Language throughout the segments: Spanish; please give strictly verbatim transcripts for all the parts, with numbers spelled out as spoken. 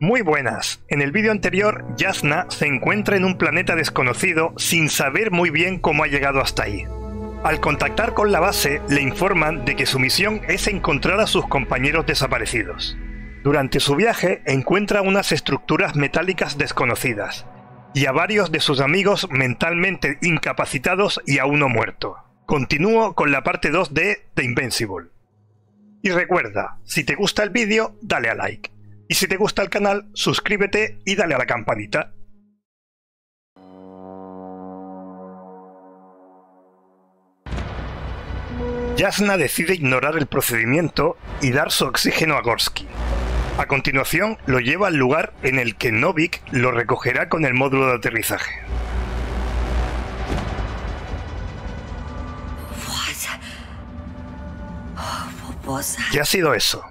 Muy buenas. En el vídeo anterior, Jasna se encuentra en un planeta desconocido sin saber muy bien cómo ha llegado hasta ahí. Al contactar con la base, le informan de que su misión es encontrar a sus compañeros desaparecidos. Durante su viaje, encuentra unas estructuras metálicas desconocidas y a varios de sus amigos mentalmente incapacitados y a uno muerto. Continúo con la parte dos de The Invincible. Y recuerda, si te gusta el vídeo, dale a like. Y si te gusta el canal, suscríbete y dale a la campanita. Jasna decide ignorar el procedimiento y dar su oxígeno a Gorsky. A continuación, lo lleva al lugar en el que Novik lo recogerá con el módulo de aterrizaje. ¿Qué ha sido eso?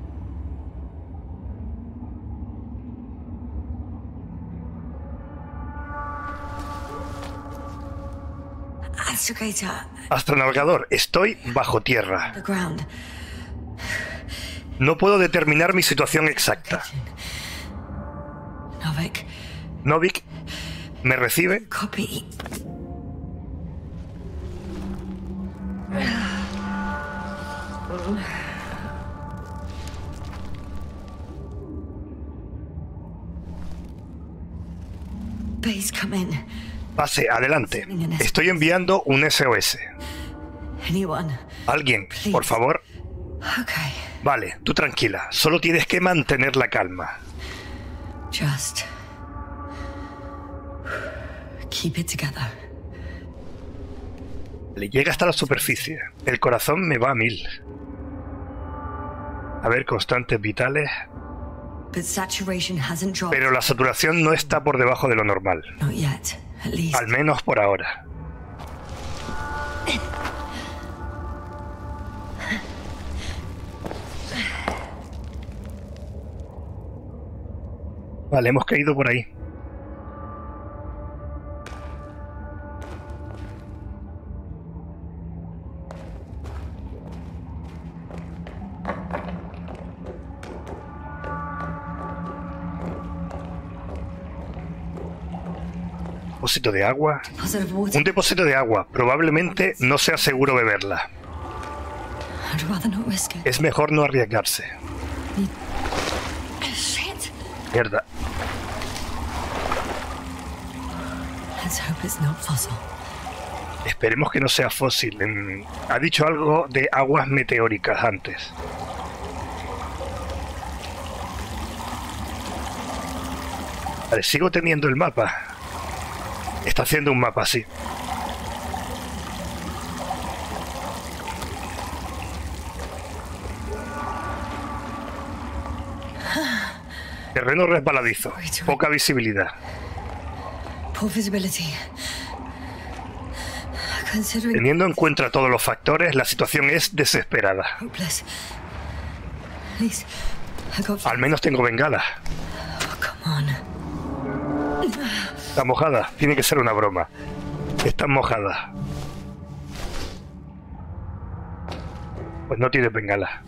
Astronavegador, estoy bajo tierra. No puedo determinar mi situación exacta. Novik, ¿me recibe? Pase, adelante. Estoy enviando un S O S. Alguien, por favor. Vale, tú tranquila. Solo tienes que mantener la calma. Just keep it together. Le llega hasta la superficie. El corazón me va a mil. A ver, constantes vitales. Pero la saturación no está por debajo de lo normal. Al menos por ahora. Vale, hemos caído por ahí. Depósito de agua. Un depósito de agua. Probablemente no sea seguro beberla. Es mejor no arriesgarse. Mierda. Esperemos que no sea fósil. Ha dicho algo de aguas meteóricas antes. Vale, sigo teniendo el mapa. Está haciendo un mapa así. Terreno resbaladizo. Poca visibilidad. Teniendo en cuenta todos los factores, la situación es desesperada. Al menos tengo bengala. Está mojada. Tiene que ser una broma. Está mojada. Pues no tiene bengala.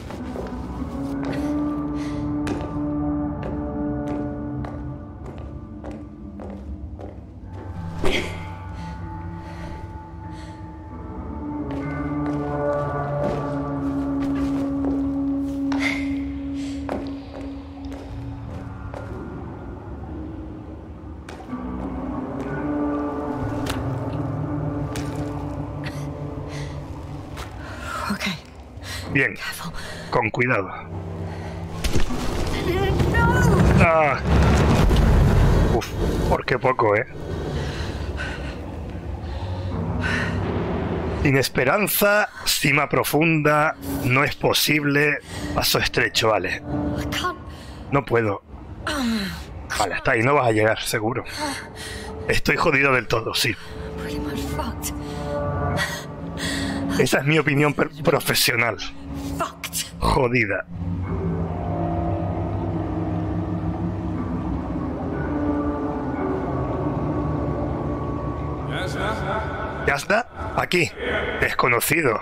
Bien, con cuidado. Ah. Uf, por qué poco, ¿eh? Sin esperanza, cima profunda, no es posible, paso estrecho, vale. No puedo. Vale, hasta ahí no vas a llegar, seguro. Estoy jodido del todo, sí. Esa es mi opinión profesional. Jodida. Jasna, aquí. Desconocido.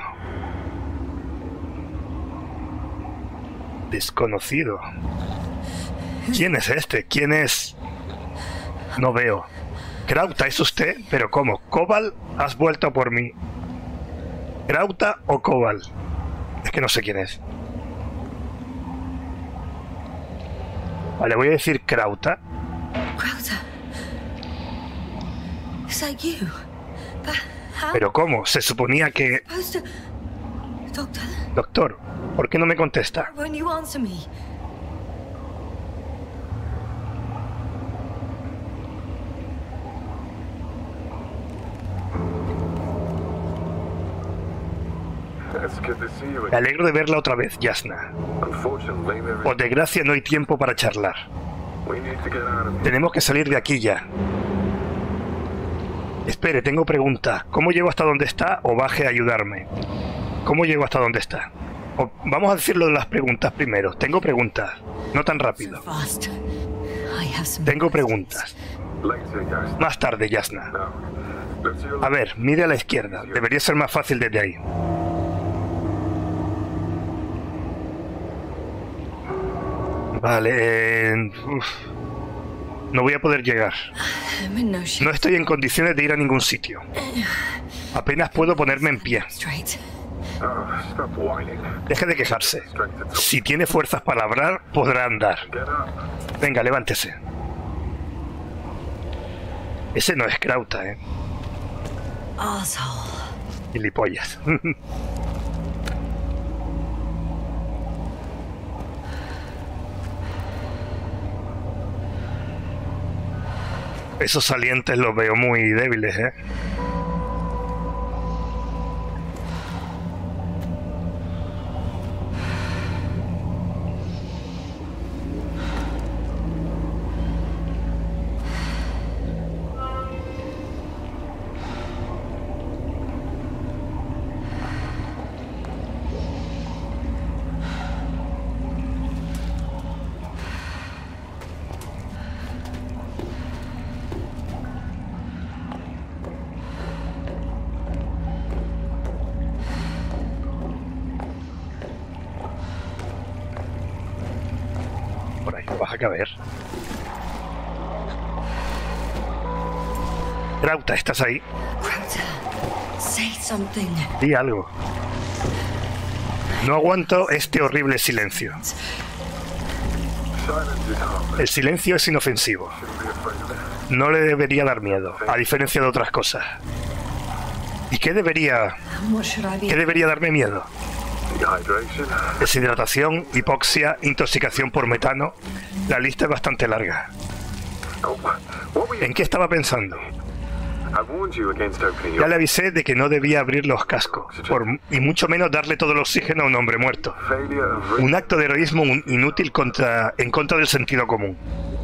Desconocido. ¿Quién es este? ¿Quién es? No veo. Krauta, ¿es usted? ¿Pero cómo? ¿Cobalt? ¿Has vuelto por mí? ¿Krauta o Cobalt? Es que no sé quién es. Vale, voy a decir Krauta. Krauta. Is that you? But how? ¿Pero cómo? Se suponía que... Supposed to... Doctor, Doctor, ¿por qué no me contesta? won't you answer me? It's good to see you Me again. alegro de verla otra vez, Jasna. Unfortunately, there Por is... desgracia no hay tiempo para charlar. We need to get out of here. Tenemos que salir de aquí ya. Espere, tengo preguntas. ¿Cómo llego hasta donde está o baje a ayudarme? ¿Cómo llego hasta donde está? O, vamos a decirlo de las preguntas primero. Tengo preguntas. No tan rápido. Fast. I have some Tengo questions. preguntas. Later, guys. Más tarde, Jasna. Now, look to your A ver, mire a la izquierda. Debería ser más fácil desde ahí. Vale, eh, uf. No voy a poder llegar. I'm in no shape. No estoy en condiciones de ir a ningún sitio. Apenas puedo ponerme en pie. Straight. Oh, stop whining. Deje de quejarse. Strength to talk. Si tiene fuerzas para hablar, podrá andar. Get up. Venga, levántese. Ese no es Krauta, ¿eh? Asshole. Gilipollas. Esos salientes los veo muy débiles, ¿eh? Por ahí no vas a caber. Krauta, ¿estás ahí? Krauta, say something. Di algo. No aguanto este horrible silencio. Silence is harmless. El silencio es inofensivo. Shouldn't be afraid of it. No le debería dar miedo, a diferencia de otras cosas. ¿Y qué debería... And what should I qué be? debería darme miedo? Dehydration. Deshidratación, hipoxia, intoxicación por metano. La lista es bastante larga. Oh, what were you... ¿En qué estaba pensando? I warned you against opening Ya your... le avisé de que no debía abrir los cascos, por, y mucho menos darle todo el oxígeno a un hombre muerto. Failure of... Un acto de heroísmo un- inútil contra, en contra del sentido común.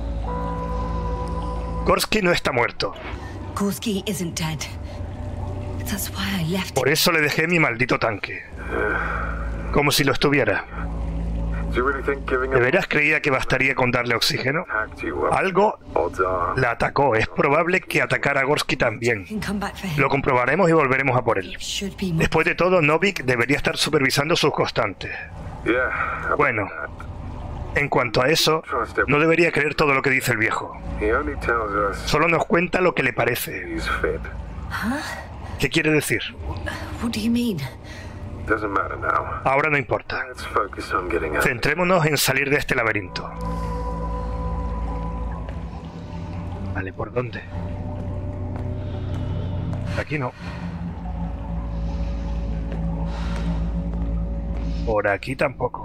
Gorski no está muerto. Gorski isn't dead. That's why I left. Por eso le dejé mi maldito tanque. Como si lo estuviera. Do you really think giving ¿De up veras creía que bastaría con darle oxígeno? attacked you up? Algo Odds are... la atacó. Es probable que atacara a Gorski también. Can come back for him. Lo comprobaremos y volveremos a por él. Should be more. Después de todo, Novik debería estar supervisando sus constantes. Yeah. about Bueno. that. En cuanto a eso, no debería creer todo lo que dice el viejo. He only tells us Solo nos cuenta lo que le parece. he's fit. ¿Qué quiere decir? What do you mean? Doesn't matter now. Ahora no importa. Let's focus on getting out. Centrémonos en salir de este laberinto. Vale, ¿por dónde? Aquí no. Por aquí tampoco.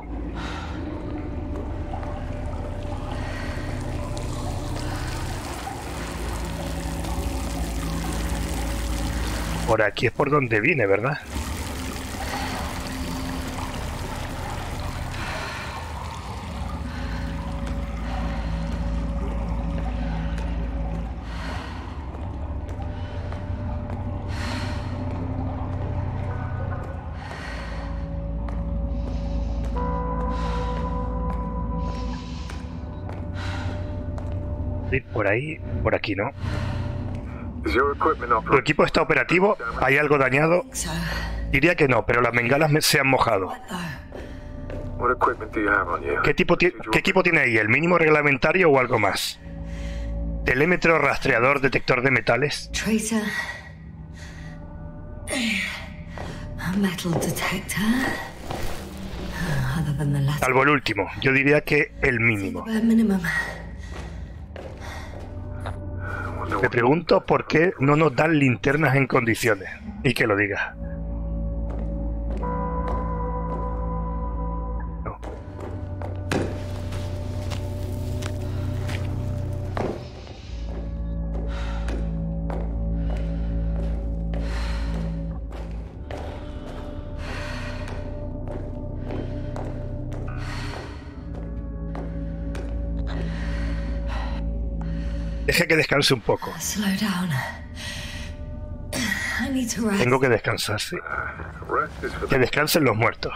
Por aquí es por donde vine, ¿verdad? Ir por ahí, por aquí, ¿no? Is your equipment ¿Tu operating? equipo está operativo? ¿Hay algo dañado? So, Diría que no, pero las bengalas me- se han mojado. what though? What equipment do you have on you? ¿Qué, tipo ti- ¿Qué equipo tiene ahí? ¿El mínimo reglamentario o algo más? ¿Telémetro, rastreador, detector de metales? Tracer. A metal detector. Other than the latter. Salvo el último, yo diría que el mínimo. Bare minimum. Me pregunto por qué no nos dan linternas en condiciones. Y que lo diga. No. Deje que descanse un poco. Slow down. I need to rest. Tengo que descansar, sí. Rest is for Que descansen los muertos.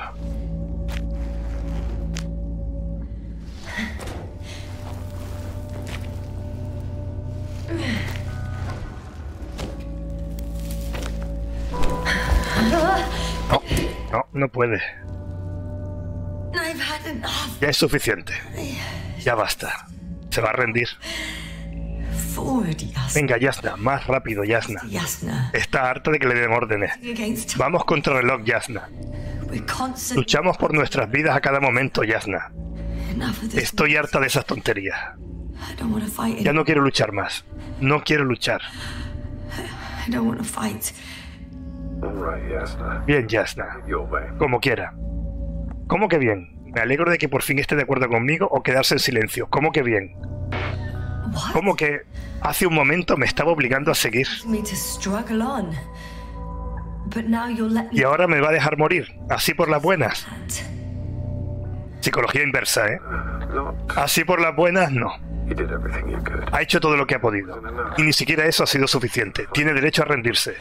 No, no, no puede. I've had enough. Ya es suficiente. Ya basta. Se va a rendir. Forward, Yasna. Venga, Yasna, más rápido, Yasna. Yasna. Está harta de que le den órdenes. Against time. Vamos contra el reloj, Yasna. We're constantly. Luchamos por nuestras vidas a cada momento, Yasna. Enough of this. Estoy harta de esas tonterías. I don't want to fight. Ya no quiero luchar más. No quiero luchar. I don't want to fight. all right, Yasna. Bien, Yasna. Your way. Como quiera. ¿Cómo que bien? Me alegro de que por fin esté de acuerdo conmigo o quedarse en silencio. ¿Cómo que bien? What? ¿Cómo que hace un momento me estaba obligando a seguir? Me to struggle on. But now you'll let me. Y ahora me va a dejar morir, así por las buenas. can't. Psicología inversa, ¿eh? Not. Así por las buenas, no. You did everything you could. Ha hecho todo lo que ha podido. Y ni siquiera eso ha sido suficiente. Tiene derecho a rendirse.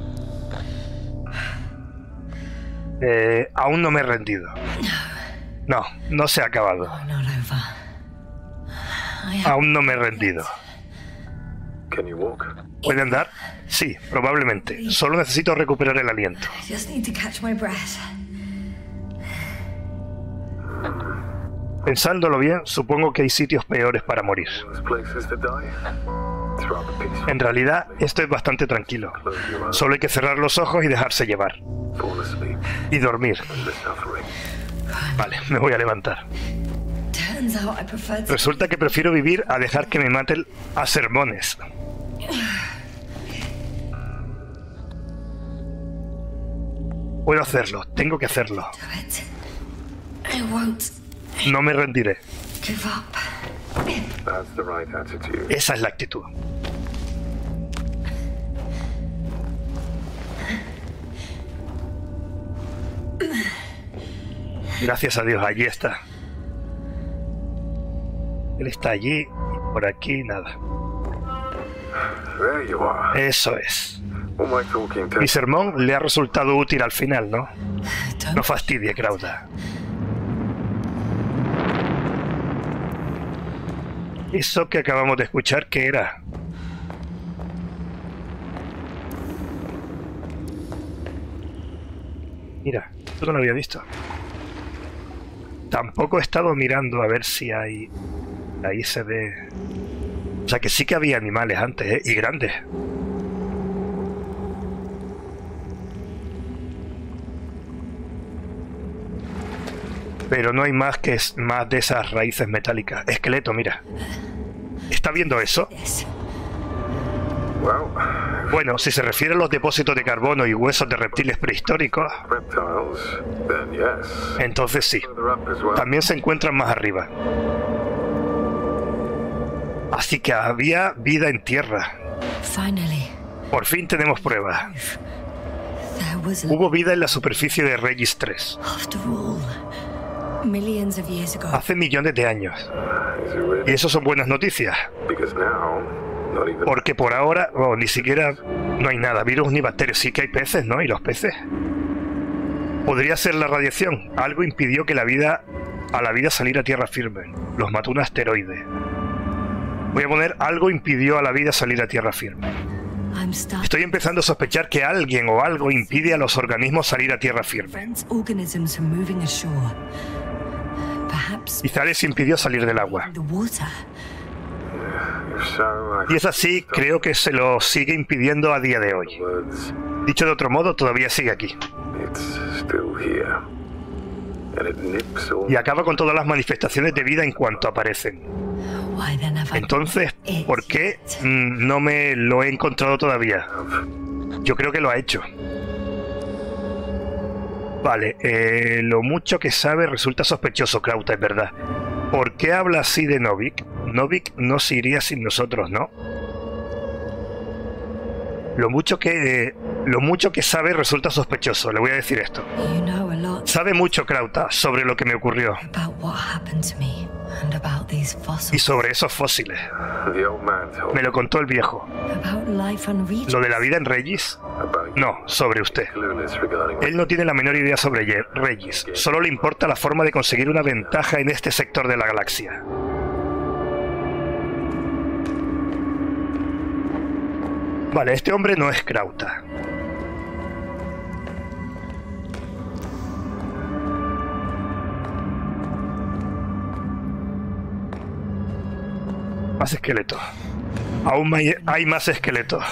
Eh, aún no me he rendido. No, no se ha acabado. We're not over. I have. Aún no me he rendido. Can you walk? ¿Puede andar? Sí, probablemente. Solo necesito recuperar el aliento. I just need to catch my breath. Pensándolo bien, supongo que hay sitios peores para morir. Worst places to die? It's rather peaceful. En realidad, esto es bastante tranquilo. Close your eyes. Solo hay que cerrar los ojos y dejarse llevar. Fall asleep. Y dormir. The suffering. Vale, me voy a levantar. Turns out I prefer to. Resulta que prefiero vivir a dejar que me maten a sermones. Puedo hacerlo, tengo que hacerlo. do it. I won't No me rendiré. give up. That's the right attitude. Esa es la actitud. Gracias a Dios, allí está. Él está allí y por aquí nada. There you are. Eso es. All my talking Mi to sermón le ha resultado útil al final, ¿no? Don't. No fastidie, Crauda. Eso que acabamos de escuchar, ¿qué era? Mira, esto no lo había visto. Tampoco he estado mirando a ver si hay... Ahí se ve... O sea que sí que había animales antes, ¿eh? Y grandes. Pero no hay más que es- más de esas raíces metálicas. Esqueleto, mira. ¿Está viendo eso? This. well, Bueno, si se refiere a los depósitos de carbono y huesos de reptiles prehistóricos, reptiles. Then yes. entonces sí. Further up as well. También se encuentran más arriba. Así que había vida en tierra. Finally, Por fin tenemos pruebas. there was. a- Hubo vida en la superficie de Regis tres. After all, millions of years ago. Hace millones de años. Is it really? Y eso son buenas noticias. Because now, not even. Porque por ahora, oh, ni siquiera no hay nada, virus ni bacterias. Sí que hay peces, ¿no? ¿Y los peces? Podría ser la radiación. Algo impidió que la vida a la vida salir a tierra firme. Los mató un asteroide. Voy a poner algo impidió a la vida salir a tierra firme. I'm starting. Estoy empezando a sospechar que alguien o algo impide a los organismos salir a tierra firme. Prevents organisms from moving ashore. Quizá les impidió salir del agua. the water. If so, I Y es así, creo que se lo sigue impidiendo a día de hoy. words, Dicho de otro modo, todavía sigue aquí. it's still here. And it nips all Y acaba con todas las manifestaciones de vida en cuanto aparecen. Why then have I... Entonces, ¿por qué mm, no me lo he encontrado todavía? Yo creo que lo ha hecho. Vale, eh, lo mucho que sabe resulta sospechoso, Krauta, es verdad. ¿Por qué habla así de Novik? Novik no se iría sin nosotros, ¿no? Lo mucho que lo mucho que sabe resulta sospechoso, le voy a decir esto. You know a lot Sabe mucho, Krauta, sobre lo que me ocurrió about what happened to me and about these y fossils. sobre esos fósiles. the old man told Me lo contó el viejo. About life on Regis. ¿Lo de la vida en Regis? about No, sobre usted. clueless regarding Él no tiene la menor idea sobre Ye- Regis. Solo le importa la forma de conseguir una ventaja en este sector de la galaxia. Vale, este hombre no es Krauta. Más esqueletos. Aún may- hay más esqueletos.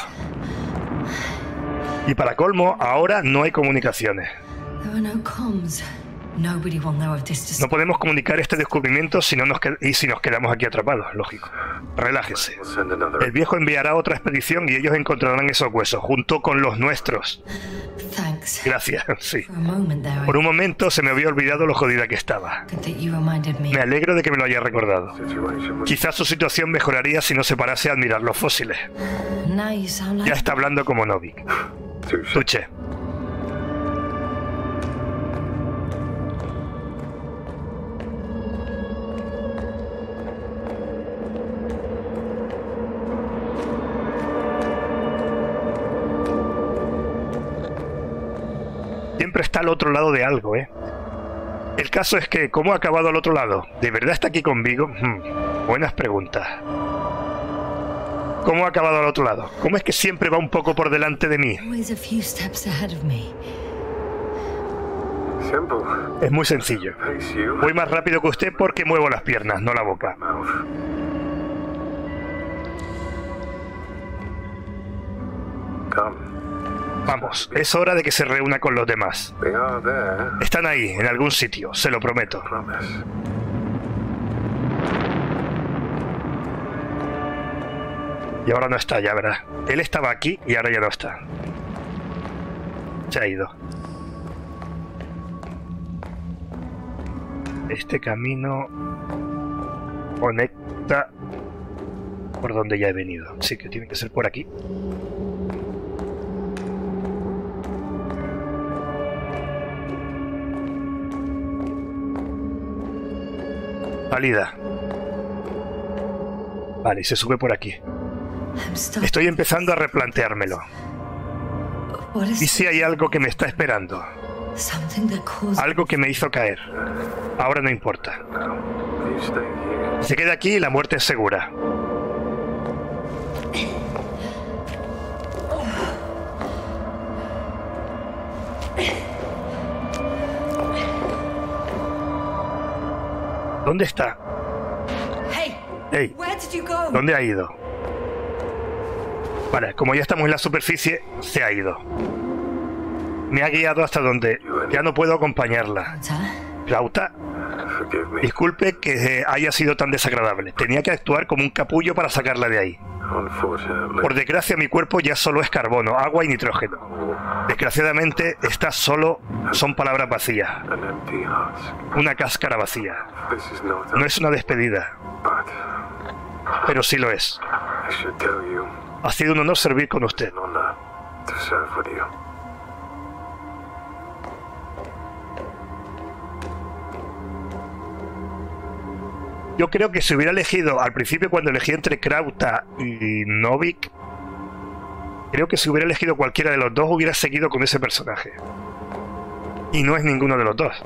Y para colmo, ahora no hay comunicaciones. There are no comms. Nobody will know of this. No podemos comunicar este descubrimiento si no nos qued- y si nos quedamos aquí atrapados, lógico. Relájese. We'll send another. El viejo enviará otra expedición y ellos encontrarán esos huesos, junto con los nuestros. Thanks. Gracias, sí. For a moment there, I Por un momento se me había olvidado lo jodida que estaba. good that you reminded me. Me alegro de que me lo haya recordado. Situation was Quizás su situación mejoraría si no se parase a admirar los fósiles. Now you sound Ya like está hablando como Novik. touche. Tuche. Siempre está al otro lado de algo, ¿eh? El caso es que, ¿cómo ha acabado al otro lado? ¿De verdad está aquí conmigo? Hmm, buenas preguntas. ¿Cómo ha acabado al otro lado? ¿Cómo es que siempre va un poco por delante de mí? always a few steps ahead of me. Simple. Es muy sencillo. Pace you. Voy más rápido que usted porque muevo las piernas, no la boca. Mouth. Come. Vamos, es hora de que se reúna con los demás. They are there. Están ahí, en algún sitio, se lo prometo. Promise. Y ahora no está, ya verás. Él estaba aquí y ahora ya no está. Se ha ido. Este camino conecta por donde ya he venido. Sí que tiene que ser por aquí. Salida. Vale, y se sube por aquí. I'm stuck. Estoy empezando a replanteármelo. What ¿Y is si hay algo que me está esperando? something that caused Algo que me hizo caer. Ahora no importa. You stay here. Se queda aquí y la muerte es segura. ¿Dónde está? Hey, Hey, where did you go? ¿dónde ha ido? Vale, como ya estamos en la superficie, se ha ido. Me ha guiado hasta donde ya no puedo acompañarla. Huh? Krauta, Forgive me. disculpe que eh, haya sido tan desagradable. Tenía que actuar como un capullo para sacarla de ahí. Unfortunately. Por desgracia, mi cuerpo ya solo es carbono, agua y nitrógeno. Desgraciadamente, estas solo son palabras vacías. An empty husk. Una cáscara vacía. This is not a No es una despedida, but pero sí lo es. I should tell you. Ha sido un honor servir con usted. An honor to serve with you. Yo creo que si hubiera elegido, al principio cuando elegí entre Krauta y Novik, creo que si hubiera elegido cualquiera de los dos hubiera seguido con ese personaje. Y no es ninguno de los dos.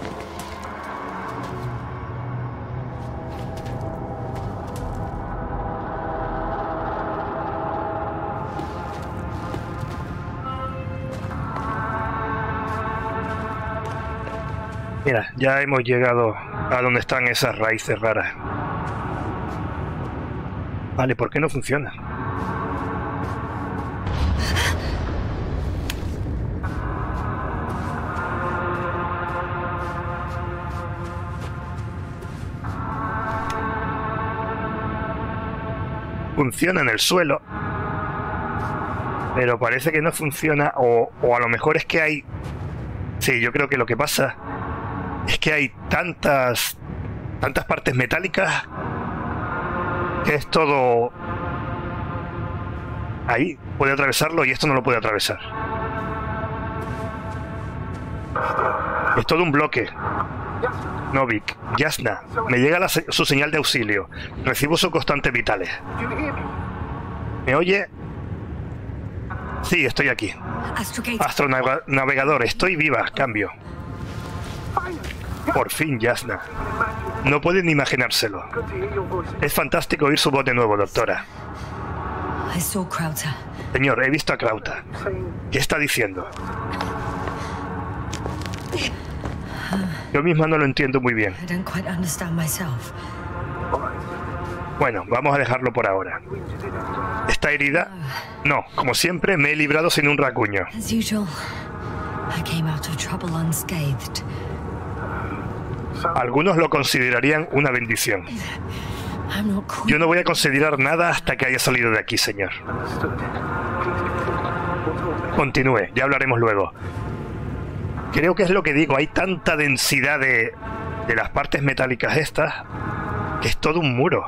Mira, ya hemos llegado a dónde están esas raíces raras. Vale, ¿por qué no funciona? Funciona en el suelo, pero parece que no funciona, o, o a lo mejor es que hay... Sí, yo creo que lo que pasa es que hay tantas tantas partes metálicas que es todo... Ahí puede atravesarlo y esto no lo puede atravesar. Es todo un bloque. Novik, Yasna, me llega la se su señal de auxilio. Recibo sus constantes vitales. ¿Me oye? Sí, estoy aquí. Astronavegador, estoy viva, cambio. Por fin, Yasna. No pueden imaginárselo. Es fantástico oír su voz de nuevo, doctora. Señor, he visto a Krauta. ¿Qué está diciendo? Yo misma no lo entiendo muy bien. Bueno, vamos a dejarlo por ahora. ¿Está herida? No, como siempre me he librado sin un rasguño. Algunos lo considerarían una bendición. Yo no voy a considerar nada hasta que haya salido de aquí, señor. Continúe, ya hablaremos luego. Creo que es lo que digo, hay tanta densidad de, de las partes metálicas estas, que es todo un muro.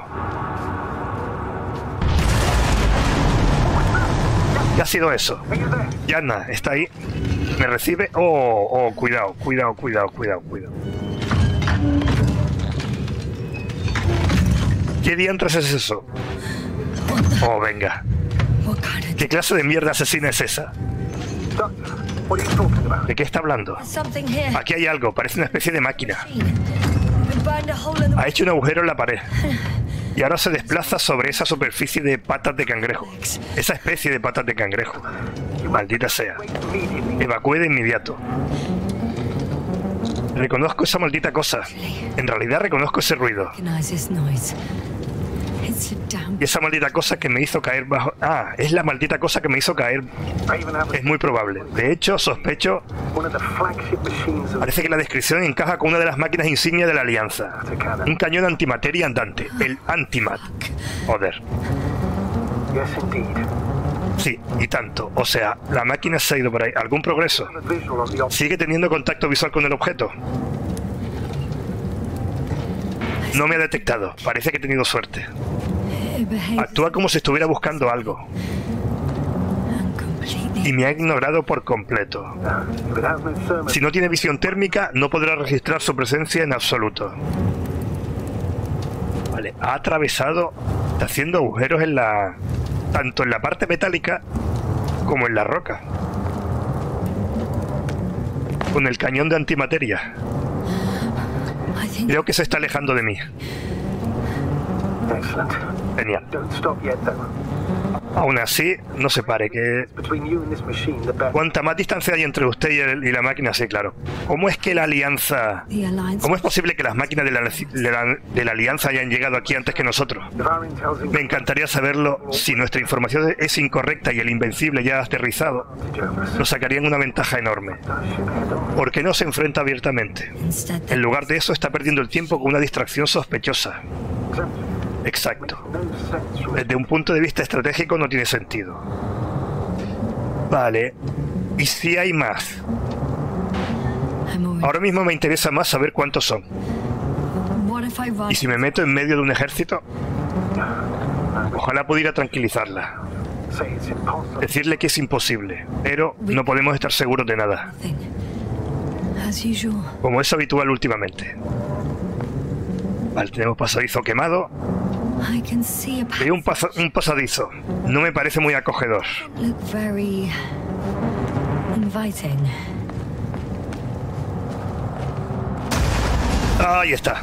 ¿Qué ha sido eso? Yasna, ¿está ahí? ¿Me recibe? Oh, oh, cuidado, cuidado, cuidado, cuidado, cuidado. ¿Qué diantres es eso? Oh, venga. ¿Qué clase de mierda asesina es esa? ¿De qué está hablando? Aquí hay algo, parece una especie de máquina. Ha hecho un agujero en la pared. Y ahora se desplaza sobre esa superficie de patas de cangrejo. Esa especie de patas de cangrejo. Maldita sea. Evacúe de inmediato. Reconozco esa maldita cosa. En realidad reconozco ese ruido. Y esa maldita cosa que me hizo caer bajo... Ah, es la maldita cosa que me hizo caer. Es muy probable. De hecho, sospecho... Parece que la descripción encaja con una de las máquinas insignia de la Alianza. Un cañón antimateria andante. El Antimat. Joder. Sí, y tanto. O sea, la máquina se ha ido por ahí. ¿Algún progreso? ¿Sigue teniendo contacto visual con el objeto? No me ha detectado. Parece que he tenido suerte. Actúa como si estuviera buscando algo. Y me ha ignorado por completo. Si no tiene visión térmica, no podrá registrar su presencia en absoluto. Vale, ha atravesado... Está haciendo agujeros en la... Tanto en la parte metálica como en la roca. Con el cañón de antimateria. Creo que se está alejando de mí. Genial. Aún así, no se pare, que... Cuanta más distancia hay entre usted y, el, y la máquina, sí, claro. ¿Cómo es que la Alianza... ¿Cómo es posible que las máquinas de la, de, la, de la Alianza hayan llegado aquí antes que nosotros? Me encantaría saberlo. Si nuestra información es incorrecta y el Invencible ya ha aterrizado, nos sacarían una ventaja enorme. ¿Por qué no se enfrenta abiertamente? En lugar de eso, está perdiendo el tiempo con una distracción sospechosa. Exacto. Desde un punto de vista estratégico no tiene sentido. Vale. ¿Y si hay más? Ahora mismo me interesa más saber cuántos son. ¿Y si me meto en medio de un ejército? Ojalá pudiera tranquilizarla. Decirle que es imposible, pero no podemos estar seguros de nada. Como es habitual últimamente. Vale, tenemos pasadizo quemado. Veo un, pasa un pasadizo. No me parece muy acogedor. Ahí está.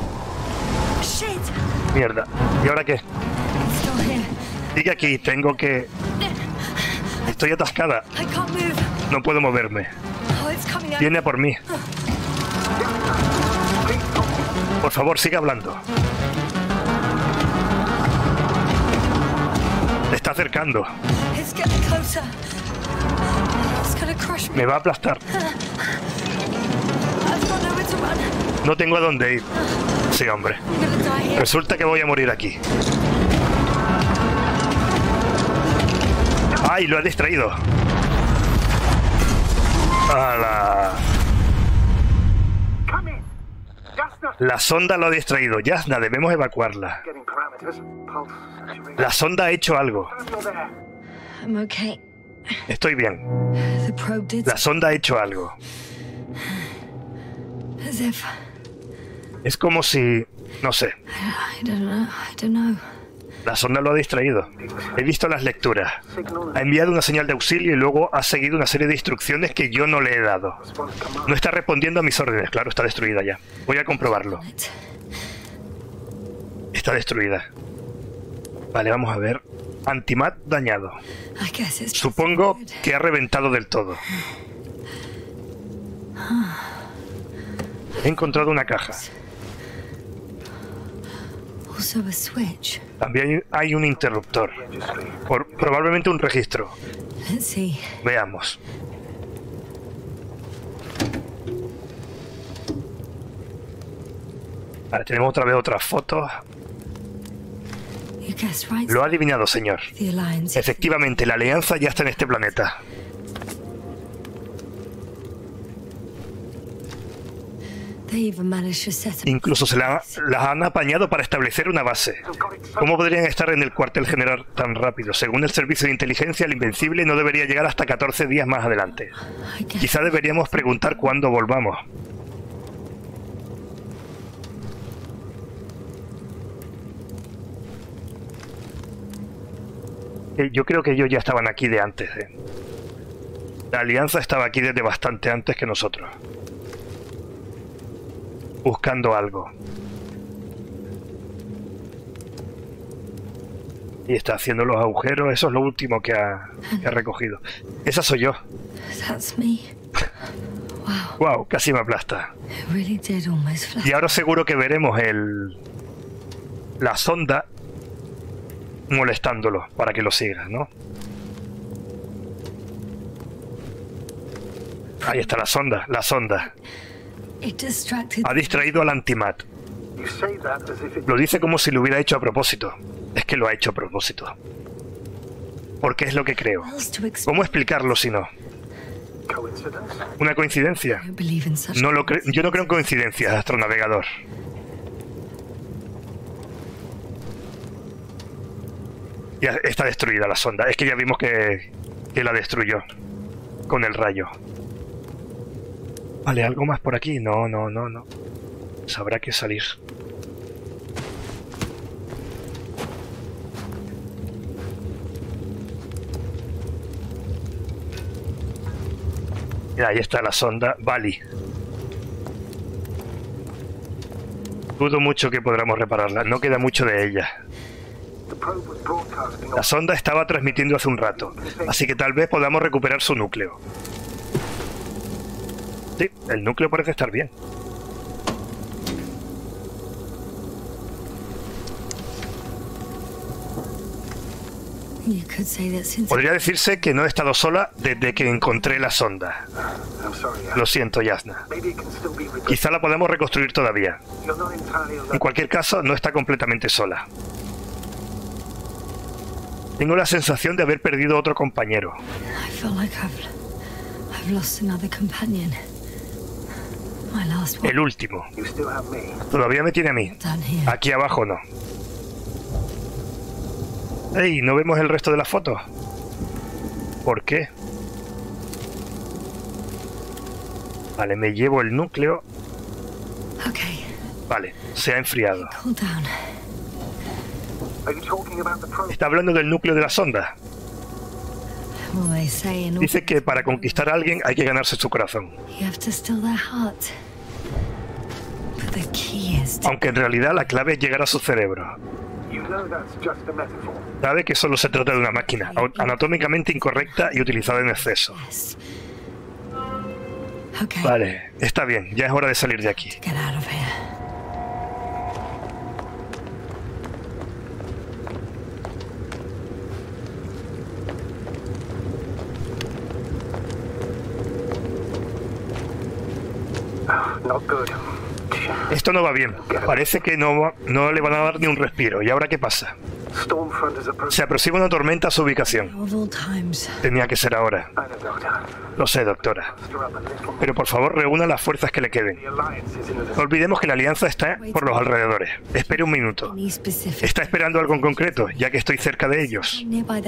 Mierda. ¿Y ahora qué? Sigue aquí. Tengo que... Estoy atascada. No puedo moverme. Viene a por mí. Por favor, siga hablando. Se está acercando. It's getting closer. It's gonna crush me. Me va a aplastar. I've got nowhere to run. No tengo a dónde ir. Sí, hombre. I'm gonna die here. Resulta que voy a morir aquí. ¡Ay, lo ha distraído! ¡Hala! La sonda lo ha distraído. Yasna, debemos evacuarla. La sonda ha hecho algo. I'm okay. Estoy bien. The probe did La sonda ha hecho algo. as if Es como si... no sé. I don't know. I don't know. La sonda lo ha distraído. He visto las lecturas. Ha enviado una señal de auxilio y luego ha seguido una serie de instrucciones que yo no le he dado. No está respondiendo a mis órdenes. Claro, está destruida ya. Voy a comprobarlo. Está destruida. Vale, vamos a ver. Antimat dañado. I guess it's Supongo que ha reventado del todo. He encontrado una caja. also a switch. También hay un interruptor. Por, probablemente un registro. Let's see. Veamos. Vale, tenemos otra vez otras fotos. You guessed right. Lo ha adivinado, señor. The Alliance. Efectivamente, la Alianza ya está en este planeta. They even managed to set up. Incluso se la, las han apañado para establecer una base. ¿Cómo podrían estar en el cuartel general tan rápido? Según el servicio de inteligencia, el Invencible no debería llegar hasta catorce días más adelante. I guess. Quizá deberíamos preguntar cuándo volvamos. Eh, Yo creo que ellos ya estaban aquí de antes. ¿eh? La Alianza estaba aquí desde bastante antes que nosotros. Buscando algo. Y está haciendo los agujeros. Eso es lo último que ha, que ha recogido. Esa soy yo. That's me. Wow. Wow, casi me aplasta. It really did almost fly. Y ahora seguro que veremos el la sonda molestándolo para que lo siga, ¿no? Ahí está la sonda, la sonda. It distracted. Ha distraído al Antimat. Lo dice como si lo hubiera hecho a propósito. Es que lo ha hecho a propósito. Porque es lo que creo. What else to explain? ¿Cómo explicarlo si no? ¿Una coincidencia? I don't believe in such. No lo cre- Yo no creo en coincidencias, astronavegador. Ya está destruida la sonda. Es que ya vimos que, que la destruyó con el rayo. Vale, ¿algo más por aquí? No, no, no, no. Pues habrá que salir. Mira, ahí está la sonda Bali. Dudo mucho que podamos repararla. No queda mucho de ella. La sonda estaba transmitiendo hace un rato, así que tal vez podamos recuperar su núcleo. Sí, el núcleo parece estar bien. You could say that since. Podría decirse que no he estado sola desde que encontré la sonda. Lo siento, Yasna. Quizá la podamos reconstruir todavía. En cualquier caso, no está completamente sola. Tengo la sensación de haber perdido otro compañero. I feel like I've, I've lost another companion. My last one. El último. Todavía me tiene a mí. Down here. Aquí abajo no. ¡Ey! ¿No vemos el resto de las fotos? ¿Por qué? Vale, me llevo el núcleo. Okay. Vale, se ha enfriado. Cool down. Está hablando del núcleo de la sonda. Well, they say in order Dice que para conquistar a alguien hay que ganarse su corazón. you have to steal their heart. But the key is to. Aunque en realidad la clave es llegar a su cerebro. Sabe que solo se trata de una máquina, au- anatómicamente incorrecta y utilizada en exceso. Yes. Okay. Vale, está bien, ya es hora de salir de aquí. Get out of here. Esto no va bien. Parece que no, no le van a dar ni un respiro. ¿Y ahora qué pasa? Se aproxima una tormenta a su ubicación. Tenía que ser ahora. Lo sé, doctora. Pero por favor, reúna las fuerzas que le queden. No olvidemos que la alianza está por los alrededores. Espere un minuto. ¿Está esperando algo en concreto, ya que estoy cerca de ellos?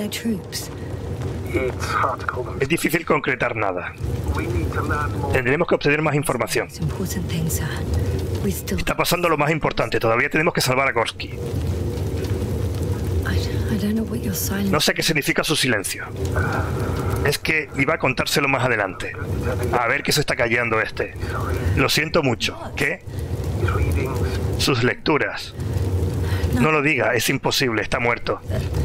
Es difícil concretar nada. Tendremos que obtener más información. Está pasando lo más importante. Todavía tenemos que salvar a Gorski. No sé qué significa su silencio. Es que iba a contárselo más adelante. A ver qué se está callando este. Lo siento mucho. ¿Qué? Sus lecturas. No lo diga, es imposible, está muerto.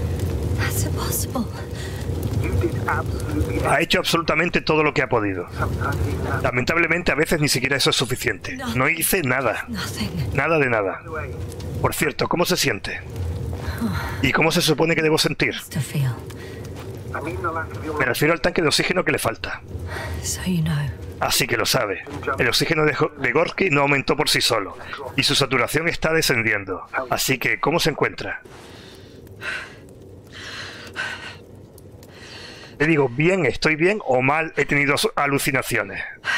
Ha hecho absolutamente todo lo que ha podido. Lamentablemente a veces ni siquiera eso es suficiente. No hice nada. Nada de nada. Por cierto, ¿cómo se siente? ¿Y cómo se supone que debo sentir? Me refiero al tanque de oxígeno que le falta. Así que lo sabe. El oxígeno de, de Gorski no aumentó por sí solo. Y su saturación está descendiendo. Así que, ¿cómo se encuentra? Le digo, bien, estoy bien o mal, he tenido alucinaciones.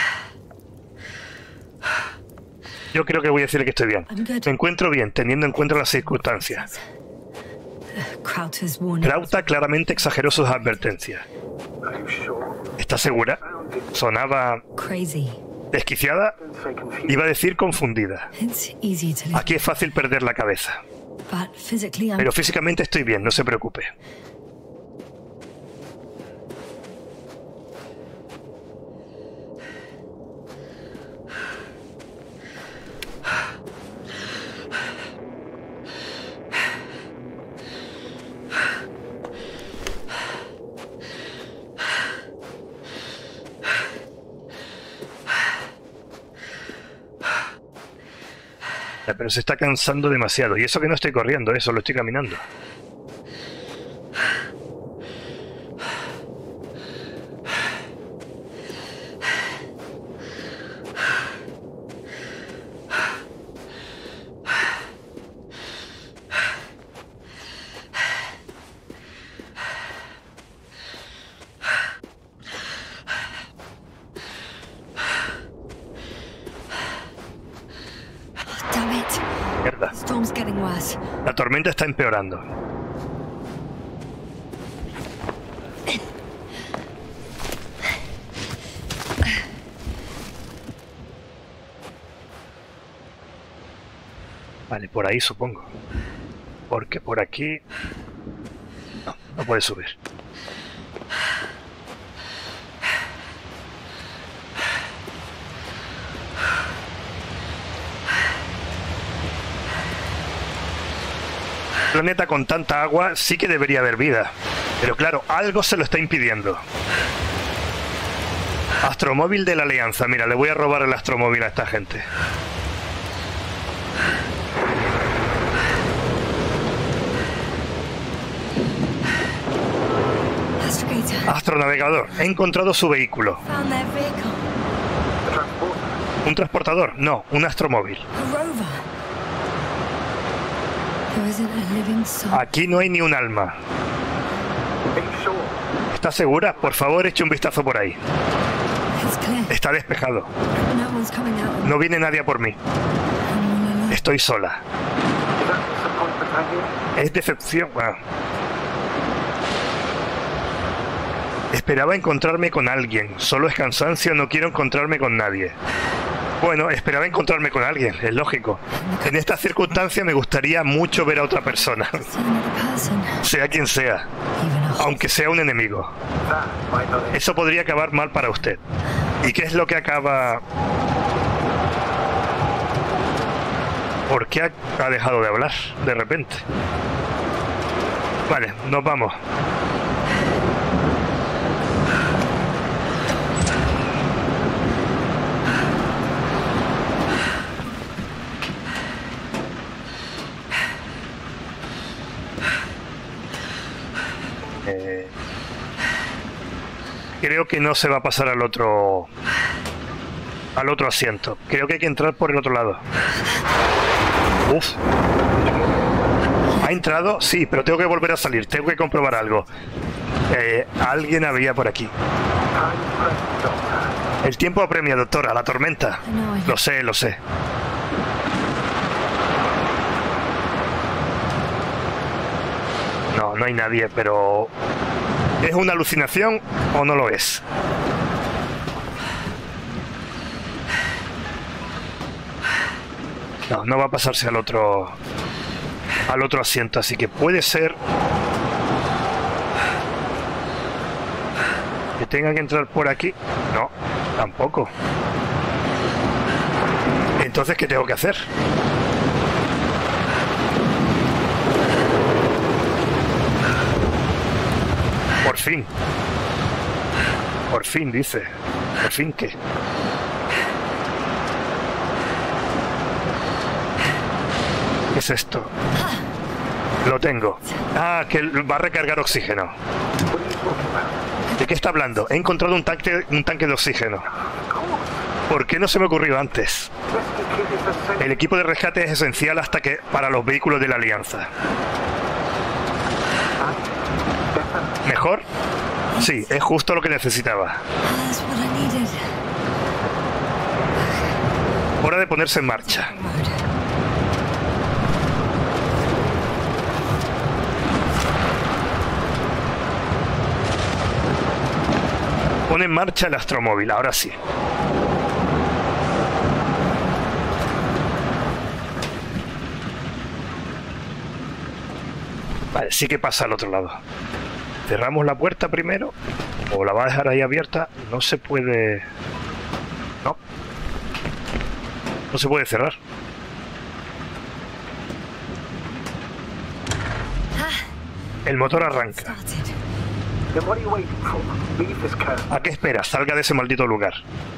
Yo creo que voy a decirle que estoy bien. Me encuentro bien, teniendo en cuenta las circunstancias. Krauta claramente exageró sus advertencias. ¿Estás segura? Sonaba... ¿desquiciada? Iba a decir confundida. Aquí es fácil perder la cabeza. Pero físicamente estoy bien, no se preocupe. Pero se está cansando demasiado. Y eso que no estoy corriendo, eso, lo estoy caminando. La tormenta está empeorando. Vale, por ahí supongo. Porque por aquí... No, no puede subir. Planeta con tanta agua sí que debería haber vida, pero claro, algo se lo está impidiendo. Astromóvil de la Alianza. Mira, le voy a robar el astromóvil a esta gente. Astronavegador, he encontrado su vehículo. ¿Un transportador? No, un astromóvil. Aquí no hay ni un alma. ¿Estás segura? Por favor, eche un vistazo por ahí. Está despejado. No viene nadie a por mí. Estoy sola. Es decepción. Bueno. Esperaba encontrarme con alguien. Solo es cansancio, no quiero encontrarme con nadie. Bueno, esperaba encontrarme con alguien, es lógico. En estas circunstancias me gustaría mucho ver a otra persona. Sea quien sea. Aunque sea un enemigo. Eso podría acabar mal para usted. ¿Y qué es lo que acaba...? ¿Por qué ha dejado de hablar de repente? Vale, nos vamos. Eh, creo que no se va a pasar al otro al otro asiento. Creo que hay que entrar por el otro lado. Uf. ¿Ha entrado? Sí, pero tengo que volver a salir. Tengo que comprobar algo. Eh, alguien había por aquí. El tiempo apremia, doctora. La tormenta. Lo sé, lo sé. No, no hay nadie, pero... ¿es una alucinación o no lo es? No, no va a pasarse al otro... al otro asiento, así que puede ser... que tenga que entrar por aquí. No, tampoco. Entonces, ¿qué tengo que hacer? Por fin. Por fin, dice. ¿Por fin qué? ¿Qué es esto? Lo tengo. Ah, que va a recargar oxígeno. ¿De qué está hablando? He encontrado un tanque, un tanque de oxígeno. ¿Por qué no se me ocurrió antes? El equipo de rescate es esencial hasta que para los vehículos de la Alianza. ¿Mejor? Sí, es justo lo que necesitaba. Hora de ponerse en marcha. Pone en marcha el astromóvil, ahora sí. Vale, sí que pasa al otro lado. Cerramos la puerta primero. O la va a dejar ahí abierta. No se puede... No. No se puede cerrar. El motor arranca. ¿A qué esperas? Salga de ese maldito lugar.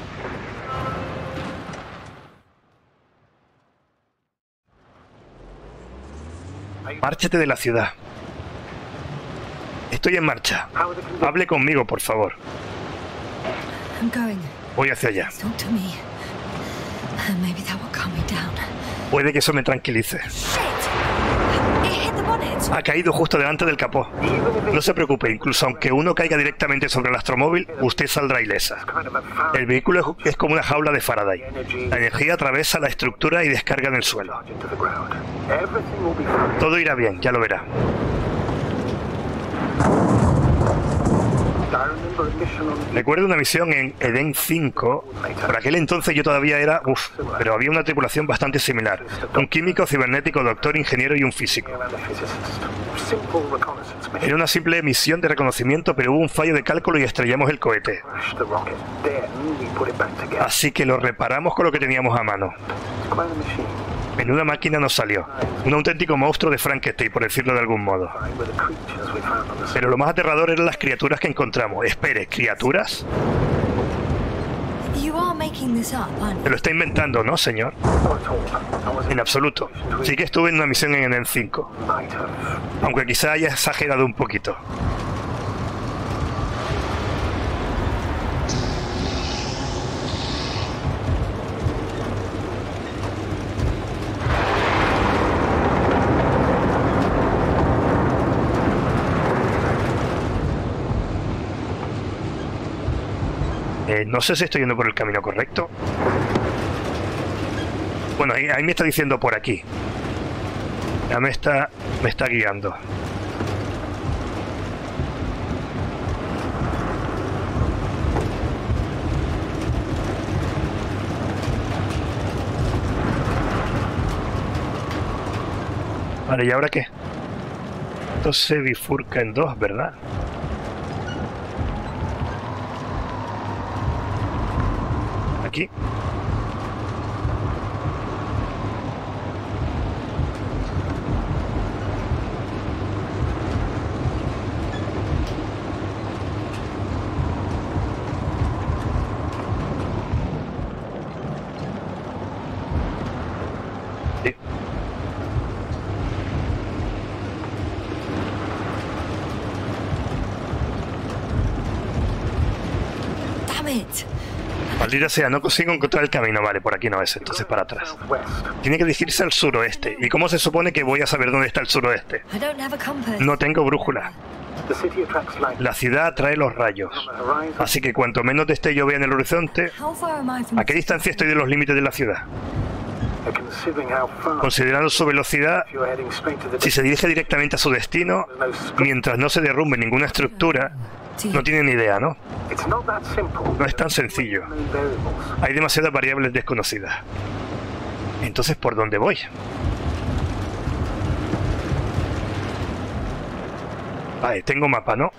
Márchate de la ciudad. Estoy en marcha. Hable conmigo, por favor. Voy hacia allá. Puede que eso me tranquilice. Ha caído justo delante del capó. No se preocupe, incluso aunque uno caiga directamente sobre el astromóvil, usted saldrá ilesa. El vehículo es como una jaula de Faraday. La energía atraviesa la estructura y descarga en el suelo. Todo irá bien, ya lo verá. Recuerdo una misión en Eden cinco. Por aquel entonces yo todavía era... Uf, pero había una tripulación bastante similar. Un químico, cibernético, doctor, ingeniero y un físico. Era una simple misión de reconocimiento, pero hubo un fallo de cálculo y estrellamos el cohete. Así que lo reparamos con lo que teníamos a mano. Menuda máquina nos salió. Un auténtico monstruo de Frankenstein, por decirlo de algún modo. Pero lo más aterrador eran las criaturas que encontramos. Espere, ¿criaturas? Se lo está inventando, ¿no, señor? En absoluto. Sí que estuve en una misión en Eden cinco. Aunque quizá haya exagerado un poquito. Eh, no sé si estoy yendo por el camino correcto. Bueno, ahí, ahí me está diciendo por aquí. Ya me está, me está guiando. Vale, ¿y ahora qué? Esto se bifurca en dos, ¿verdad? Aquí. Sí. Maldita sea, no consigo encontrar el camino. Vale, por aquí no es, entonces para atrás. Tiene que dirigirse al suroeste. ¿Y cómo se supone que voy a saber dónde está el suroeste? No tengo brújula. La ciudad atrae los rayos. Así que cuanto menos destello vea en el horizonte... ¿A qué distancia estoy de los límites de la ciudad? Considerando su velocidad, si se dirige directamente a su destino, mientras no se derrumbe ninguna estructura, no tiene ni idea, ¿no? No es tan sencillo. Hay demasiadas variables desconocidas. Entonces, ¿por dónde voy? Vale, tengo mapa, ¿no?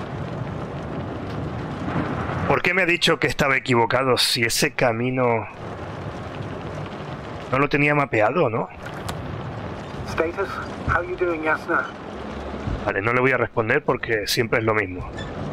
¿Por qué me ha dicho que estaba equivocado si ese camino... no lo tenía mapeado, ¿no? Vale, no le voy a responder porque siempre es lo mismo.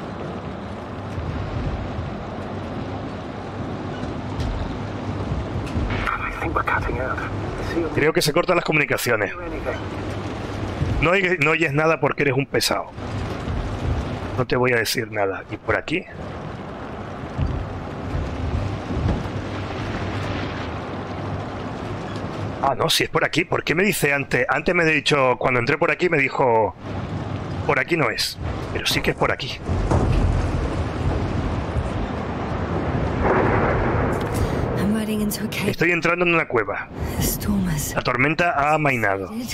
Creo que se cortan las comunicaciones. No, oy- no oyes nada porque eres un pesado. No te voy a decir nada. ¿Y por aquí? Ah, no, si es por aquí. ¿Por qué me dice antes? Antes me he dicho, cuando entré por aquí me dijo... por aquí no es. Pero sí que es por aquí. I'm riding into a cave. Estoy entrando en una cueva. The storm has La tormenta ha amainado. ended.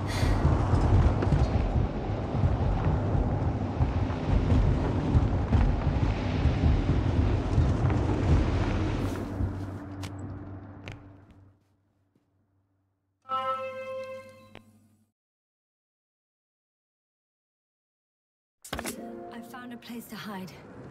I found a place to hide.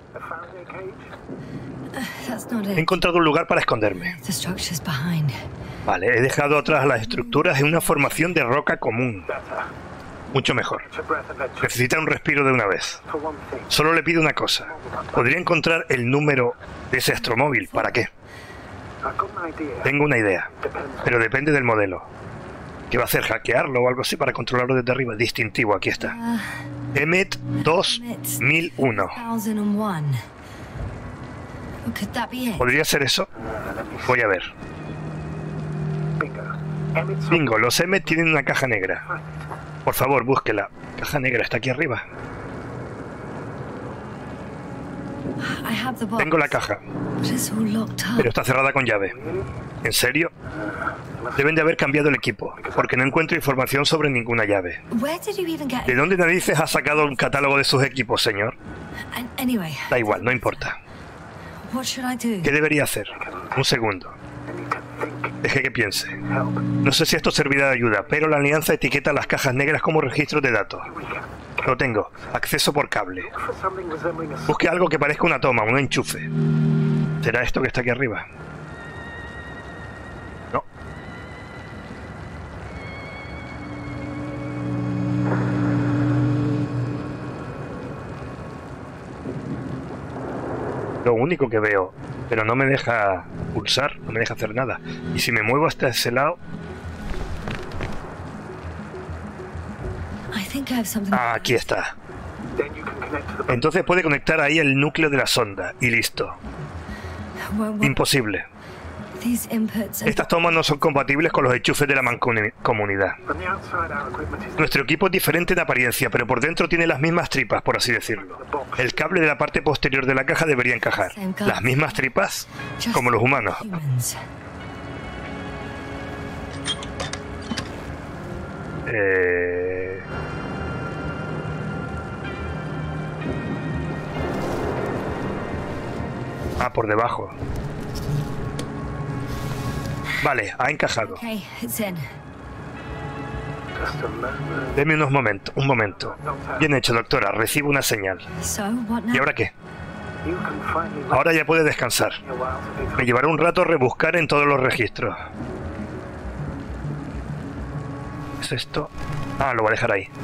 Uh, that's not He it. encontrado un lugar para esconderme. The structure's behind. Vale, he dejado atrás las estructuras en una formación de roca común. Mucho mejor. Necesita un respiro de una vez. Solo le pido una cosa. ¿Podría encontrar el número de ese astromóvil? ¿Para qué? Tengo una idea, pero depende del modelo. ¿Qué va a hacer? ¿Hackearlo o algo así para controlarlo desde arriba? Distintivo, aquí está. Emmet dos mil uno. two thousand one. Could that be it? ¿Podría ser eso? Voy a ver. Bingo, los Emmet tienen una caja negra. Por favor, búsquela. Caja negra, está aquí arriba. I have the box. Tengo la caja, But it's all locked up. pero está cerrada con llave. ¿En serio? Deben de haber cambiado el equipo, porque no encuentro información sobre ninguna llave. Where did you even get ¿De it? dónde narices ha sacado un catálogo de sus equipos, señor? An- Anyway, Da igual, no importa. what should I do? ¿Qué debería hacer? Un segundo. Deje que piense. No sé si esto servirá de ayuda, pero la alianza etiqueta las cajas negras como registros de datos. Lo tengo. Acceso por cable. Busque algo que parezca una toma, un enchufe. ¿Será esto que está aquí arriba? No. Lo único que veo, pero no me deja pulsar, no me deja hacer nada. Y si me muevo hasta ese lado... I think I have something. Ah, aquí está. Entonces puede conectar ahí el núcleo de la sonda y listo. Well, well, Imposible. these inputs are Estas tomas no son compatibles con los enchufes de la mancomunidad. Nuestro equipo es diferente en apariencia, pero por dentro tiene las mismas tripas, por así decirlo. El cable de la parte posterior de la caja debería encajar. ¿Las mismas tripas? just Como los humanos. humans. Eh... Ah, por debajo. Vale, ha encajado. Okay, it's in. Deme unos momentos, un momento. Bien hecho, doctora. Recibo una señal. So, what now? ¿Y ahora qué? Ahora ya puede descansar. Me llevará un rato rebuscar en todos los registros. ¿Qué es esto? Ah, lo voy a dejar ahí.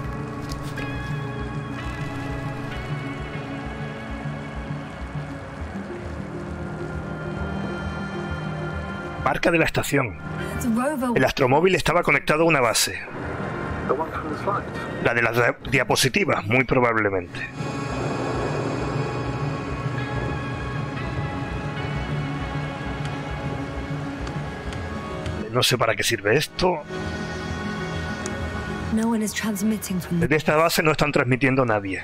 Marca de la estación. It's a rover. El astromóvil estaba conectado a una base. La de las dia- diapositivas, muy probablemente. no sé para qué sirve esto. No one is transmitting from the Desde esta base no están transmitiendo nadie.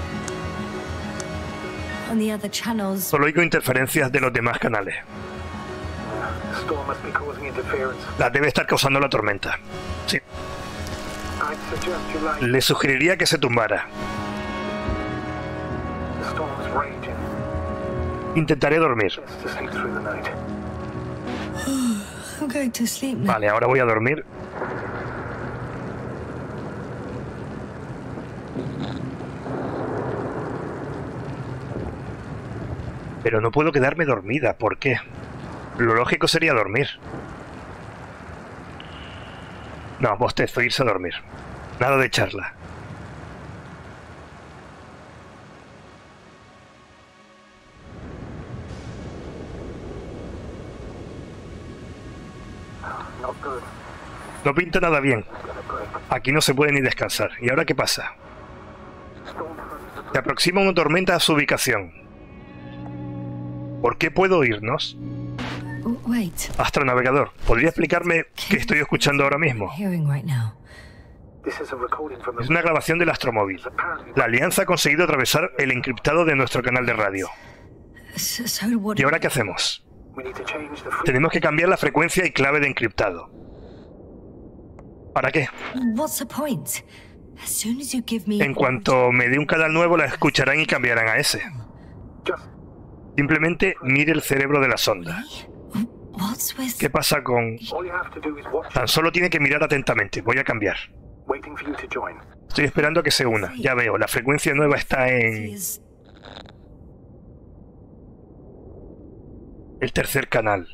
on the other channels. Solo oigo interferencias de los demás canales. The storm must be causing interference. La debe estar causando la tormenta. Sí. I'd suggest you lie. Le sugeriría que se tumbara. The storm's raging. Intentaré dormir. Best to sleep through the night. I'm going to sleep now. Vale, ahora voy a dormir. Pero no puedo quedarme dormida. ¿Por qué? Lo lógico sería dormir. No, bostezo, irse a dormir. Nada de charla. Not good. No pinta nada bien. Gonna break. Aquí no se puede ni descansar. ¿Y ahora qué pasa? Storm fronts. Se aproxima una tormenta a su ubicación. ¿Por qué puedo irnos? Oh, wait. Astronavegador, ¿podría explicarme qué estoy escuchando ahora mismo? Hearing right now. This is a recording from Es the. una grabación del astromóvil. Apparently. La Alianza ha conseguido atravesar el encriptado de nuestro canal de radio. So, so what? ¿Y ahora qué hacemos? We need to change the. Fre- Tenemos que cambiar la frecuencia y clave de encriptado. ¿Para qué? What's the point? As soon as you give me. En cuanto me dé un canal nuevo, la escucharán y cambiarán a ese. Just. Simplemente mire el cerebro de la sonda. What's with? ¿Qué pasa con...? All you have to do is watch. Tan solo tiene que mirar atentamente. Voy a cambiar. Waiting for you to join. Estoy esperando a que se una. Ya veo, la frecuencia nueva está en Is el tercer canal.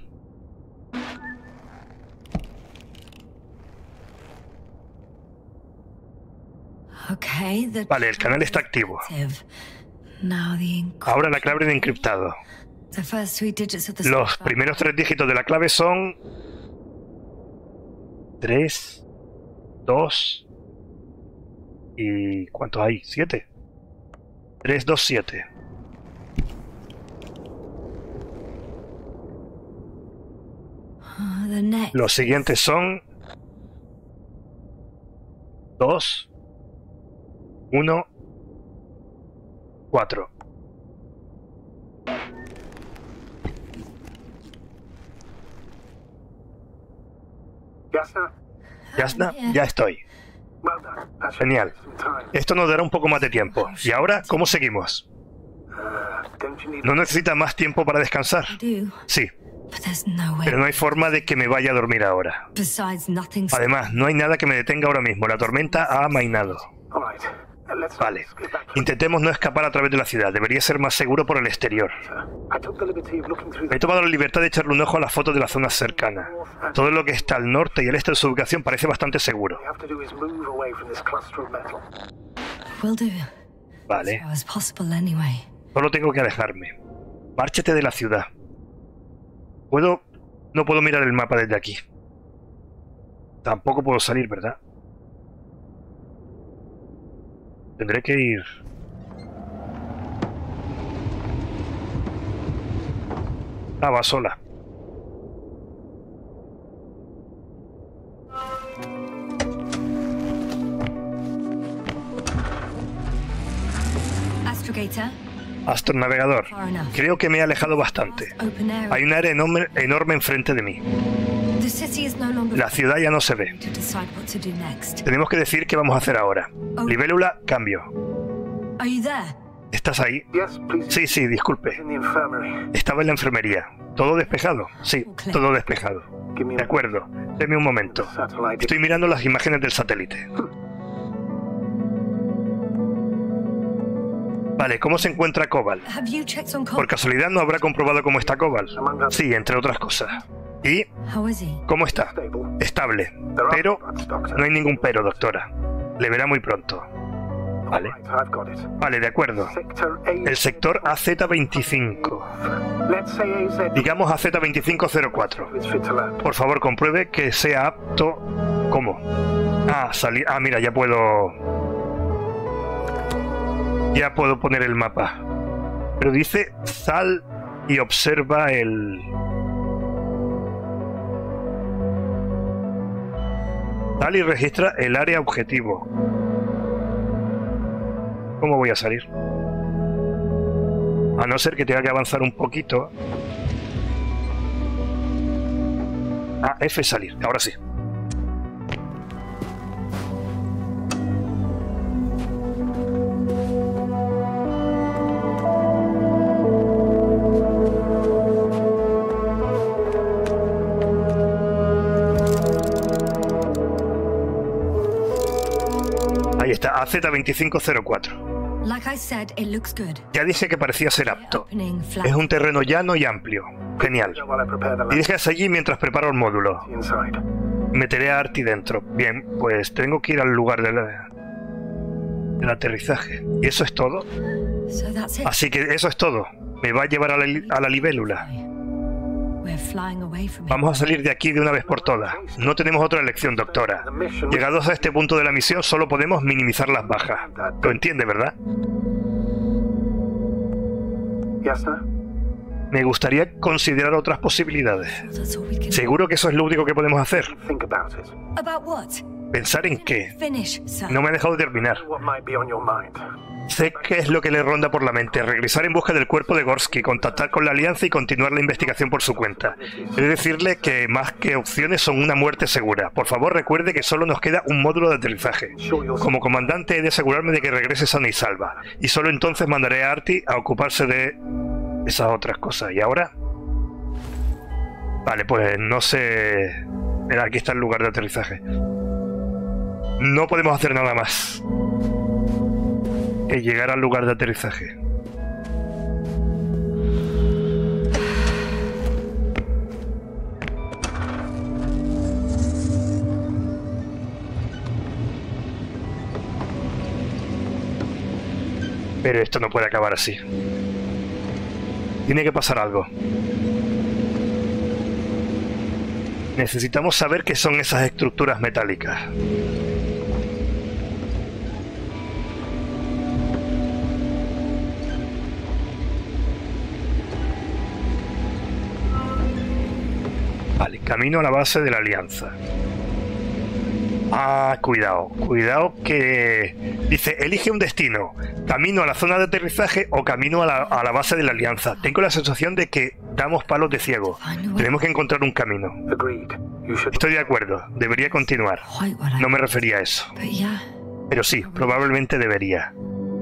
okay. The Vale, el canal está activo. Now the enc- Ahora la clave de encriptado. the first three digits of the Los cipher. primeros tres dígitos de la clave son... tres, dos... ¿Y cuántos hay? siete. tres, dos, siete. Uh, the next. Los siguientes son... dos, uno, cuatro. Yasna. Yasna, ya estoy. Well done. That should Genial. give us some time. Esto nos dará un poco más de tiempo. ¿Y ahora cómo seguimos? Uh, don't you need? ¿No necesita más tiempo para descansar? I do, Sí, but there's no way. pero no hay forma de que me vaya a dormir ahora. Besides, nothing's. Además, no hay nada que me detenga ahora mismo. La tormenta ha amainado. All right. Uh, let's. Vale. let's get back to it. Intentemos no escapar a través de la ciudad. Debería ser más seguro por el exterior. I took the liberty of looking through Me he the. tomado la libertad de echarle un ojo a las fotos de la zona cercana. Todo lo que está al norte y al este de su ubicación parece bastante seguro. All you have to do is move away from this cluster of metal. Will do. Vale, As far as possible, anyway. solo tengo que alejarme. Márchate de la ciudad. ¿Puedo...? No puedo mirar el mapa desde aquí. Tampoco puedo salir, ¿verdad? Tendré que ir... Ah, va sola. Astrogator, Astronavegador. far enough. Creo que me he alejado bastante. Open area. Hay un área enorme, enorme enfrente de mí. The city is no longer La ciudad ya no se ve. to decide what to do next. Tenemos que decir qué vamos a hacer ahora. Libélula, cambio. Are you there? ¿Estás ahí? Yes, please. Sí, sí, disculpe. In the infirmary. Estaba en la enfermería. ¿Todo despejado? Sí, todo despejado. Give me De a acuerdo. Deme un momento. satellite. Estoy mirando las imágenes del satélite. Vale, ¿cómo se encuentra Cobalt? Have you checked on Por Cole? casualidad no habrá comprobado cómo está Cobalt. Sí, entre otras cosas. ¿Y How is he? cómo está? Stable. Estable. There are Pero robots, Doctor. no hay ningún pero, doctora. Le verá muy pronto. Vale. Right, I've got it. Vale, de acuerdo. Sector A. El sector A Z veinticinco. Let's say A Z. Digamos A Z veinticinco cero cuatro. It's fit to land. Por favor, compruebe que sea apto... ¿Cómo? Ah, salí... Ah, mira, ya puedo... Ya puedo poner el mapa. Pero dice, sal y observa el... Sal y registra el área objetivo. ¿Cómo voy a salir? A no ser que tenga que avanzar un poquito. Ah, F salir. Ahora sí. Ahí está, A Z veinticinco cero cuatro. Ya dije que parecía ser apto. Es un terreno llano y amplio. Genial. Diríjase allí mientras preparo el módulo. Meteré a Artie dentro. Bien, pues tengo que ir al lugar del, del aterrizaje. ¿Y eso es todo? Así que eso es todo. Me va a llevar a la, a la libélula. Vamos a salir de aquí de una vez por todas. No tenemos otra elección, doctora. Llegados a este punto de la misión, solo podemos minimizar las bajas. ¿Lo entiende, verdad? Me gustaría considerar otras posibilidades. ¿Seguro que eso es lo único que podemos hacer? ¿Pensar en qué? No me ha dejado terminar. Sé qué es lo que le ronda por la mente. Regresar en busca del cuerpo de Gorsky, contactar con la Alianza y continuar la investigación por su cuenta. He de decirle que más que opciones son una muerte segura. Por favor, recuerde que solo nos queda un módulo de aterrizaje. Como comandante he de asegurarme de que regrese sana y salva. Y solo entonces mandaré a Artie a ocuparse de esas otras cosas. ¿Y ahora? Vale, pues no sé... Mira, aquí está el lugar de aterrizaje. No podemos hacer nada más que llegar al lugar de aterrizaje. Pero esto no puede acabar así. Tiene que pasar algo. Necesitamos saber qué son esas estructuras metálicas. Vale, camino a la base de la Alianza. Ah, cuidado, cuidado que... Dice, elige un destino. Camino a la zona de aterrizaje o camino a la, a la base de la Alianza. Tengo la sensación de que damos palos de ciego. Tenemos que encontrar un camino. Estoy de acuerdo, debería continuar. No me refería a eso. Pero sí, probablemente debería.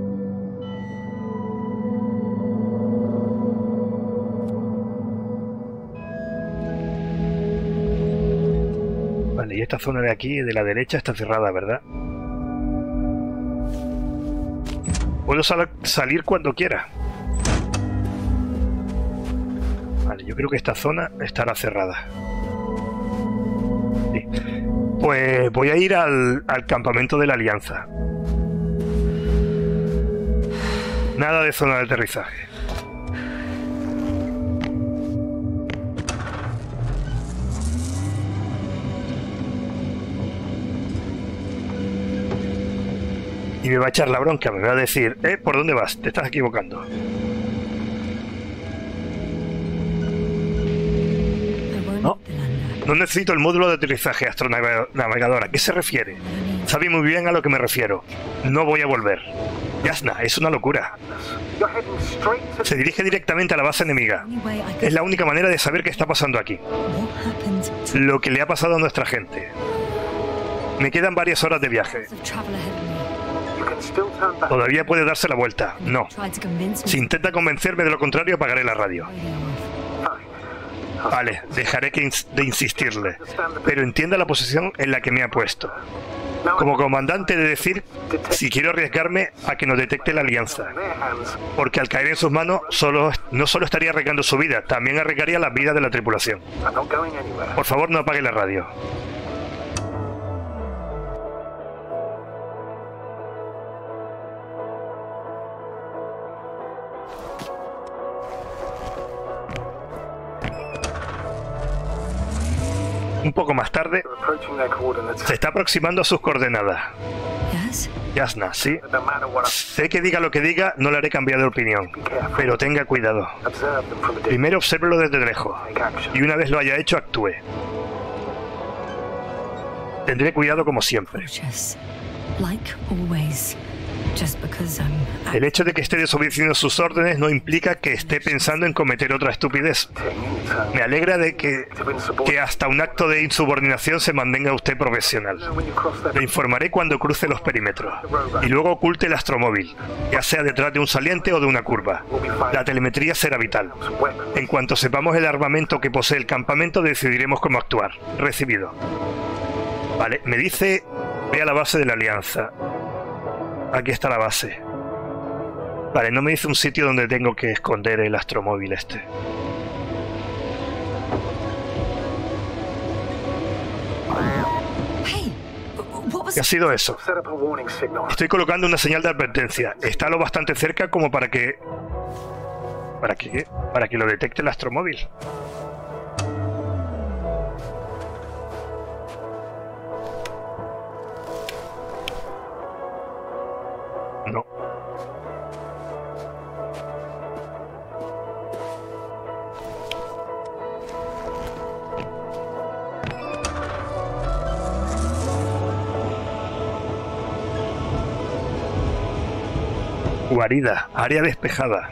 Vale, y esta zona de aquí, de la derecha, está cerrada, ¿verdad? Puedo sal salir cuando quiera. Vale, yo creo que esta zona estará cerrada. Sí. Pues voy a ir al, al campamento de la Alianza. Nada de zona de aterrizaje. Y me va a echar la bronca, me va a decir, eh, ¿por dónde vas? Te estás equivocando. No, no necesito el módulo de aterrizaje, astronavegadora. ¿A qué se refiere? Sabe muy bien a lo que me refiero. No voy a volver. Yasna, es una locura. Se dirige directamente a la base enemiga. Es la única manera de saber qué está pasando aquí. Lo que le ha pasado a nuestra gente. Me quedan varias horas de viaje. Todavía puede darse la vuelta. No. Si intenta convencerme de lo contrario, apagaré la radio. Vale, dejaré que ins de insistirle. Pero entienda la posición en la que me ha puesto. Como comandante he de decir si quiero arriesgarme a que nos detecte la Alianza. Porque al caer en sus manos, solo, no solo estaría arriesgando su vida, también arriesgaría la vida de la tripulación. Por favor, no apague la radio. Un poco más tarde, se está aproximando a sus coordenadas. Yasna, sí. Sé que diga lo que diga, no le haré cambiar de opinión. Pero tenga cuidado. Primero obsérvelo desde lejos. Y una vez lo haya hecho, actúe. Tendré cuidado como siempre. Cautious, like always. Just because I'm El hecho de que esté desobedeciendo sus órdenes no implica que esté pensando en cometer otra estupidez. Me alegra de que, que hasta un acto de insubordinación se mantenga usted profesional. Le informaré cuando cruce los perímetros. Y luego oculte el astromóvil, ya sea detrás de un saliente o de una curva. La telemetría será vital. En cuanto sepamos el armamento que posee el campamento, decidiremos cómo actuar. Recibido. Vale, me dice... Ve a la base de la Alianza. Aquí está la base. Vale, no me dice un sitio donde tengo que esconder el astromóvil este. ¿Qué ha sido eso? Estoy colocando una señal de advertencia. Está lo bastante cerca como para que... ¿Para que qué? Para que lo detecte el astromóvil. No. Guarida, área despejada.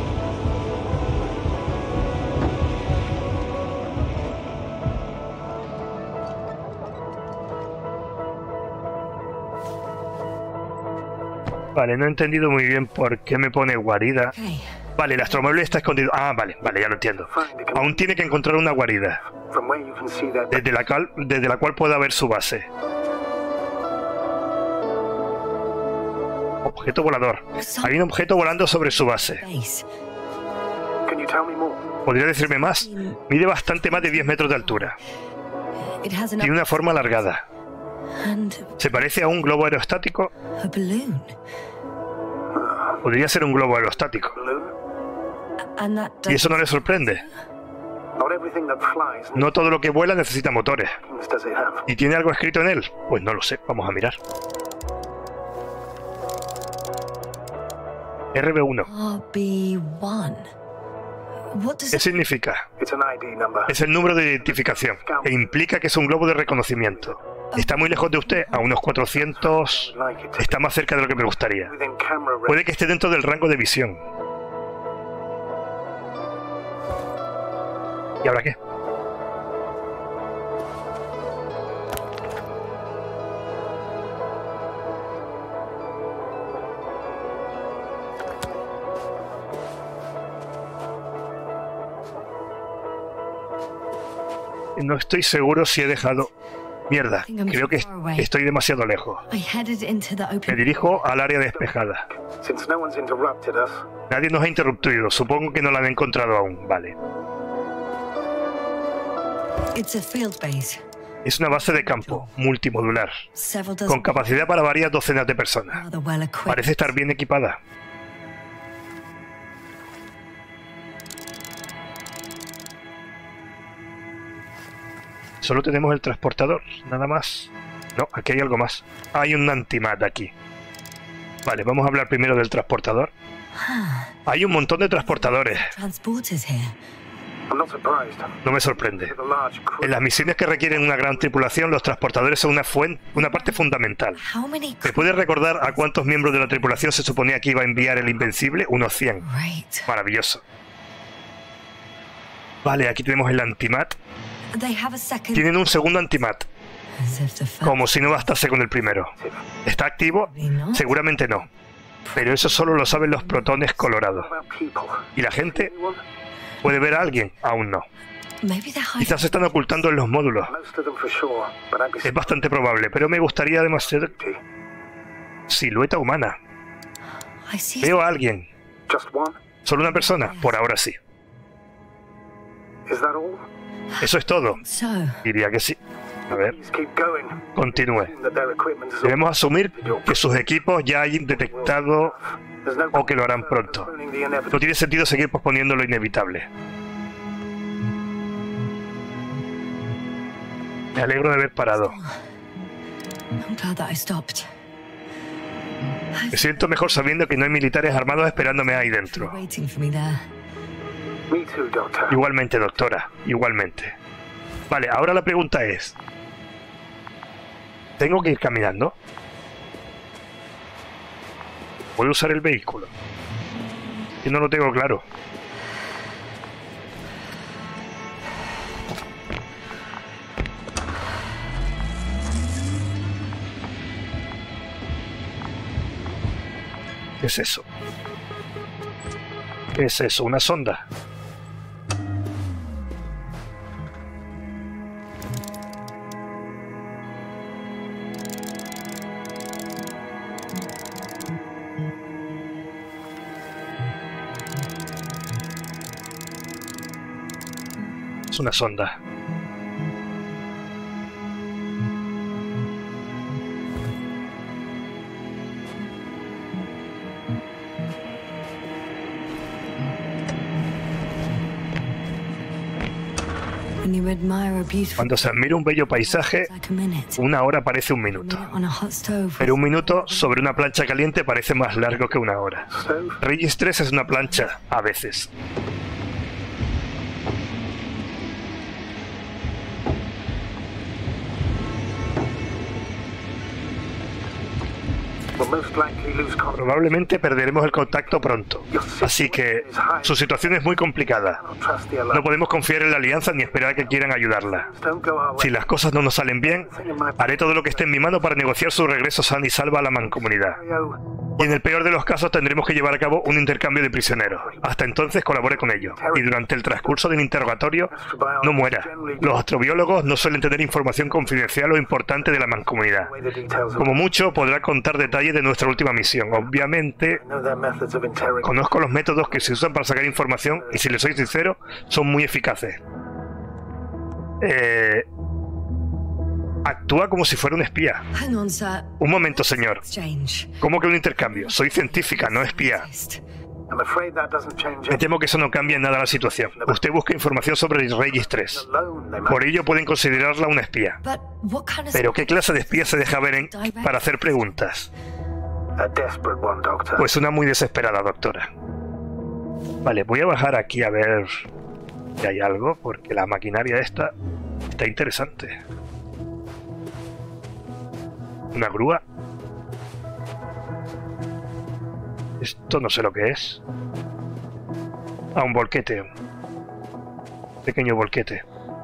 Vale, no he entendido muy bien por qué me pone guarida. Vale, el astromóvil está escondido. Ah, vale, vale, ya lo entiendo. Aún tiene que encontrar una guarida, desde la cual, desde la cual pueda ver su base. Objeto volador. Hay un objeto volando sobre su base. ¿Podría decirme más? Mide bastante más de diez metros de altura. Tiene una forma alargada. ¿Se parece a un globo aerostático? Podría ser un globo aerostático. ¿Y eso no le sorprende? No todo lo que vuela necesita motores. ¿Y tiene algo escrito en él? Pues no lo sé, vamos a mirar. R B uno. ¿Qué significa? Es el número de identificación e implica que es un globo de reconocimiento. Está muy lejos de usted, a unos cuatrocientos... Está más cerca de lo que me gustaría. Puede que esté dentro del rango de visión. ¿Y ahora qué? No estoy seguro si he dejado... Mierda, creo que estoy demasiado lejos. Me dirijo al área despejada. Nadie nos ha interrumpido. Supongo que no la han encontrado aún. Vale. Es una base de campo, multimodular, con capacidad para varias docenas de personas. Parece estar bien equipada. Solo tenemos el transportador, nada más. No, aquí hay algo más. Hay un antimat aquí. Vale, vamos a hablar primero del transportador. Hay un montón de transportadores. No me sorprende. En las misiones que requieren una gran tripulación, los transportadores son una, fuente, una parte fundamental. ¿Me puedes recordar a cuántos miembros de la tripulación se suponía que iba a enviar el Invencible? Unos cien. Maravilloso. Vale, aquí tenemos el antimat. Tienen un segundo antimat, como si no bastase con el primero. ¿Está activo? Seguramente no. Pero eso solo lo saben los protones colorados. ¿Y la gente? ¿Puede ver a alguien? Aún no. Quizás se están ocultando en los módulos. Es bastante probable, pero me gustaría demasiado... Silueta humana. Veo a alguien. ¿Solo una persona? Por ahora sí. ¿Eso es todo? Diría que sí. A ver. Continúe. Debemos asumir que sus equipos ya hayan detectado o que lo harán pronto. No tiene sentido seguir posponiendo lo inevitable. Me alegro de haber parado. Me siento mejor sabiendo que no hay militares armados esperándome ahí dentro. Igualmente, doctora. Igualmente. Vale, ahora la pregunta es... Tengo que ir caminando. ¿Puedo usar el vehículo? Y no lo tengo claro. ¿Qué es eso? ¿Qué es eso? ¿Una sonda? Es una sonda. Cuando se admira un bello paisaje, una hora parece un minuto. Pero un minuto sobre una plancha caliente parece más largo que una hora. Regis tres es una plancha, a veces. Probablemente perderemos el contacto pronto, así que su situación es muy complicada. No podemos confiar en la alianza ni esperar a que quieran ayudarla. Si las cosas no nos salen bien, haré todo lo que esté en mi mano para negociar su regreso sano y salvo a la mancomunidad. Y en el peor de los casos tendremos que llevar a cabo un intercambio de prisioneros. Hasta entonces colabore con ello. Y durante el transcurso del interrogatorio, no muera. Los astrobiólogos no suelen tener información confidencial o importante de la mancomunidad. Como mucho, podrá contar detalles de nuestra última misión. Obviamente, conozco los métodos que se usan para sacar información y, si les soy sincero, son muy eficaces. Eh... Actúa como si fuera un espía. Un momento, señor. ¿Cómo que un intercambio? Soy científica, no espía. Me temo que eso no cambia en nada la situación. Usted busca información sobre Regis tres. Por ello pueden considerarla una espía. ¿Pero qué clase de espía se deja ver en... para hacer preguntas? Pues una muy desesperada, doctora. Vale, voy a bajar aquí a ver si hay algo, porque la maquinaria esta está interesante. ¿Una grúa? Esto no sé lo que es. Ah, un volquete. Un pequeño volquete.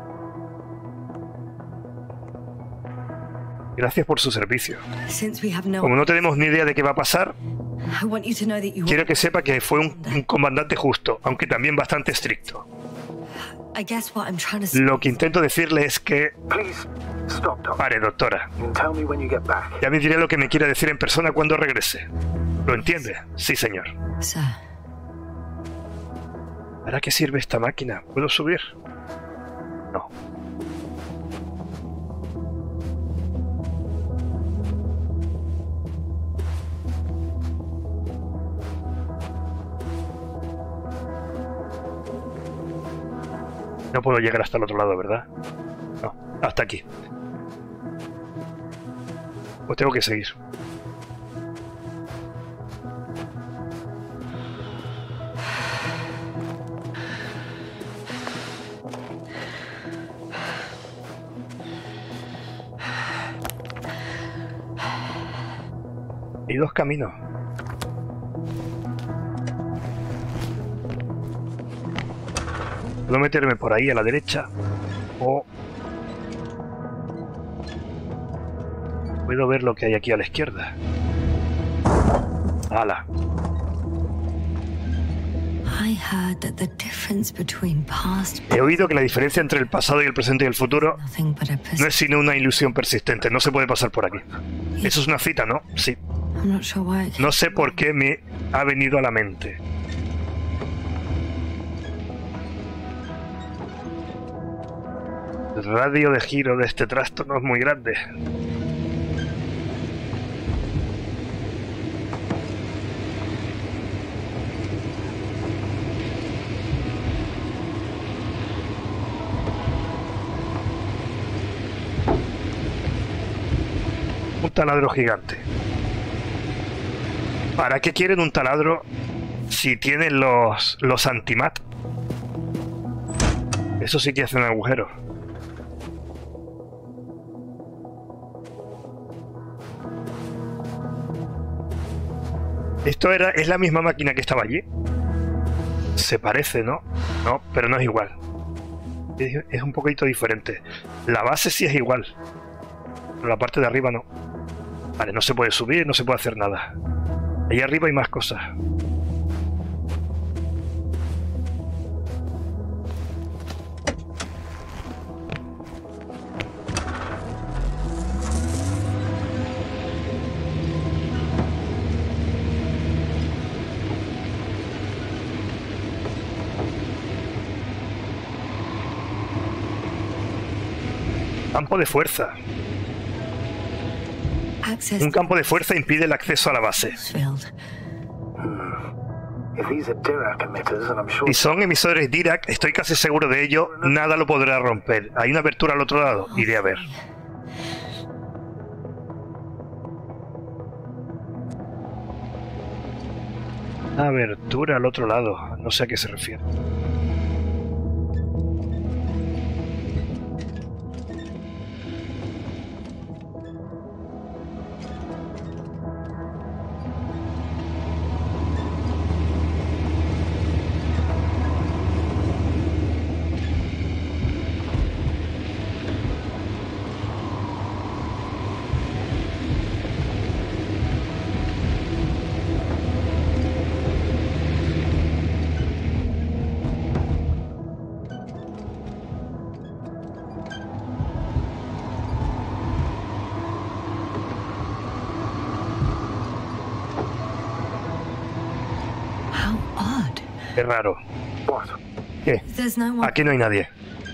Gracias por su servicio. Como no tenemos ni idea de qué va a pasar, quiero que sepa que fue un, un comandante justo, aunque también bastante estricto. Lo que intento decirle es que... Pare, doctora. Ya me diré lo que me quiera decir en persona cuando regrese. ¿Lo entiende? Sí, señor. ¿Para qué sirve esta máquina? ¿Puedo subir? No. No puedo llegar hasta el otro lado, ¿verdad? No, hasta aquí. Pues tengo que seguir. Hay dos caminos. Puedo meterme por ahí a la derecha o puedo ver lo que hay aquí a la izquierda. ¡Hala! He oído que la diferencia entre el pasado y el presente y el futuro no es sino una ilusión persistente. No se puede pasar por aquí. Eso es una cita, ¿no? Sí. No sé por qué me ha venido a la mente. El radio de giro de este trasto no es muy grande. Un taladro gigante. ¿Para qué quieren un taladro si tienen los, los antimat? Eso sí que hacen agujero. Esto era, es la misma máquina que estaba allí. Se parece, ¿no? No, pero no es igual. Es, es un poquito diferente. La base sí es igual, pero la parte de arriba no. Vale, no se puede subir, no se puede hacer nada. Ahí arriba hay más cosas. Campo de fuerza. Un campo de fuerza impide el acceso a la base. Si son emisores Dirac, estoy casi seguro de ello, nada lo podrá romper. Hay una abertura al otro lado, iré a ver. Abertura al otro lado, no sé a qué se refiere. Qué raro. ¿Qué? Aquí no hay nadie.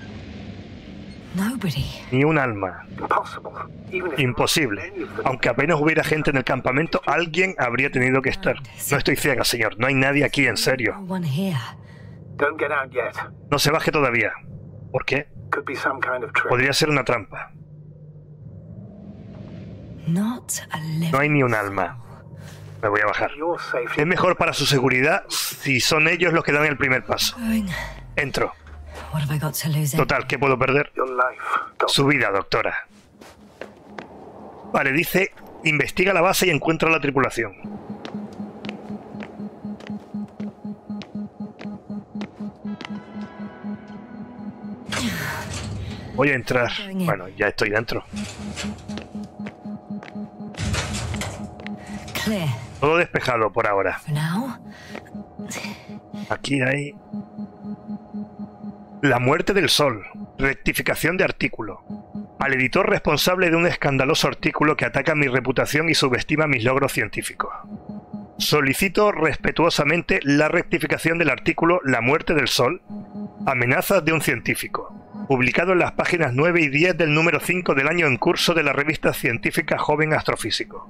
Ni un alma. Imposible. Aunque apenas hubiera gente en el campamento, alguien habría tenido que estar. No estoy ciega, señor. No hay nadie aquí, en serio. No se baje todavía. ¿Por qué? Podría ser una trampa. No hay ni un alma. Me voy a bajar. Es mejor para su seguridad si son ellos los que dan el primer paso. Entro. Total, ¿qué puedo perder? Su vida, doctora. Vale, dice, investiga la base y encuentra a la tripulación. Voy a entrar. Bueno, ya estoy dentro. Todo despejado por ahora. Aquí hay... La muerte del sol. Rectificación de artículo. Al editor responsable de un escandaloso artículo que ataca mi reputación y subestima mis logros científicos. Solicito respetuosamente la rectificación del artículo La muerte del sol. Amenazas de un científico. Publicado en las páginas nueve y diez del número cinco del año en curso de la revista científica Joven Astrofísico.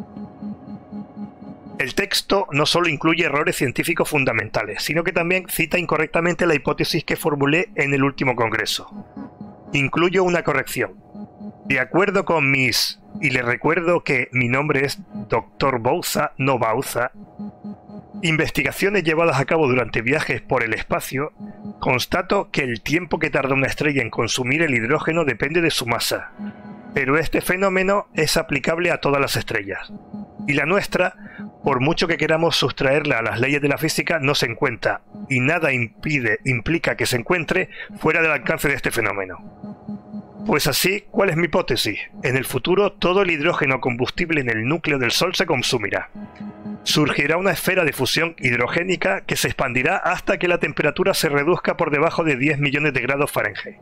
El texto no solo incluye errores científicos fundamentales, sino que también cita incorrectamente la hipótesis que formulé en el último congreso. Incluyo una corrección. De acuerdo con mis... y le recuerdo que mi nombre es doctor Bauza, no Bauza. Investigaciones llevadas a cabo durante viajes por el espacio, constato que el tiempo que tarda una estrella en consumir el hidrógeno depende de su masa. Pero este fenómeno es aplicable a todas las estrellas. Y la nuestra, por mucho que queramos sustraerla a las leyes de la física, no se encuentra, y nada impide, implica que se encuentre fuera del alcance de este fenómeno. Pues así, ¿cuál es mi hipótesis? En el futuro, todo el hidrógeno combustible en el núcleo del Sol se consumirá. Surgirá una esfera de fusión hidrogénica que se expandirá hasta que la temperatura se reduzca por debajo de diez millones de grados Fahrenheit.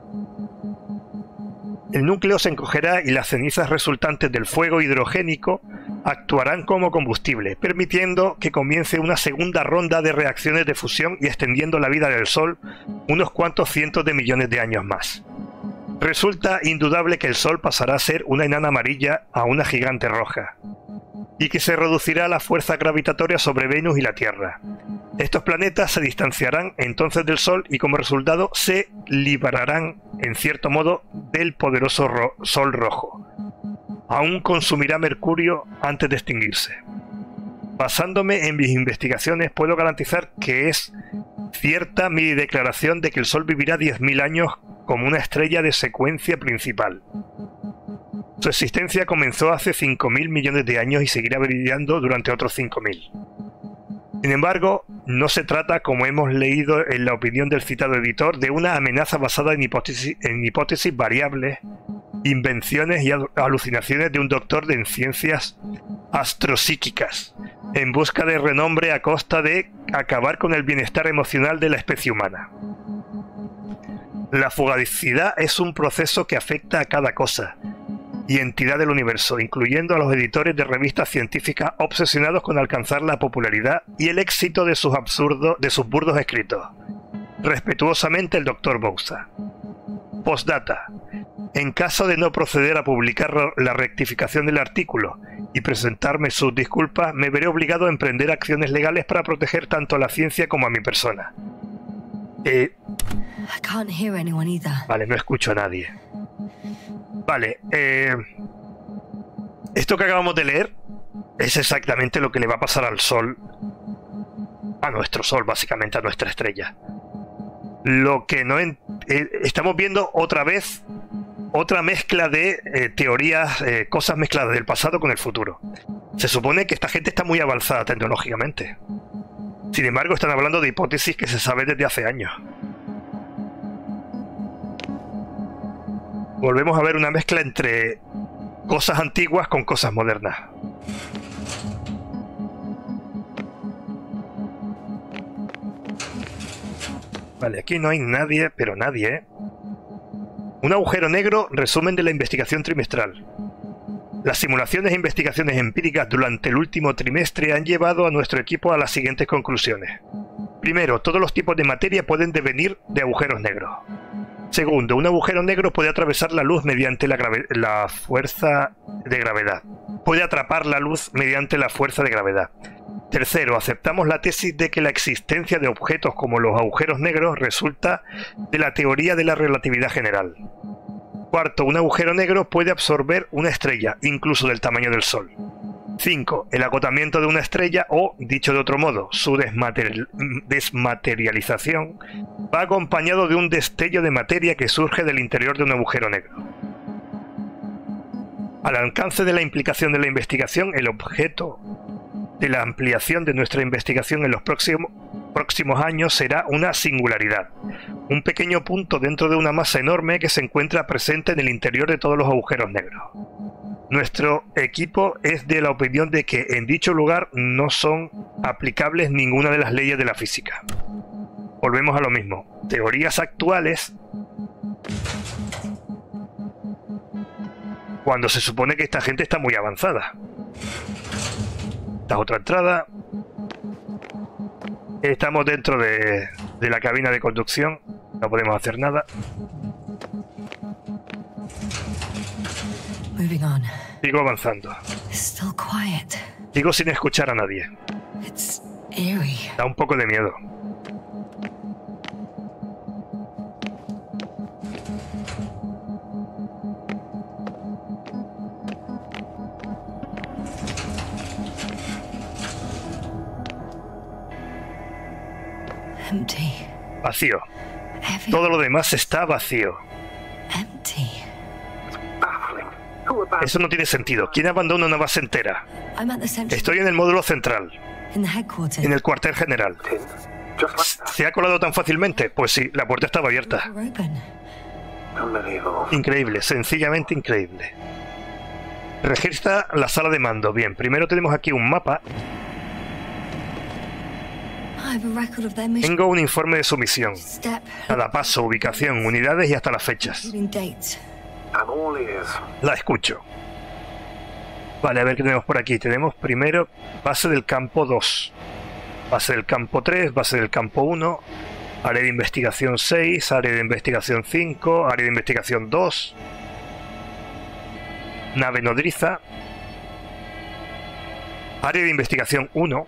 El núcleo se encogerá y las cenizas resultantes del fuego hidrogénico actuarán como combustible, permitiendo que comience una segunda ronda de reacciones de fusión y extendiendo la vida del Sol unos cuantos cientos de millones de años más. Resulta indudable que el Sol pasará a ser una enana amarilla a una gigante roja, y que se reducirá la fuerza gravitatoria sobre Venus y la Tierra. Estos planetas se distanciarán entonces del Sol y como resultado se librarán, en cierto modo, del poderoso ro- Sol rojo. Aún consumirá mercurio antes de extinguirse. Basándome en mis investigaciones, puedo garantizar que es cierta mi declaración de que el Sol vivirá diez mil años como una estrella de secuencia principal. Su existencia comenzó hace cinco mil millones de años y seguirá brillando durante otros cinco mil. Sin embargo, no se trata, como hemos leído en la opinión del citado editor, de una amenaza basada en hipótesis, en hipótesis variables, invenciones y alucinaciones de un doctor en ciencias astropsíquicas, en busca de renombre a costa de acabar con el bienestar emocional de la especie humana. La fugacidad es un proceso que afecta a cada cosa y entidad del universo, incluyendo a los editores de revistas científicas obsesionados con alcanzar la popularidad y el éxito de sus absurdos, de sus burdos escritos. Respetuosamente, el doctor Bouza. Postdata. En caso de no proceder a publicar la rectificación del artículo y presentarme sus disculpas, me veré obligado a emprender acciones legales para proteger tanto a la ciencia como a mi persona. Eh, I can't hear anyone either. Vale, no escucho a nadie. Vale, eh, esto que acabamos de leer es exactamente lo que le va a pasar al Sol, a nuestro Sol, básicamente a nuestra estrella. Lo que no en, eh, estamos viendo otra vez otra mezcla de eh, teorías, eh, cosas mezcladas del pasado con el futuro. Se supone que esta gente está muy avanzada tecnológicamente. Sin embargo, están hablando de hipótesis que se sabe desde hace años. Volvemos a ver una mezcla entre cosas antiguas con cosas modernas. Vale, aquí no hay nadie, pero nadie, ¿eh? Un agujero negro, resumen de la investigación trimestral. Las simulaciones e investigaciones empíricas durante el último trimestre han llevado a nuestro equipo a las siguientes conclusiones. Primero, todos los tipos de materia pueden devenir de agujeros negros. Segundo, un agujero negro puede atravesar la luz mediante la, la fuerza de gravedad. Puede atrapar la luz mediante la fuerza de gravedad. Tercero, aceptamos la tesis de que la existencia de objetos como los agujeros negros resulta de la teoría de la relatividad general. Cuarto, un agujero negro puede absorber una estrella, incluso del tamaño del Sol. cinco. El agotamiento de una estrella o, dicho de otro modo, su desmaterial- desmaterialización va acompañado de un destello de materia que surge del interior de un agujero negro. Al alcance de la implicación de la investigación, el objeto de la ampliación de nuestra investigación en los próximos, próximos años será una singularidad, un pequeño punto dentro de una masa enorme que se encuentra presente en el interior de todos los agujeros negros. Nuestro equipo es de la opinión de que en dicho lugar no son aplicables ninguna de las leyes de la física. Volvemos a lo mismo. Teorías actuales, cuando se supone que esta gente está muy avanzada. Esta es otra entrada. Estamos dentro de, de la cabina de conducción. No podemos hacer nada. Moving on. Sigo avanzando. It's still quiet. Sigo sin escuchar a nadie. It's eerie. Da un poco de miedo. Empty. Vacío. Every Todo lo demás está vacío. empty. Baffling. Who abandoned? Eso no tiene sentido. ¿Quién abandona una base entera? I'm at the central. Estoy en el módulo central, In the headquarters. en el cuartel general. Just like that. ¿Se ha colado tan fácilmente? Pues sí, la puerta estaba abierta. We're open. Unbelievable. Increíble, sencillamente increíble. Registra la sala de mando. Bien, primero tenemos aquí un mapa. I have a record of their mission. Tengo un informe de su misión. Step. Cada paso, ubicación, unidades y hasta las fechas. Including dates. I'm all ears. La escucho. Vale, a ver qué tenemos por aquí. Tenemos primero base del campo dos. Base del campo tres, base del campo uno. Área de investigación seis, área de investigación cinco, área de investigación dos. Nave nodriza. Área de investigación uno.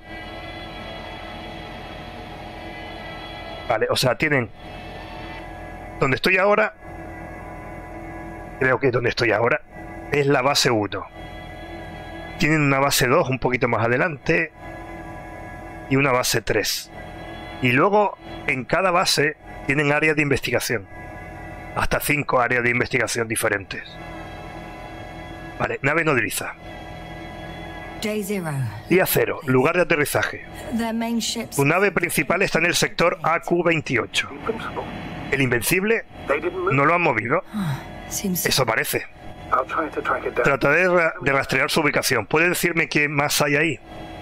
Vale, o sea, tienen... Donde estoy ahora... Creo que donde estoy ahora es la base uno. Tienen una base dos un poquito más adelante y una base tres. Y luego en cada base tienen áreas de investigación. Hasta cinco áreas de investigación diferentes. Vale, nave nodriza. Day zero. Día cero, lugar de aterrizaje. Their main ships. Tu nave principal está en el sector A Q veintiocho. Invincible. ¿El Invencible? They didn't move. ¿No lo han movido? Seems Eso parece. I'll try to track it down. Trataré de, ra- de rastrear su ubicación. ¿Puede decirme qué más hay ahí?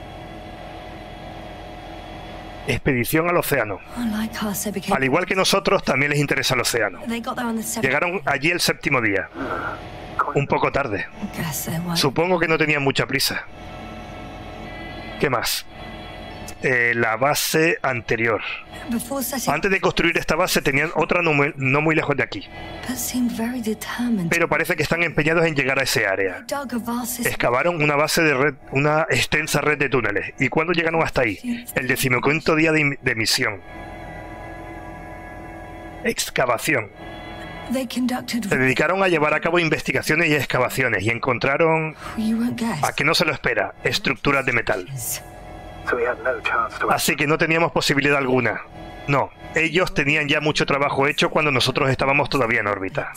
Expedición al océano. unlike us, they became. Al igual que nosotros, también les interesa el océano. They got there on the seventh. Llegaron allí el séptimo día. Un poco tarde. Guess they weren't. Supongo que no tenían mucha prisa. ¿Qué más? Eh, la base anterior. Before setting, Antes de construir esta base tenían otra no muy, no muy lejos de aquí. but seemed very determined. Pero parece que están empeñados en llegar a ese área. Dug a vast system. Excavaron una base de red, una extensa red de túneles. ¿Y cuándo llegaron hasta ahí? El decimoquinto día de, de misión. Excavación. They conducted. Se dedicaron a llevar a cabo investigaciones y excavaciones y encontraron, You won't guess. a que no se lo espera, estructuras de metal. So we had no chance to. Así que no teníamos posibilidad alguna. No, ellos tenían ya mucho trabajo hecho cuando nosotros estábamos todavía en órbita.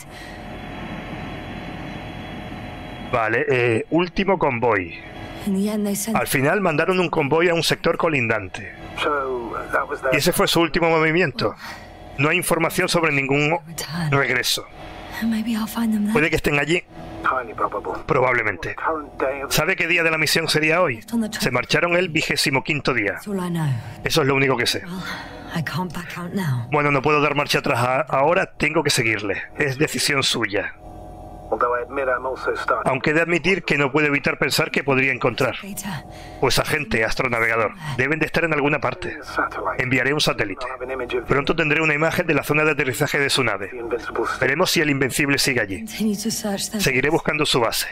Vale, eh, último convoy. In the end, they sent. Al final mandaron un convoy a un sector colindante. So that was Y their. ese fue su último movimiento. No hay información sobre ningún Return. regreso. Maybe I'll find them there. Puede que estén allí, Highly probable. probablemente. Current day of. ¿Sabe qué día de la misión sería hoy? Se marcharon el vigésimo quinto día. That's all I know. Eso es lo único que sé. Well, I can't back out now. Bueno, no puedo dar marcha atrás a- ahora, tengo que seguirle. Es decisión suya. Although I admit I'm also starting. Aunque he de admitir que no puedo evitar pensar que podría encontrar. Peter, Pues agente, astronavegador, deben de estar en alguna parte. Satellite. Enviaré un satélite. I'll have an image of Pronto tendré una imagen de la zona de aterrizaje de su nave. the invincible stick. Veremos si el Invencible sigue allí. continue to search them. Seguiré buscando su base.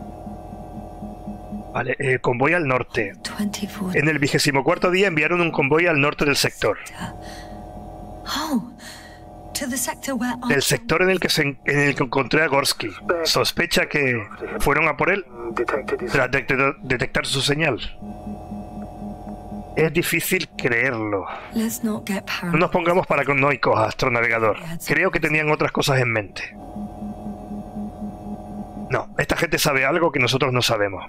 Vale, eh, convoy al norte. twenty-four. En el vigésimo cuarto día enviaron un convoy al norte del sector. Oh, to the sector where I. Del sector en el que, se, en el que encontré a Gorsky. Sospecha que fueron a por él Detected his. tras detectar, detectar su señal. Es difícil creerlo. Let's not get No paranoid. nos pongamos paranoicos, astronavegador. Creo que tenían otras cosas en mente. No, esta gente sabe algo que nosotros no sabemos.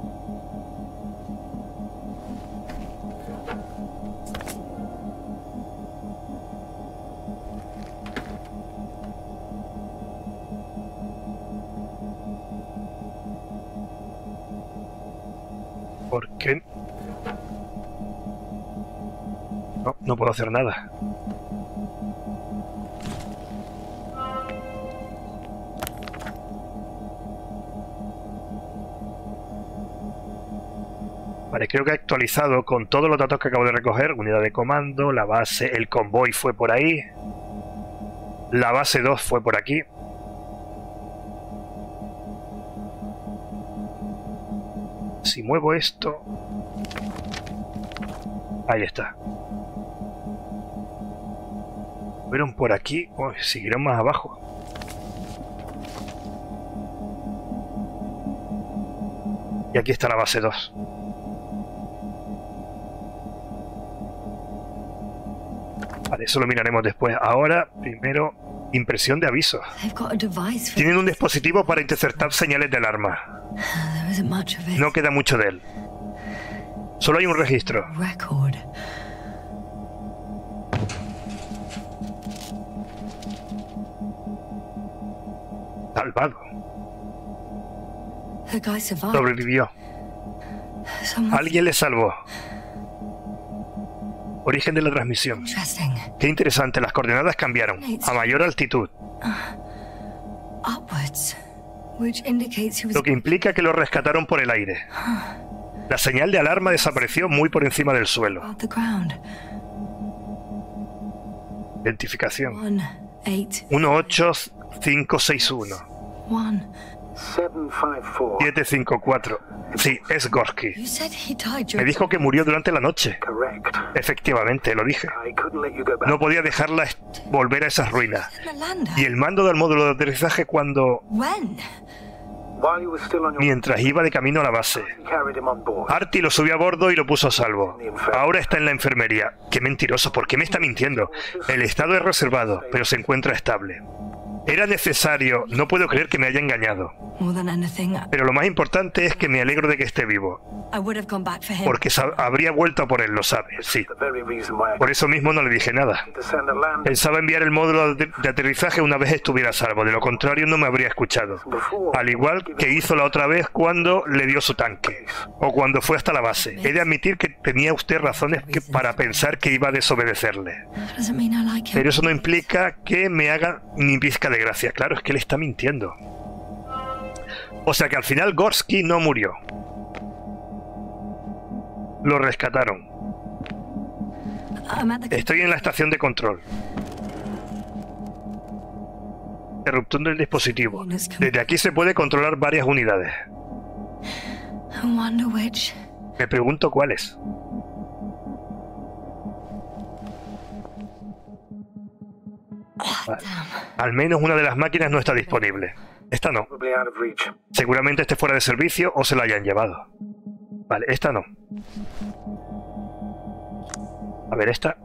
¿Por qué? No, no puedo hacer nada. Vale, creo que he actualizado con todos los datos que acabo de recoger. Unidad de comando, la base, el convoy fue por ahí. La base dos fue por aquí. Si muevo esto... Ahí está. Fueron por aquí. Uy, siguieron más abajo. Y aquí está la base dos. Vale, eso lo miraremos después. Ahora, primero, impresión de aviso. They've got a device for. Tienen un dispositivo para interceptar señales de alarma. There isn't much of it. No queda mucho de él. Solo hay un registro. Record. Salvado. The guy survived. Sobrevivió. Someone. Alguien le salvó. Origen de la transmisión. Interesting. Qué interesante, las coordenadas cambiaron. A mayor altitud. Upwards. Which indicates he was. Lo que implica que lo rescataron por el aire. La señal de alarma desapareció muy por encima del suelo. Above the ground. Identificación. One, eight, uno ocho cinco seis uno. one. seven five four. siete cinco cuatro. Sí, es Gorsky. You said he died Me during. dijo que murió durante la noche. Correct. Efectivamente, lo dije. I couldn't let you go back. No podía dejarla est- volver a esas ruinas. In the lander. Y el mando del módulo de aterrizaje cuando... When? While you were still on your. mientras iba de camino a la base. You carried him on board. Artie lo subió a bordo y lo puso a salvo. Ahora está en la enfermería. Qué mentiroso, ¿por qué me está mintiendo? El estado es reservado, pero se encuentra estable. Era necesario. No puedo creer que me haya engañado. More than anything, Pero lo más importante es que me alegro de que esté vivo. I would have gone back for him. Porque sab- habría vuelto a por él, lo sabe, sí. The very reason why I Por eso mismo no le dije nada. to send a land Pensaba enviar el módulo de, de aterrizaje una vez estuviera a salvo. De lo contrario no me habría escuchado. before. Al igual que hizo la otra vez cuando le dio su tanque. O cuando fue hasta la base. He de admitir que tenía usted razones que- para pensar que iba a desobedecerle. Doesn't mean I like him. Pero eso no implica que me haga ni pizca de gracia. Claro, es que él está mintiendo. O sea que al final Gorski no murió. Lo rescataron. I'm at the Estoy en la estación de control. Interruptando el dispositivo. Desde aquí se puede controlar varias unidades. I wonder which. Me pregunto cuáles. Vale. Al menos una de las máquinas no está disponible. Esta no. probably out of reach. Seguramente esté fuera de servicio o se la hayan llevado. Vale, esta no. A ver, esta.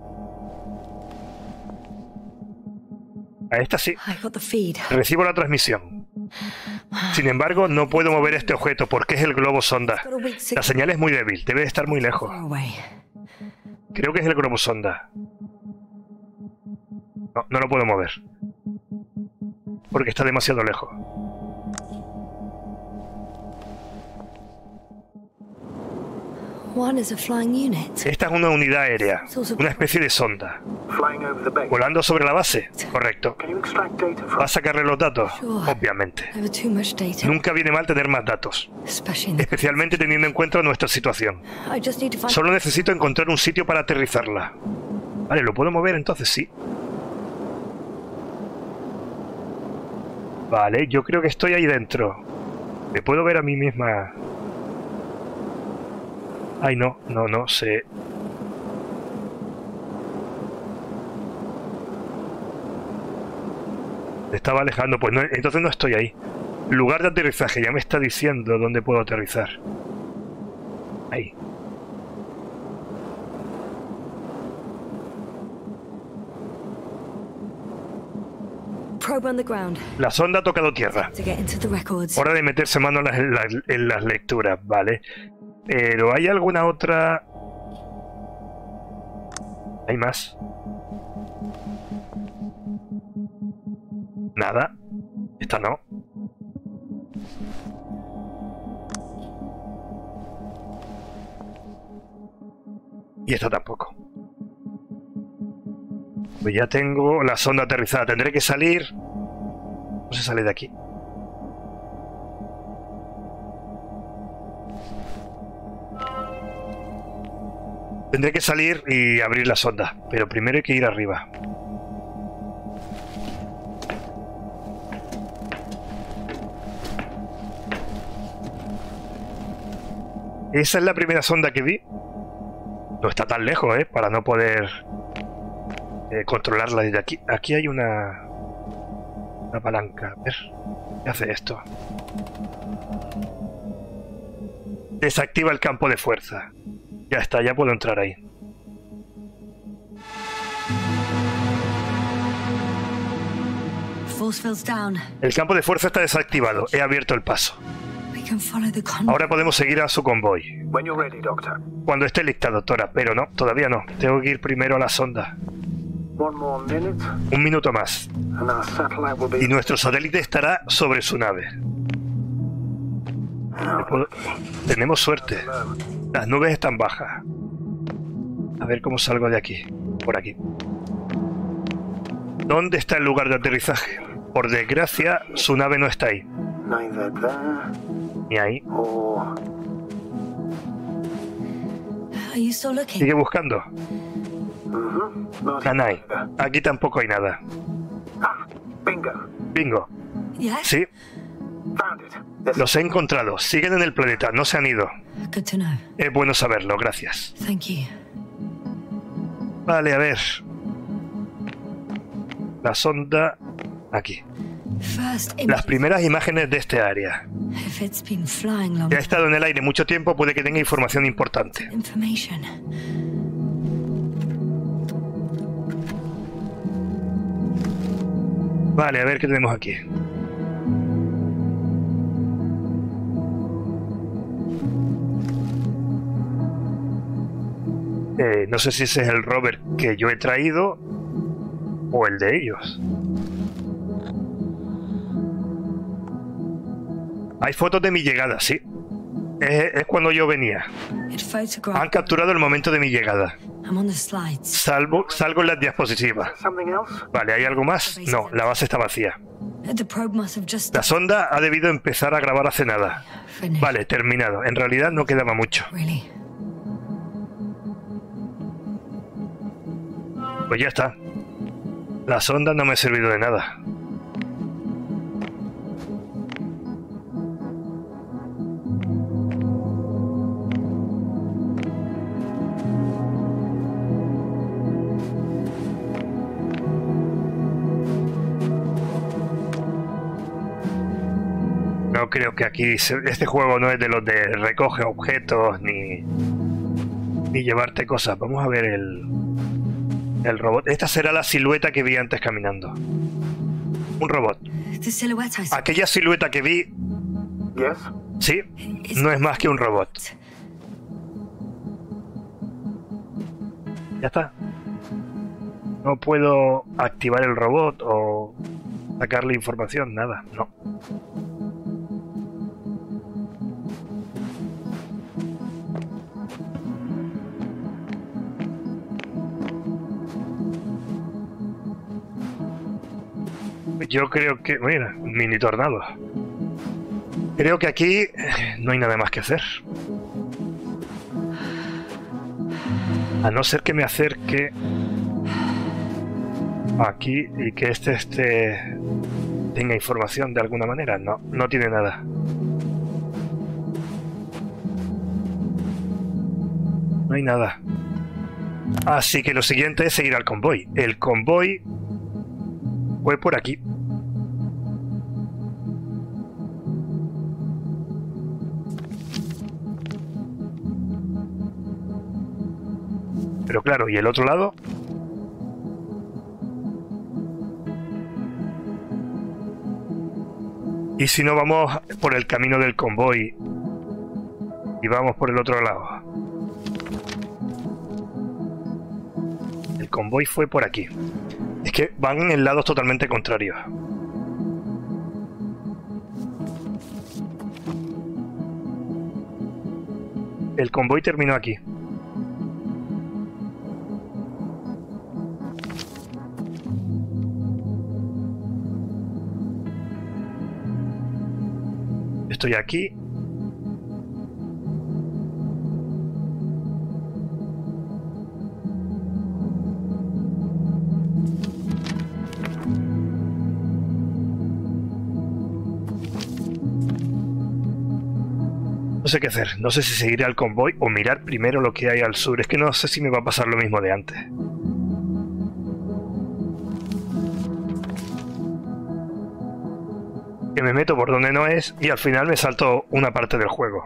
A esta sí. I got the feed. Recibo la transmisión. Sin embargo, no puedo mover este objeto porque es el globo sonda. Got a weak La signal señal es muy débil, debe de estar muy lejos. far away. Creo que es el globo sonda. No, no lo puedo mover. Porque está demasiado lejos. One is a flying unit. Esta es una unidad aérea, una especie de sonda. Flying over the bay. Volando sobre la base, correcto. Can you extract data from ¿Va a sacarle los datos? Sure. Obviamente. Never too much data, Nunca viene mal tener más datos, especially in the... especialmente teniendo en cuenta nuestra situación. I just need to find... Solo necesito encontrar un sitio para aterrizarla. Vale, ¿lo puedo mover entonces? Sí. Vale, yo creo que estoy ahí dentro. ¿Me puedo ver a mí misma? Ay, no, no, no, sé. Me estaba alejando, pues no, entonces no estoy ahí. Lugar de aterrizaje, ya me está diciendo dónde puedo aterrizar. Ahí. Probe on the ground La sonda ha tocado tierra. to get into the records. Hora de meterse mano en las, en las- en las lecturas, ¿vale? Pero ¿hay alguna otra...? ¿Hay más? Nada. Esta no. Y esta tampoco. Pues ya tengo la sonda aterrizada. Tendré que salir... ¿Cómo se sale de aquí? Tendré que salir y abrir la sonda, pero primero hay que ir arriba. Esa es la primera sonda que vi. No está tan lejos, ¿eh? Para no poder eh, controlarla desde aquí. Aquí hay una... Una palanca. A ver, ¿qué hace esto? Desactiva el campo de fuerza. Ya está, ya puedo entrar ahí. Force field's down. El campo de fuerza está desactivado. He abierto el paso. We can follow the con... Ahora podemos seguir a su convoy. when you're ready, Doctor. Cuando esté lista, doctora. Pero no, todavía no. Tengo que ir primero a la sonda. One more minute, Un minuto más. and our satellite will be. Y nuestro satélite estará sobre su nave. ¿Me puedo- Tenemos suerte. Las nubes están bajas. A ver cómo salgo de aquí. Por aquí. ¿Dónde está el lugar de aterrizaje? Por desgracia, su nave no está ahí. Neither there Ni ahí. or. Are you still looking? Sigue buscando. Mm-hmm. Not Ah, no hay. either. Aquí tampoco hay nada. Ah, bingo. Bingo. Yes? Sí, Found it. This los he encontrado. Siguen en el planeta. No se han ido. Good to know. Es bueno saberlo. Gracias. Thank you. Vale, a ver. La sonda... Aquí. First Las image. primeras imágenes de este área. If it's been flying long Ya ha estado en el aire mucho tiempo, puede que tenga información importante. information. Vale, a ver qué tenemos aquí. Eh, no sé si ese es el rover que yo he traído o el de ellos. Hay fotos de mi llegada, sí. Es, es cuando yo venía. Han capturado el momento de mi llegada. Salvo, salgo en las diapositivas. Vale, ¿hay algo más? No, la base está vacía. La sonda ha debido empezar a grabar hace nada. Vale, terminado. En realidad no quedaba mucho. Pues ya está. La sonda no me ha servido de nada. No creo que aquí... Se... Este juego no es de los de recoge objetos ni... ni llevarte cosas. Vamos a ver el... el robot. Esta será la silueta que vi antes caminando. Un robot. Aquella silueta que vi... Sí, no es más que un robot. Ya está. No puedo activar el robot o sacarle información, nada, no. Yo creo que... Mira, un mini tornado. Creo que aquí no hay nada más que hacer. A no ser que me acerque aquí y que este, este tenga información de alguna manera. No, no tiene nada. No hay nada. Así que lo siguiente es seguir al convoy. El convoy fue por aquí. Pero claro, ¿y el otro lado? ¿Y si no vamos por el camino del convoy y vamos por el otro lado? El convoy fue por aquí. Es que van en lados totalmente contrarios. El convoy terminó aquí. Estoy aquí. No sé qué hacer. No sé si seguir al convoy o mirar primero lo que hay al sur. Es que no sé si me va a pasar lo mismo de antes. Que me meto por donde no es y al final me salto una parte del juego.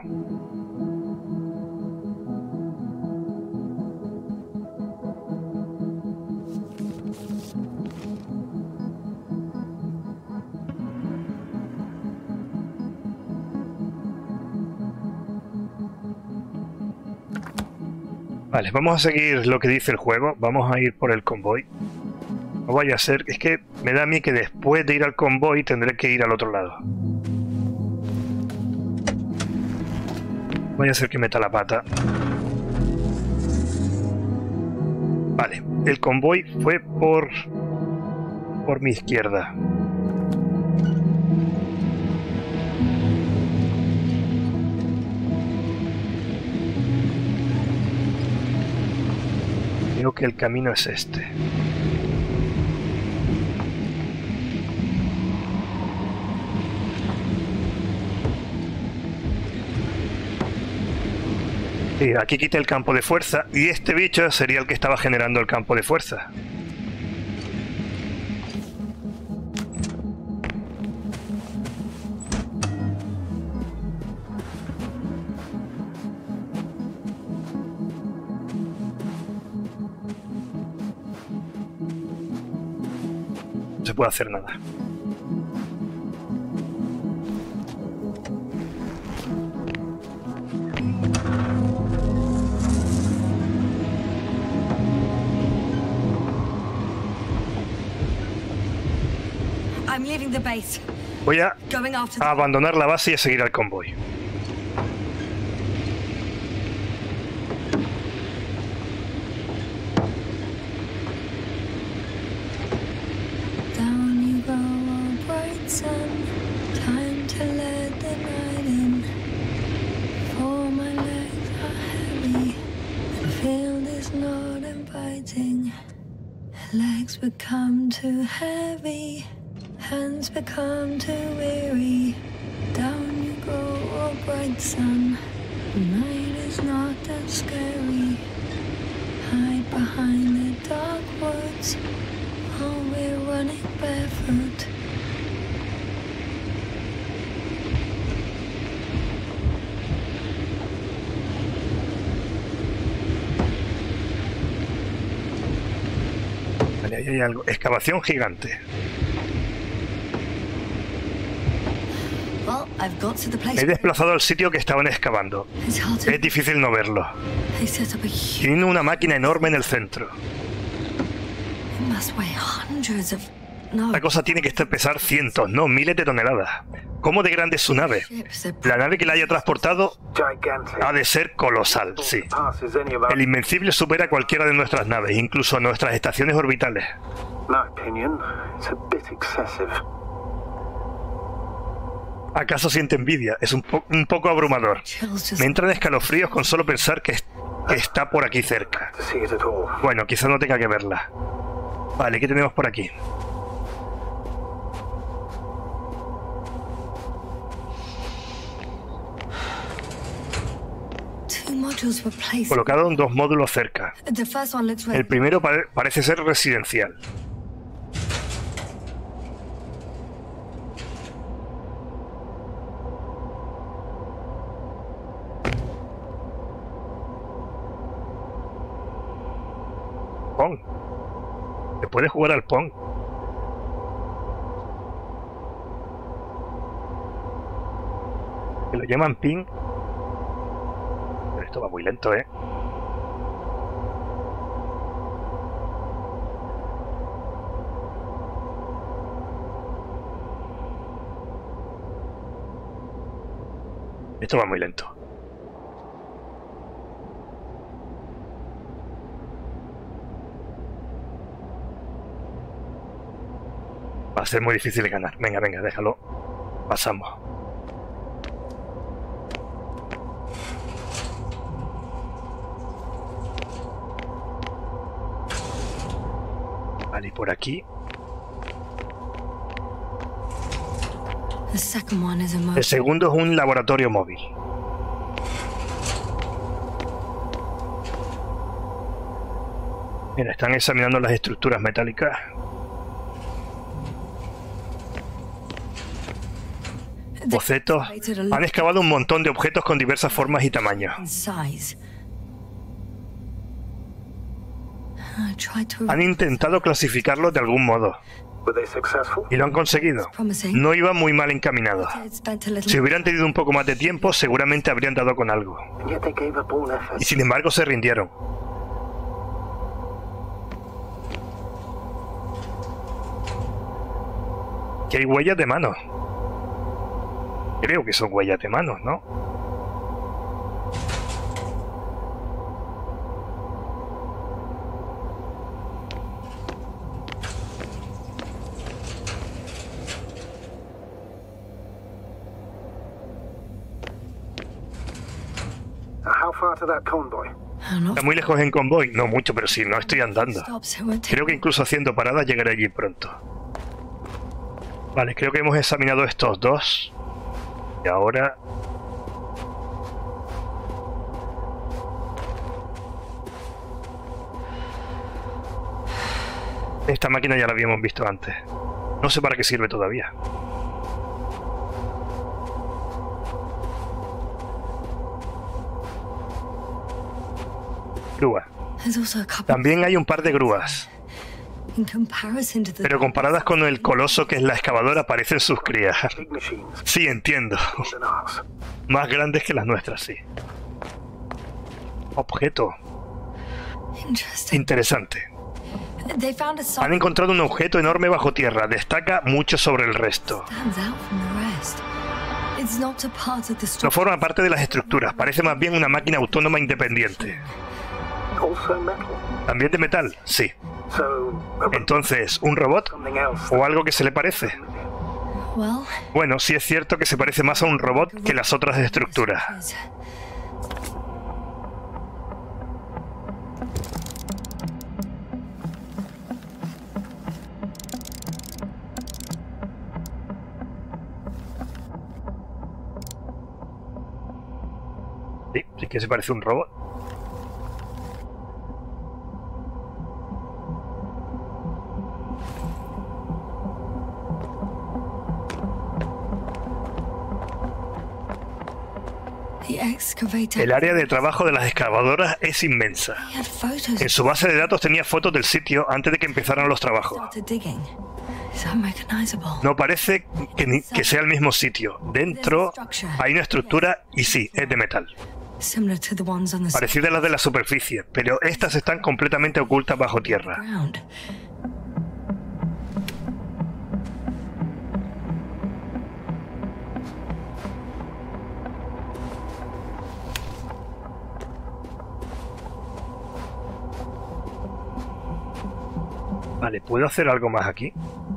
Vale, vamos a seguir lo que dice el juego. Vamos a ir por el convoy. No vaya a ser... Es que me da a mí que después de ir al convoy tendré que ir al otro lado. Vaya a ser que meta la pata. Vale, el convoy fue por... por mi izquierda. Creo que el camino es este. Sí, aquí quité el campo de fuerza y este bicho sería el que estaba generando el campo de fuerza. No se puede hacer nada. I'm leaving the base. Voy a, Going after the... a abandonar la base y a seguir al convoy. Down you go, oh bright sun. Time to let the night in. For my legs are heavy. The field is not inviting. Legs become too heavy. Hands become too weary. Down you go, oh bright sun. The night is not that scary. Hide behind the dark woods. Oh, we're running barefoot. Vale, ahí hay algo. Excavación gigante. Well, I've got to the place. Me he desplazado al sitio que estaban excavando. It's hard to... Es difícil no verlo. They set up a huge... Tiene una máquina enorme en el centro. It must weigh hundreds of... No. La cosa tiene que estar pesar cientos, no miles de toneladas. ¿Cómo de grande es su nave? Ships are... La nave que la haya transportado Gigantic. ha de ser colosal, sí. Passes any of our... El Invencible supera cualquiera de nuestras naves, incluso nuestras estaciones orbitales. In my opinion, it's a bit excessive. ¿Acaso siente envidia? Es un, po un poco abrumador. Chills just... Me entran escalofríos con solo pensar que, es que está por aquí cerca. To see it at all. Bueno, quizá no tenga que verla. Vale, ¿qué tenemos por aquí? Two modules were placed. Colocaron dos módulos cerca. The first one looks El ready. primero pare parece ser residencial. Pong. Se puede jugar al Pong. Que lo llaman ping. Pero esto va muy lento, ¿eh? Esto va muy lento. Va a ser muy difícil ganar. Venga, venga, déjalo. Pasamos. Vale, y por aquí. The second one is a El module. segundo es un laboratorio móvil. Mira, están examinando las estructuras metálicas. Bocetos. Han excavado un montón de objetos con diversas formas y tamaños. In size. I tried to... Han intentado clasificarlos de algún modo. Were they successful? Y lo han conseguido. Promising. No iba muy mal encaminado. They'd spent a little... Si hubieran tenido un poco más de tiempo, seguramente habrían dado con algo. And yet they gave up all effort. Y sin embargo se rindieron. Que hay huellas de manos. Creo que son huellas de manos, ¿no? Now, how far to that convoy? Oh, not Está muy lejos en convoy. No mucho, pero sí, no estoy andando. stops. It won't take... Creo que incluso haciendo paradas llegaré allí pronto. Vale, creo que hemos examinado estos dos. Y ahora... Esta máquina ya la habíamos visto antes. No sé para qué sirve todavía. Grúa. There's also a couple... También hay un par de grúas. In comparison to the Pero comparadas con el coloso que es la excavadora, parecen sus crías. Big machines Sí, entiendo. than ours. Más grandes que las nuestras, sí. Objeto. interesting. Interesante. They found a Han site encontrado un objeto enorme bajo tierra. Destaca mucho sobre el resto. that stands out from the rest. It's not a part of the No structure. forma parte de las estructuras. Parece más bien una máquina autónoma independiente. Also metal. ¿También de metal? Sí. So, a robot, Entonces, ¿un robot? something else. ¿O algo que se le parece? Well, Bueno, sí es cierto que se parece más a un robot que las otras estructuras. Sí, sí que se parece a un robot. the excavator. El área de trabajo de las excavadoras es inmensa. He had photos. En su base de datos tenía fotos del sitio antes de que empezaran los trabajos. Started digging. It's unrecognizable. No parece que, ni- que sea el mismo sitio. Dentro hay una estructura y sí, es de metal. Similar to the ones on the Parecida a las de la superficie, pero estas están completamente ocultas bajo tierra. ground. Vale, ¿puedo hacer algo más aquí?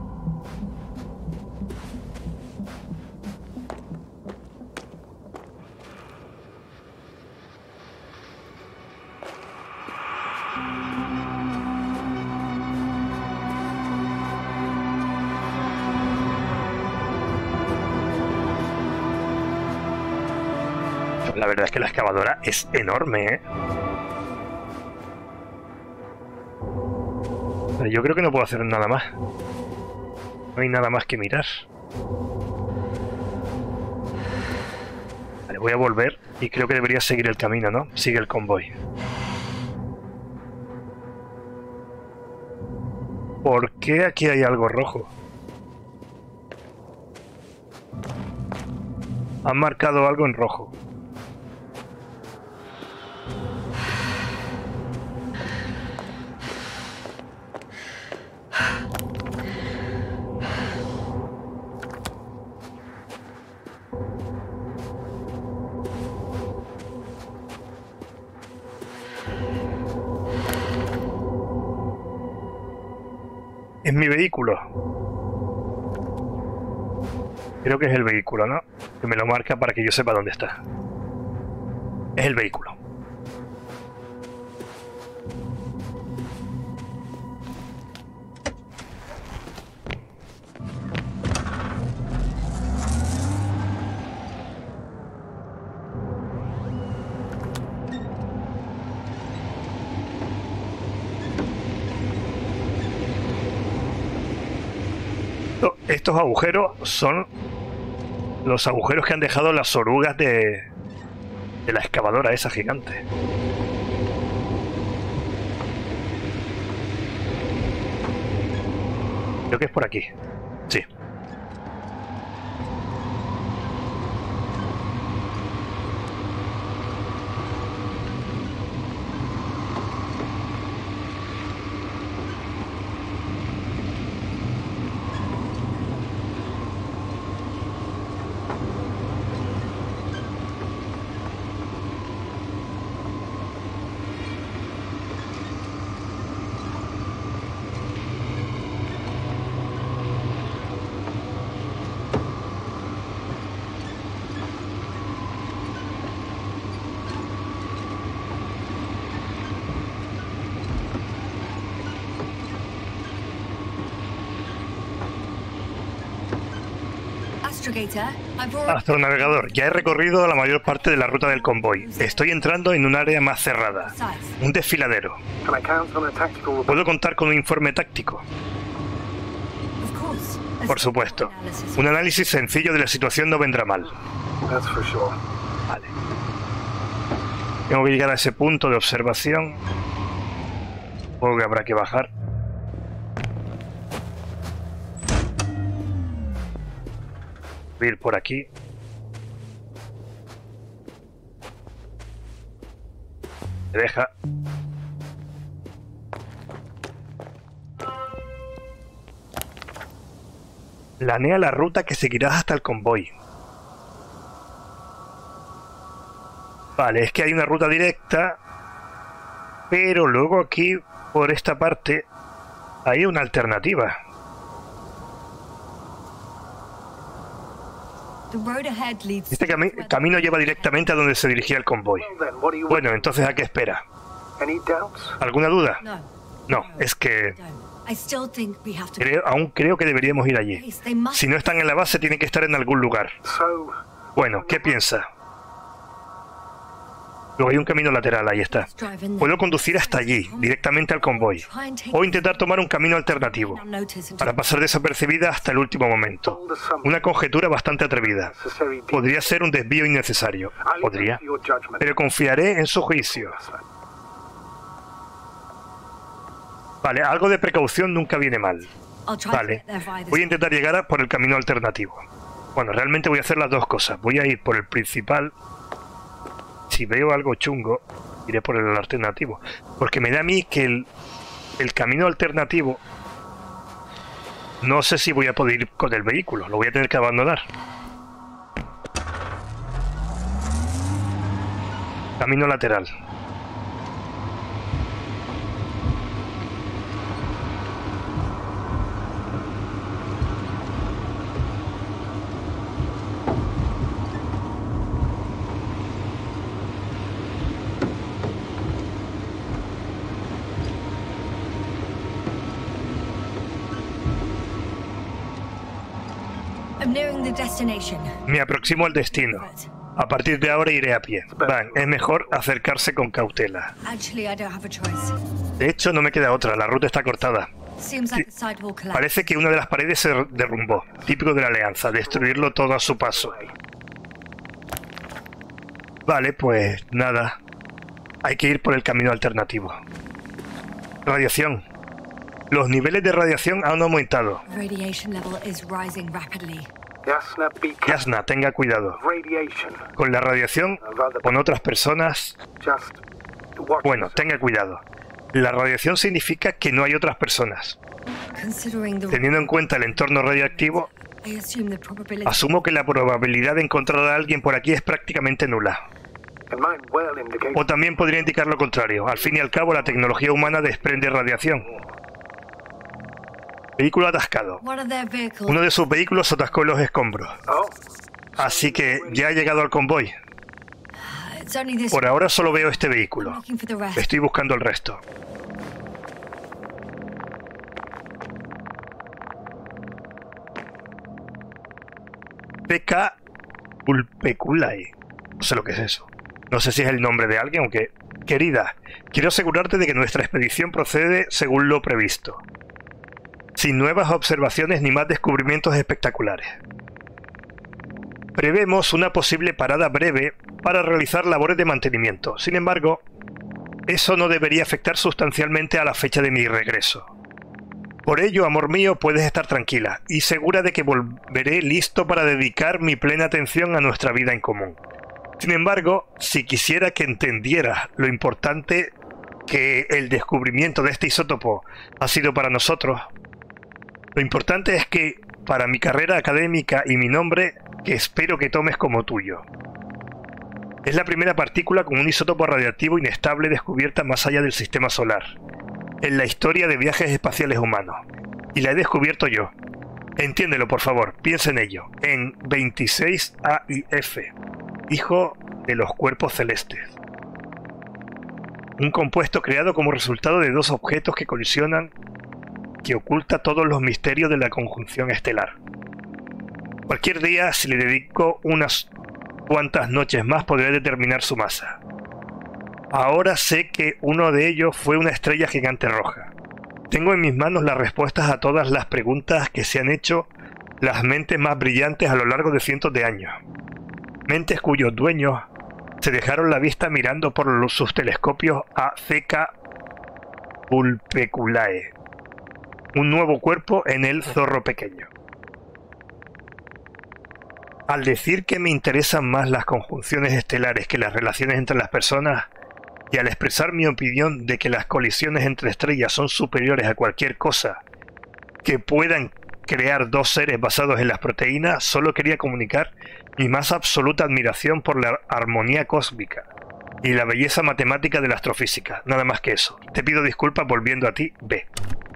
La verdad es que la excavadora es enorme, ¿eh? Pero yo creo que no puedo hacer nada más. No hay nada más que mirar. Vale, voy a volver y creo que debería seguir el camino, ¿no? Sigue el convoy. ¿Por qué aquí hay algo rojo? Han marcado algo en rojo. Es mi vehículo. Creo que es el vehículo, ¿no? Que me lo marca para que yo sepa dónde está. Es el vehículo. Estos agujeros son los agujeros que han dejado las orugas de, de la excavadora esa gigante. Creo que es por aquí. Sí. Astronavegador, ya he recorrido la mayor parte de la ruta del convoy. Estoy entrando en un área más cerrada. Un desfiladero. Can I count on a tactical report? ¿Puedo contar con un informe táctico? Por supuesto. Un análisis sencillo de la situación no vendrá mal. That's for sure. Vale. Tengo que llegar a ese punto de observación. Supongo que habrá que bajar. Voy a ir por aquí. Me deja. Planea la ruta que seguirás hasta el convoy. Vale, es que hay una ruta directa, pero luego aquí, por esta parte, hay una alternativa. Este cami camino lleva directamente a donde se dirigía el convoy. Bueno, entonces, ¿a qué espera? ¿Alguna duda? No, es que... Creo, aún creo que deberíamos ir allí. Si no están en la base, tienen que estar en algún lugar. Bueno, ¿qué piensa? Luego hay un camino lateral, ahí está. Puedo conducir hasta allí, directamente al convoy. O intentar tomar un camino alternativo, para pasar desapercibida hasta el último momento. Una conjetura bastante atrevida. Podría ser un desvío innecesario. Podría. Pero confiaré en su juicio. Vale, algo de precaución nunca viene mal. Vale, voy a intentar llegar por el camino alternativo. Bueno, realmente voy a hacer las dos cosas. Voy a ir por el principal. Si veo algo chungo, iré por el alternativo. Porque me da a mí que el, el camino alternativo... No sé si voy a poder ir con el vehículo. Lo voy a tener que abandonar. Camino lateral. Me aproximo al destino. A partir de ahora iré a pie. Van, es mejor acercarse con cautela. De hecho, no me queda otra. La ruta está cortada. Parece que una de las paredes se derrumbó. Típico de la Alianza, destruirlo todo a su paso. Vale, pues nada. Hay que ir por el camino alternativo. Radiación. Los niveles de radiación han aumentado. Yasna, tenga cuidado. Con la radiación, con otras personas... Bueno, tenga cuidado. La radiación significa que no hay otras personas. Teniendo en cuenta el entorno radiactivo, asumo que la probabilidad de encontrar a alguien por aquí es prácticamente nula. O también podría indicar lo contrario. Al fin y al cabo, la tecnología humana desprende radiación. Vehículo atascado. Uno de sus vehículos se atascó en los escombros. Así que ya ha llegado al convoy. Por ahora solo veo este vehículo. Estoy buscando el resto. P K Vulpeculae. No sé lo que es eso. No sé si es el nombre de alguien, aunque... Querida, quiero asegurarte de que nuestra expedición procede según lo previsto. Sin nuevas observaciones ni más descubrimientos espectaculares. Prevemos una posible parada breve para realizar labores de mantenimiento. Sin embargo, eso no debería afectar sustancialmente a la fecha de mi regreso. Por ello, amor mío, puedes estar tranquila y segura de que volveré listo para dedicar mi plena atención a nuestra vida en común. Sin embargo, si quisiera que entendieras lo importante que el descubrimiento de este isótopo ha sido para nosotros, lo importante es que, para mi carrera académica y mi nombre, que espero que tomes como tuyo. Es la primera partícula con un isótopo radiactivo inestable descubierta más allá del sistema solar, en la historia de viajes espaciales humanos. Y la he descubierto yo. Entiéndelo, por favor, piensa en ello. En veintiséis A I F, hijo de los cuerpos celestes. Un compuesto creado como resultado de dos objetos que colisionan, que oculta todos los misterios de la conjunción estelar. Cualquier día, si le dedico unas cuantas noches más, podré determinar su masa. Ahora sé que uno de ellos fue una estrella gigante roja. Tengo en mis manos las respuestas a todas las preguntas que se han hecho las mentes más brillantes a lo largo de cientos de años. Mentes cuyos dueños se dejaron la vista mirando por los, sus telescopios a C K Vulpeculae. Un nuevo cuerpo en el zorro pequeño. Al decir que me interesan más las conjunciones estelares que las relaciones entre las personas, y al expresar mi opinión de que las colisiones entre estrellas son superiores a cualquier cosa que puedan crear dos seres basados en las proteínas, solo quería comunicar mi más absoluta admiración por la armonía cósmica y la belleza matemática de la astrofísica. Nada más que eso. Te pido disculpas volviendo a ti, B.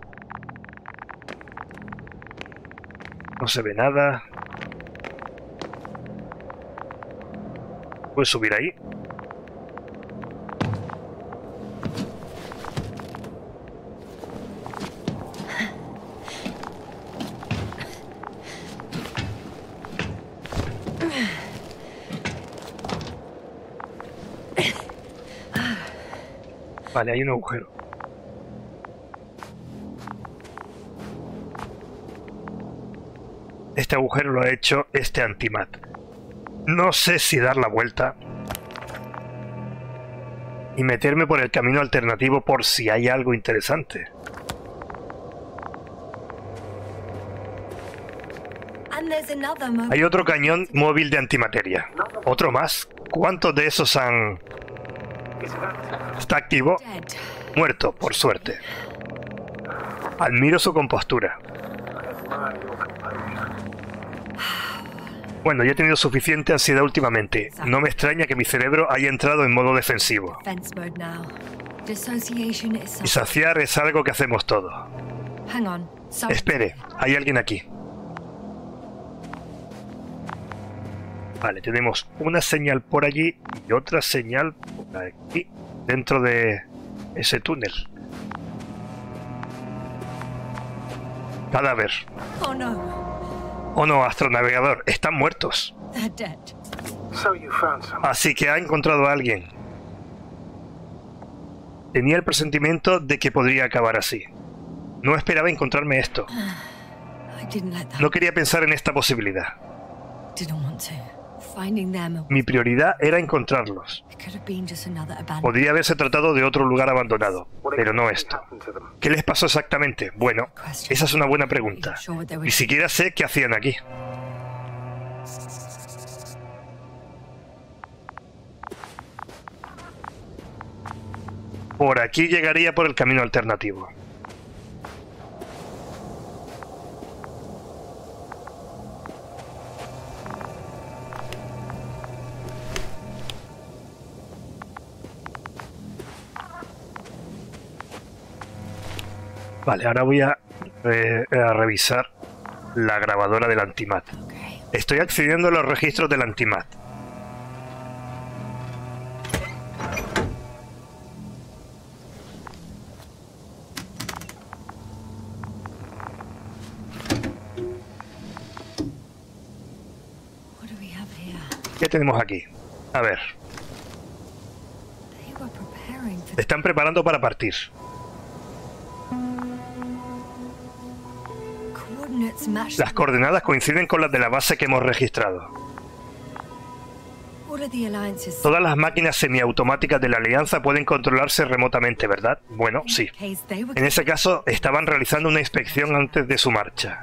No se ve nada. ¿Puedes subir ahí? Vale, hay un agujero. Este agujero lo ha hecho este antimat. No sé si dar la vuelta y meterme por el camino alternativo por si hay algo interesante. Hay otro cañón móvil de antimateria. ¿Otro más? ¿Cuántos de esos han...? ¿Está activo? Muerto, por suerte. Admiro su compostura. Bueno, ya he tenido suficiente ansiedad últimamente. No me extraña que mi cerebro haya entrado en modo defensivo. Disociar es algo que hacemos todos. Espere, hay alguien aquí. Vale, tenemos una señal por allí y otra señal por aquí, dentro de ese túnel. Cadáver. Oh no. Oh no, astronavegador, están muertos. They're dead. So you found some. Así que ha encontrado a alguien. Tenía el presentimiento de que podría acabar así. No esperaba encontrarme esto. I didn't let that. No quería pensar en esta posibilidad. Didn't want to. Finding them. Mi prioridad era encontrarlos. It could have been just another abandoned. Podría haberse tratado de otro lugar abandonado, pero no esto. Happened to them? ¿Qué les pasó exactamente? Bueno, esa es una buena pregunta. Ni siquiera sé qué hacían aquí. Por aquí llegaría por el camino alternativo. Vale, ahora voy a, eh, a revisar la grabadora del antimat. Okay. Estoy accediendo a los registros del antimat. What do we have here? ¿Qué tenemos aquí? A ver, They were preparing for se están preparando para partir. coordinates matched. Las coordenadas coinciden con las de la base que hemos registrado. All of the alliances. Todas las máquinas semiautomáticas de la Alianza pueden controlarse remotamente, ¿verdad? Bueno, sí. Case they were. En ese caso, estaban realizando una inspección antes de su marcha.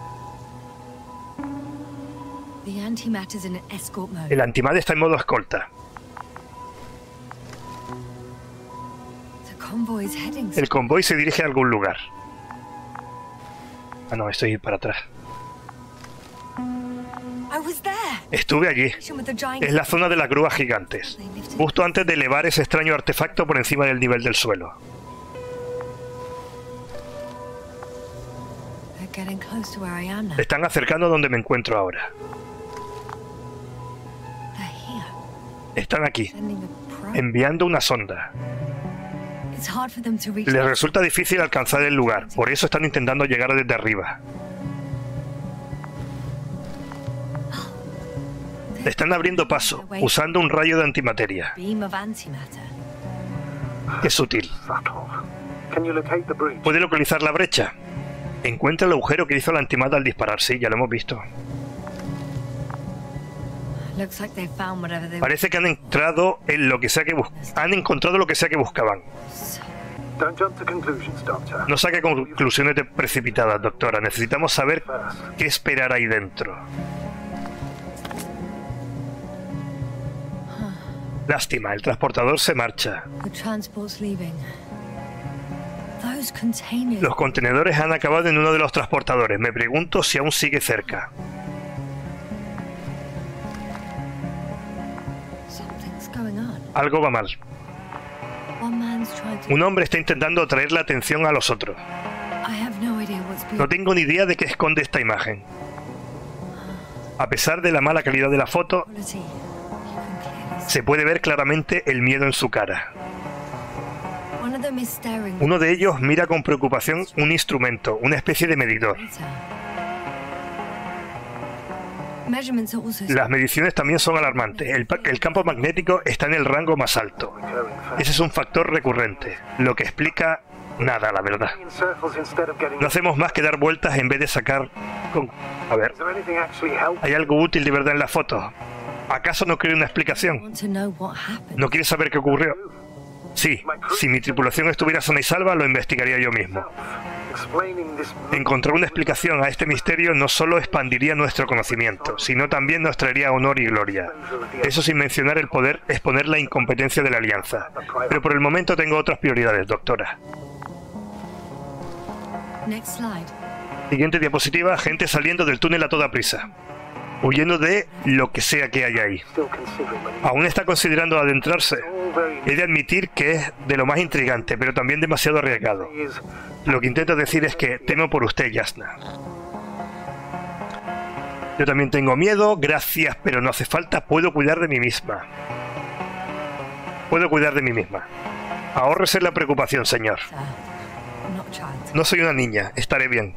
The antimatter's in escort mode. El antimat está en modo escolta. The convoy's heading. El convoy se dirige a algún lugar. Ah, no, estoy para atrás. I was there. Estuve allí. With the giant. Es la zona de las grúas gigantes. Justo antes de elevar ese extraño artefacto por encima del nivel del suelo. They're getting close to where I am now. Se están acercando donde me encuentro ahora. They're here. Están aquí, Sending a probe. enviando una sonda. It's hard for them to reach. Les resulta difícil alcanzar el lugar, por eso están intentando llegar desde arriba. Están abriendo paso, usando un rayo de antimateria. Beam of antimatter. Es sutil. Subtle. Can you locate the breach? ¿Puede localizar la brecha? Encuentra el agujero que hizo la antimata al disparar. Sí, ya lo hemos visto. Looks like they found whatever they Parece que han entrado en lo que sea que bus- han encontrado lo que sea que buscaban. Don't jump to conclusions, Doctor. No saque conclusiones de- precipitadas, doctora. Necesitamos saber qué esperar ahí dentro. Lástima, el transportador se marcha. The transport's leaving. Those containers. Los contenedores han acabado en uno de los transportadores. Me pregunto si aún sigue cerca. Something's going on. Algo va mal. One man's trying to. Un hombre está intentando atraer la atención a los otros. I have no idea what's being. No tengo ni idea de qué esconde esta imagen. A pesar de la mala calidad de la foto, Quality. You can clearly see. se puede ver claramente el miedo en su cara. One of them is staring. Uno de ellos mira con preocupación un instrumento, una especie de medidor. Measurements are also. Las mediciones también son alarmantes. El, pa- el campo magnético está en el rango más alto. Ese es un factor recurrente, lo que explica nada, la verdad. In circles instead of getting. No hacemos más que dar vueltas en vez de sacar... Con... A ver, Is there anything actually help? ¿hay algo útil de verdad en la foto? ¿Acaso no quiere una explicación? Want to know what happened. ¿No quiere saber qué ocurrió? Sí, si mi tripulación estuviera sana y salva, lo investigaría yo mismo. Explaining this. Encontrar una explicación a este misterio no solo expandiría nuestro conocimiento, sino también nos traería honor y gloria. Eso sin mencionar el poder exponer la incompetencia de la Alianza. Pero por el momento tengo otras prioridades, doctora. Next slide. Siguiente diapositiva, gente saliendo del túnel a toda prisa, huyendo de lo que sea que haya ahí. Still considering when ¿Aún está considerando adentrarse? all very He de admitir que es de lo más intrigante, pero también demasiado arriesgado. is. Lo que intento decir es que temo por usted, Jasna. Yo también tengo miedo, gracias, pero no hace falta, puedo cuidar de mí misma. Puedo cuidar de mí misma. Ahórrese la preocupación, señor. Sir. I'm not a child. No soy una niña, estaré bien.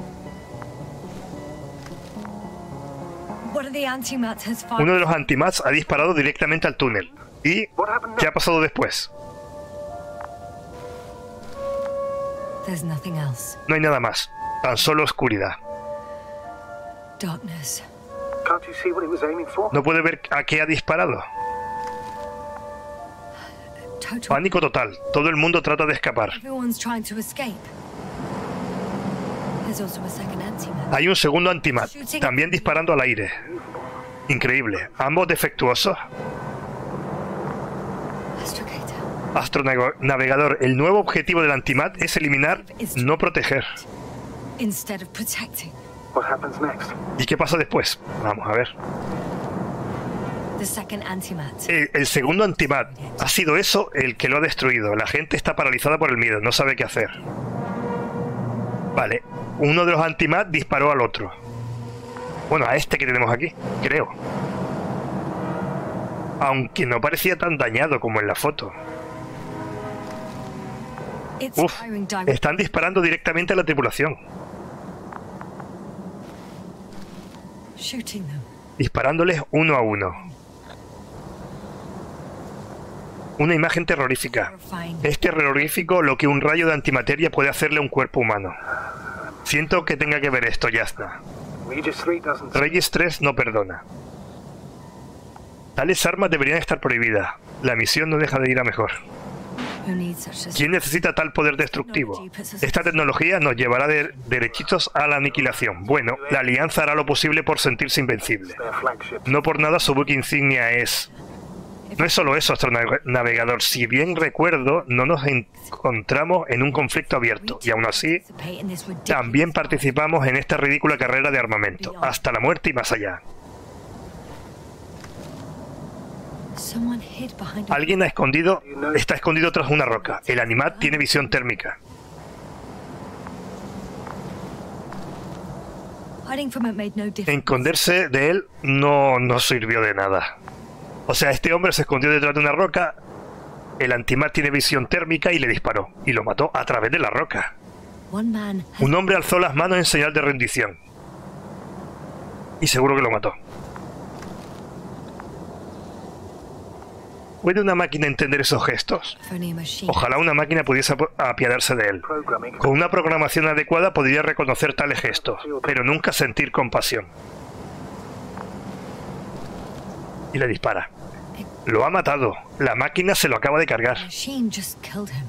One of the antimats has Uno fired. de los antimats ha disparado directamente al túnel. ¿Y What happened qué next? ha pasado después? There's nothing else. No hay nada más, tan solo oscuridad. Darkness. Can't you see what he was aiming for? No puede ver a qué ha disparado. Total. Pánico total, todo el mundo trata de escapar. Everyone's trying to escape. There's also a second antimat. Hay un segundo antimat, también disparando al aire. Increíble, ambos defectuosos. Astrogator. Astronavegador, el nuevo objetivo del antimat es eliminar, no proteger. Instead of protecting. What happens next? ¿Y qué pasa después? Vamos a ver. The second antimat. El, el segundo antimat, ha sido eso el que lo ha destruido. La gente está paralizada por el miedo, no sabe qué hacer. Vale, uno de los antimat disparó al otro. Bueno, a este que tenemos aquí, creo. Aunque no parecía tan dañado como en la foto. It's Uf, firing direct. están disparando directamente a la tripulación. Shooting them. Disparándoles uno a uno. Una imagen terrorífica. Terrifying. Es terrorífico lo que un rayo de antimateria puede hacerle a un cuerpo humano. Siento que tenga que ver esto, Jasna. Regis three doesn't. Reyes tres no perdona. Tales armas deberían estar prohibidas. La misión no deja de ir a mejor. Who needs such a ¿Quién necesita tal poder destructivo? Esta tecnología nos llevará de derechitos a la aniquilación. Bueno, la Alianza hará lo posible por sentirse invencible. Their flagship. No por nada su buque insignia es... No es solo eso, astronavegador. Si bien recuerdo, no nos encontramos en un conflicto abierto. Y aún así, participate in this ridiculous también participamos en esta ridícula carrera de armamento. Hasta la muerte y más allá. Someone hid behind a Alguien ha escondido... Está escondido tras una roca. El animat tiene visión térmica. hiding from it made no difference. Esconderse de él no, no sirvió de nada. O sea, este hombre se escondió detrás de una roca, el antimat tiene visión térmica y le disparó. Y lo mató a través de la roca. One man has Un hombre alzó las manos en señal de rendición. Y seguro que lo mató. ¿Puede una máquina entender esos gestos? if only a machine. Ojalá una máquina pudiese ap- apiadarse de él. Programming. Con una programación adecuada podría reconocer tales gestos, pero nunca sentir compasión. Y le dispara. Lo ha matado. La máquina se lo acaba de cargar. The machine just killed him.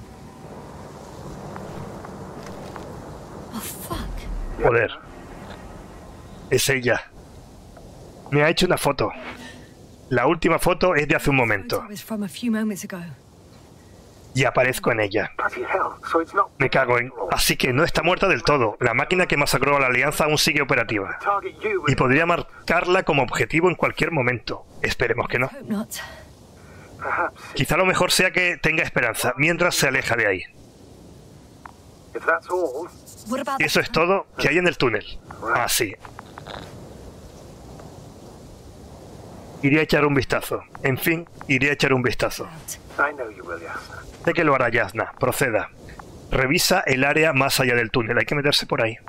Oh fuck. Joder. Es ella. Me ha hecho una foto. La última foto es de hace un momento. Photo is from a few moments ago. Y aparezco en ella. Bloody hell, so it's not... Me cago en... Así que no está muerta del todo. La máquina que masacró a la Alianza aún sigue operativa. Target you Y with... podría marcarla como objetivo en cualquier momento. Esperemos que no. Hope not. Perhaps, Quizá lo mejor sea que tenga esperanza mientras se aleja de ahí. if that's all... What about Y eso es todo que hay en el túnel. Ah, sí. Iré a echar un vistazo. En fin, iré a echar un vistazo. I know you will, Yasna. Sé que lo hará Yasna. Proceda. Revisa el área más allá del túnel. Hay que meterse por ahí.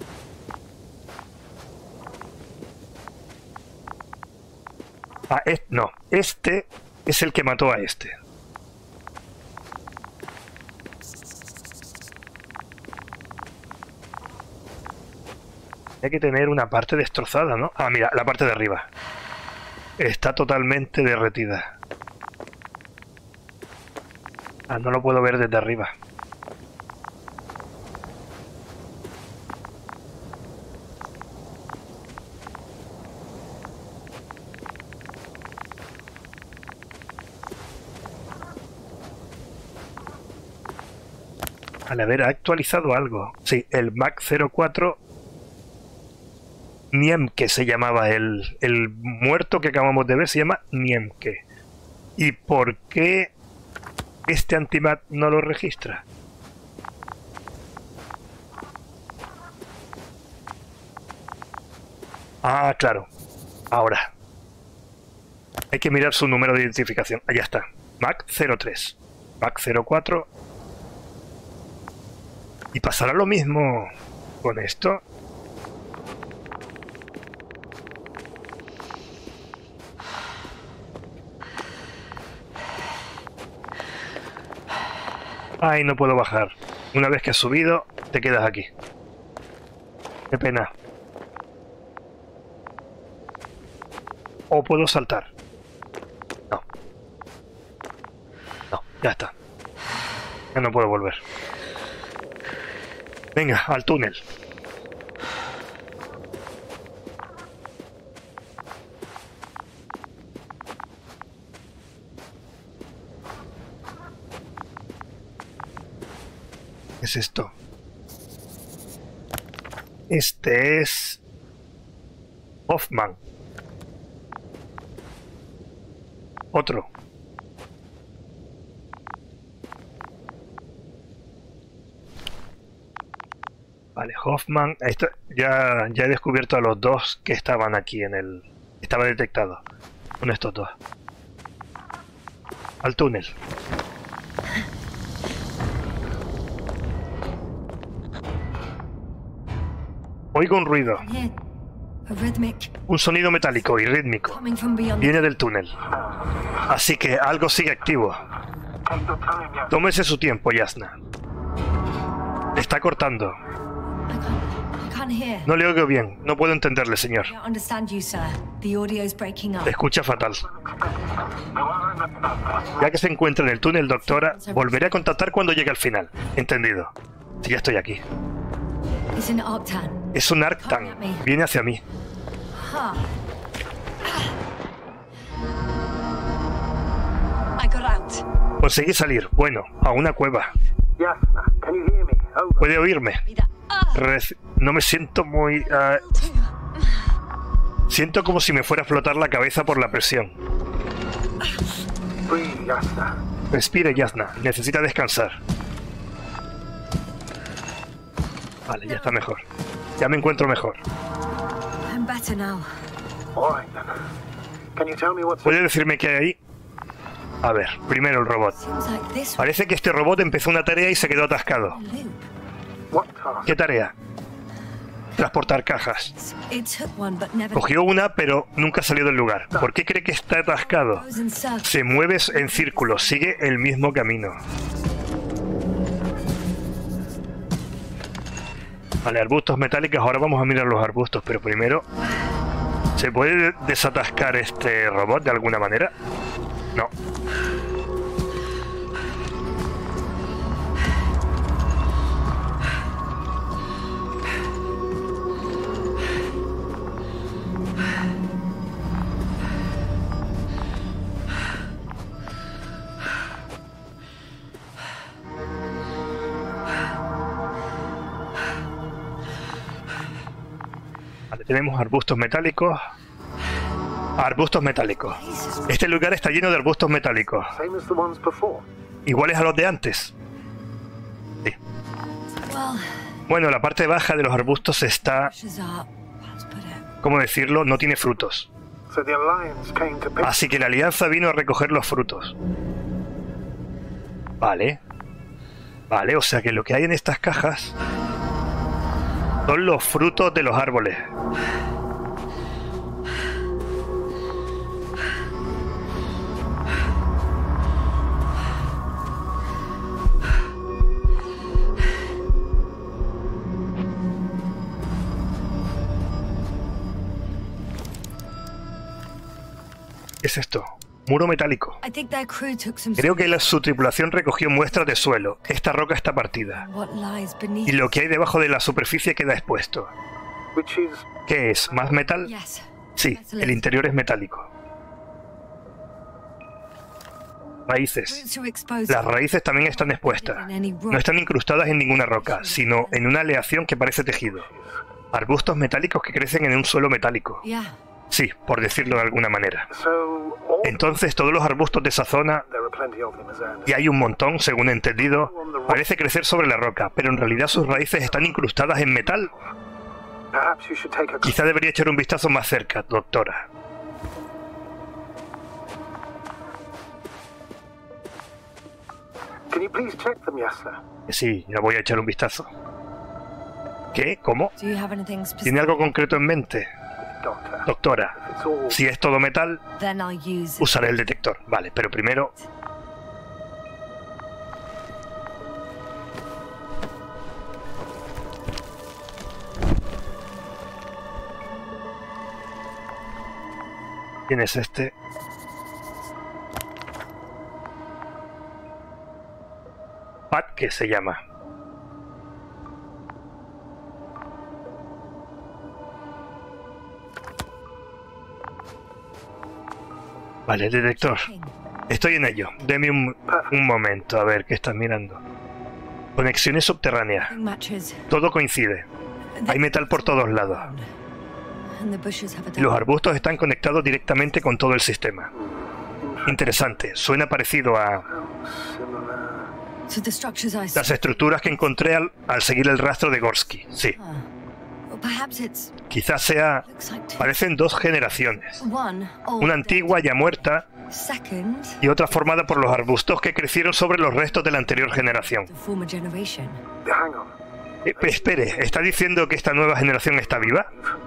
Ah, es- no. Este es el que mató a este. Hay que tener una parte destrozada, ¿no? Ah, mira, la parte de arriba. Está totalmente derretida. Ah, no lo puedo ver desde arriba. Al haber actualizado algo. Sí, el Mac cero cuatro Niemke se llamaba. El, el muerto que acabamos de ver se llama Niemke. ¿Y por qué este Antimat no lo registra? Ah, claro. Ahora. Hay que mirar su número de identificación. Allá está. Mac cero tres. Mac cero cuatro. ¿Y pasará lo mismo con esto? Ay, no puedo bajar. Una vez que has subido, te quedas aquí. Qué pena. ¿O puedo saltar? No. No, ya está. Ya no puedo volver. Venga, al túnel. ¿Qué es esto? Este es... Hoffman. Otro. Vale, Hoffman. Esto, ya, ya he descubierto a los dos que estaban aquí en el... Estaba detectado. Con estos dos. Al túnel. Oigo un ruido. Here. A rhythmic Un sonido metálico y rítmico. coming from beyond. Viene del túnel. Así que algo sigue activo. Take your time, Yasna. Tómese su tiempo, Yasna. Está cortando. I can't, I can't hear. No le oigo bien. No puedo entenderle, señor. I don't understand you, sir. The audio's breaking up. Se escucha fatal. Ya que se encuentra en el túnel, doctora, volveré a contactar cuando llegue al final. Entendido. Sí, ya estoy aquí. It's an Arctan. Es un Arctan. Viene hacia mí. Huh. I got out. Conseguí salir. Bueno, a una cueva. Yasna, can you hear me? Over. ¿Puede oírme? Ah. Reci- No me siento muy... ah, Siento como si me fuera a flotar la cabeza por la presión. Breathe, Yasna. Respire, Yasna. Necesita descansar. Vale, ya está mejor. Ya me encuentro mejor. I'm better now. All right, then. Can you tell me what's... ¿Puede decirme qué hay ahí? A ver, primero el robot. Seems like this was Parece que este robot empezó una tarea y se quedó atascado. a loop. What task? ¿Qué tarea? Transportar cajas. It took one, but never Cogió una, pero nunca salió del lugar. ¿Por qué cree que está atascado? goes in circles. Se mueve en círculos, sigue el mismo camino. Vale, arbustos metálicos. Ahora vamos a mirar los arbustos, pero primero... ¿Se puede desatascar este robot de alguna manera? No. tenemos arbustos metálicos. Arbustos metálicos. Este lugar está lleno de arbustos metálicos. Same as the ones before. Iguales a los de antes. Sí. Well, Bueno, la parte baja de los arbustos está, ashes are, let's put it. ¿cómo decirlo? No tiene frutos. So the Alliance came to pick. Así que la alianza vino a recoger los frutos. Vale. Vale, o sea que lo que hay en estas cajas son los frutos de los árboles. ¿Qué es esto? Muro metálico. I think their crew took some. Creo que la, su tripulación recogió muestras de suelo. Esta roca está partida. What lies beneath? Y lo que hay debajo de la superficie queda expuesto. Which is ¿Qué es? ¿Más metal? Yes. Sí, el interior es metálico. Raíces. Roots are exposed. Las raíces también están expuestas. No están incrustadas en ninguna roca, sino en una aleación que parece tejido. Arbustos metálicos que crecen en un suelo metálico. Yeah. Sí, por decirlo de alguna manera. so. All Entonces todos los arbustos de esa zona, there are plenty of them, as I understand. y hay un montón, según he entendido, parece crecer sobre la roca, pero en realidad sus raíces están incrustadas en metal. Perhaps you should take a. Quizá debería echar un vistazo más cerca, doctora. Can you please check them, Yasna? Que sí, ya voy a echar un vistazo. ¿Qué? ¿Cómo? Do you have anything specific? ¿Tiene algo concreto en mente? Doctor. Doctora, If it's all. si es todo metal, Then I'll use it. usaré el detector. Vale, pero primero... ¿Quién es este? Pat, ¿qué se llama? Vale, el detector. Estoy en ello. Deme un, un momento, a ver qué estás mirando. Conexiones subterráneas. Matches. Todo coincide. Hay metal por todos lados. And the bushes have a Los arbustos están conectados directamente con todo el sistema. Interesante. Suena parecido a Similar. So the structures I saw. las estructuras que encontré al, al seguir el rastro de Gorsky. Sí. Ah. Well, perhaps it's Quizás sea... looks like two. Parecen dos generaciones. One old, Una antigua ya muerta second y otra formada por los arbustos que crecieron sobre los restos de la anterior generación. the former generation. Hang on. Eh, espere, ¿está diciendo que esta nueva generación está viva?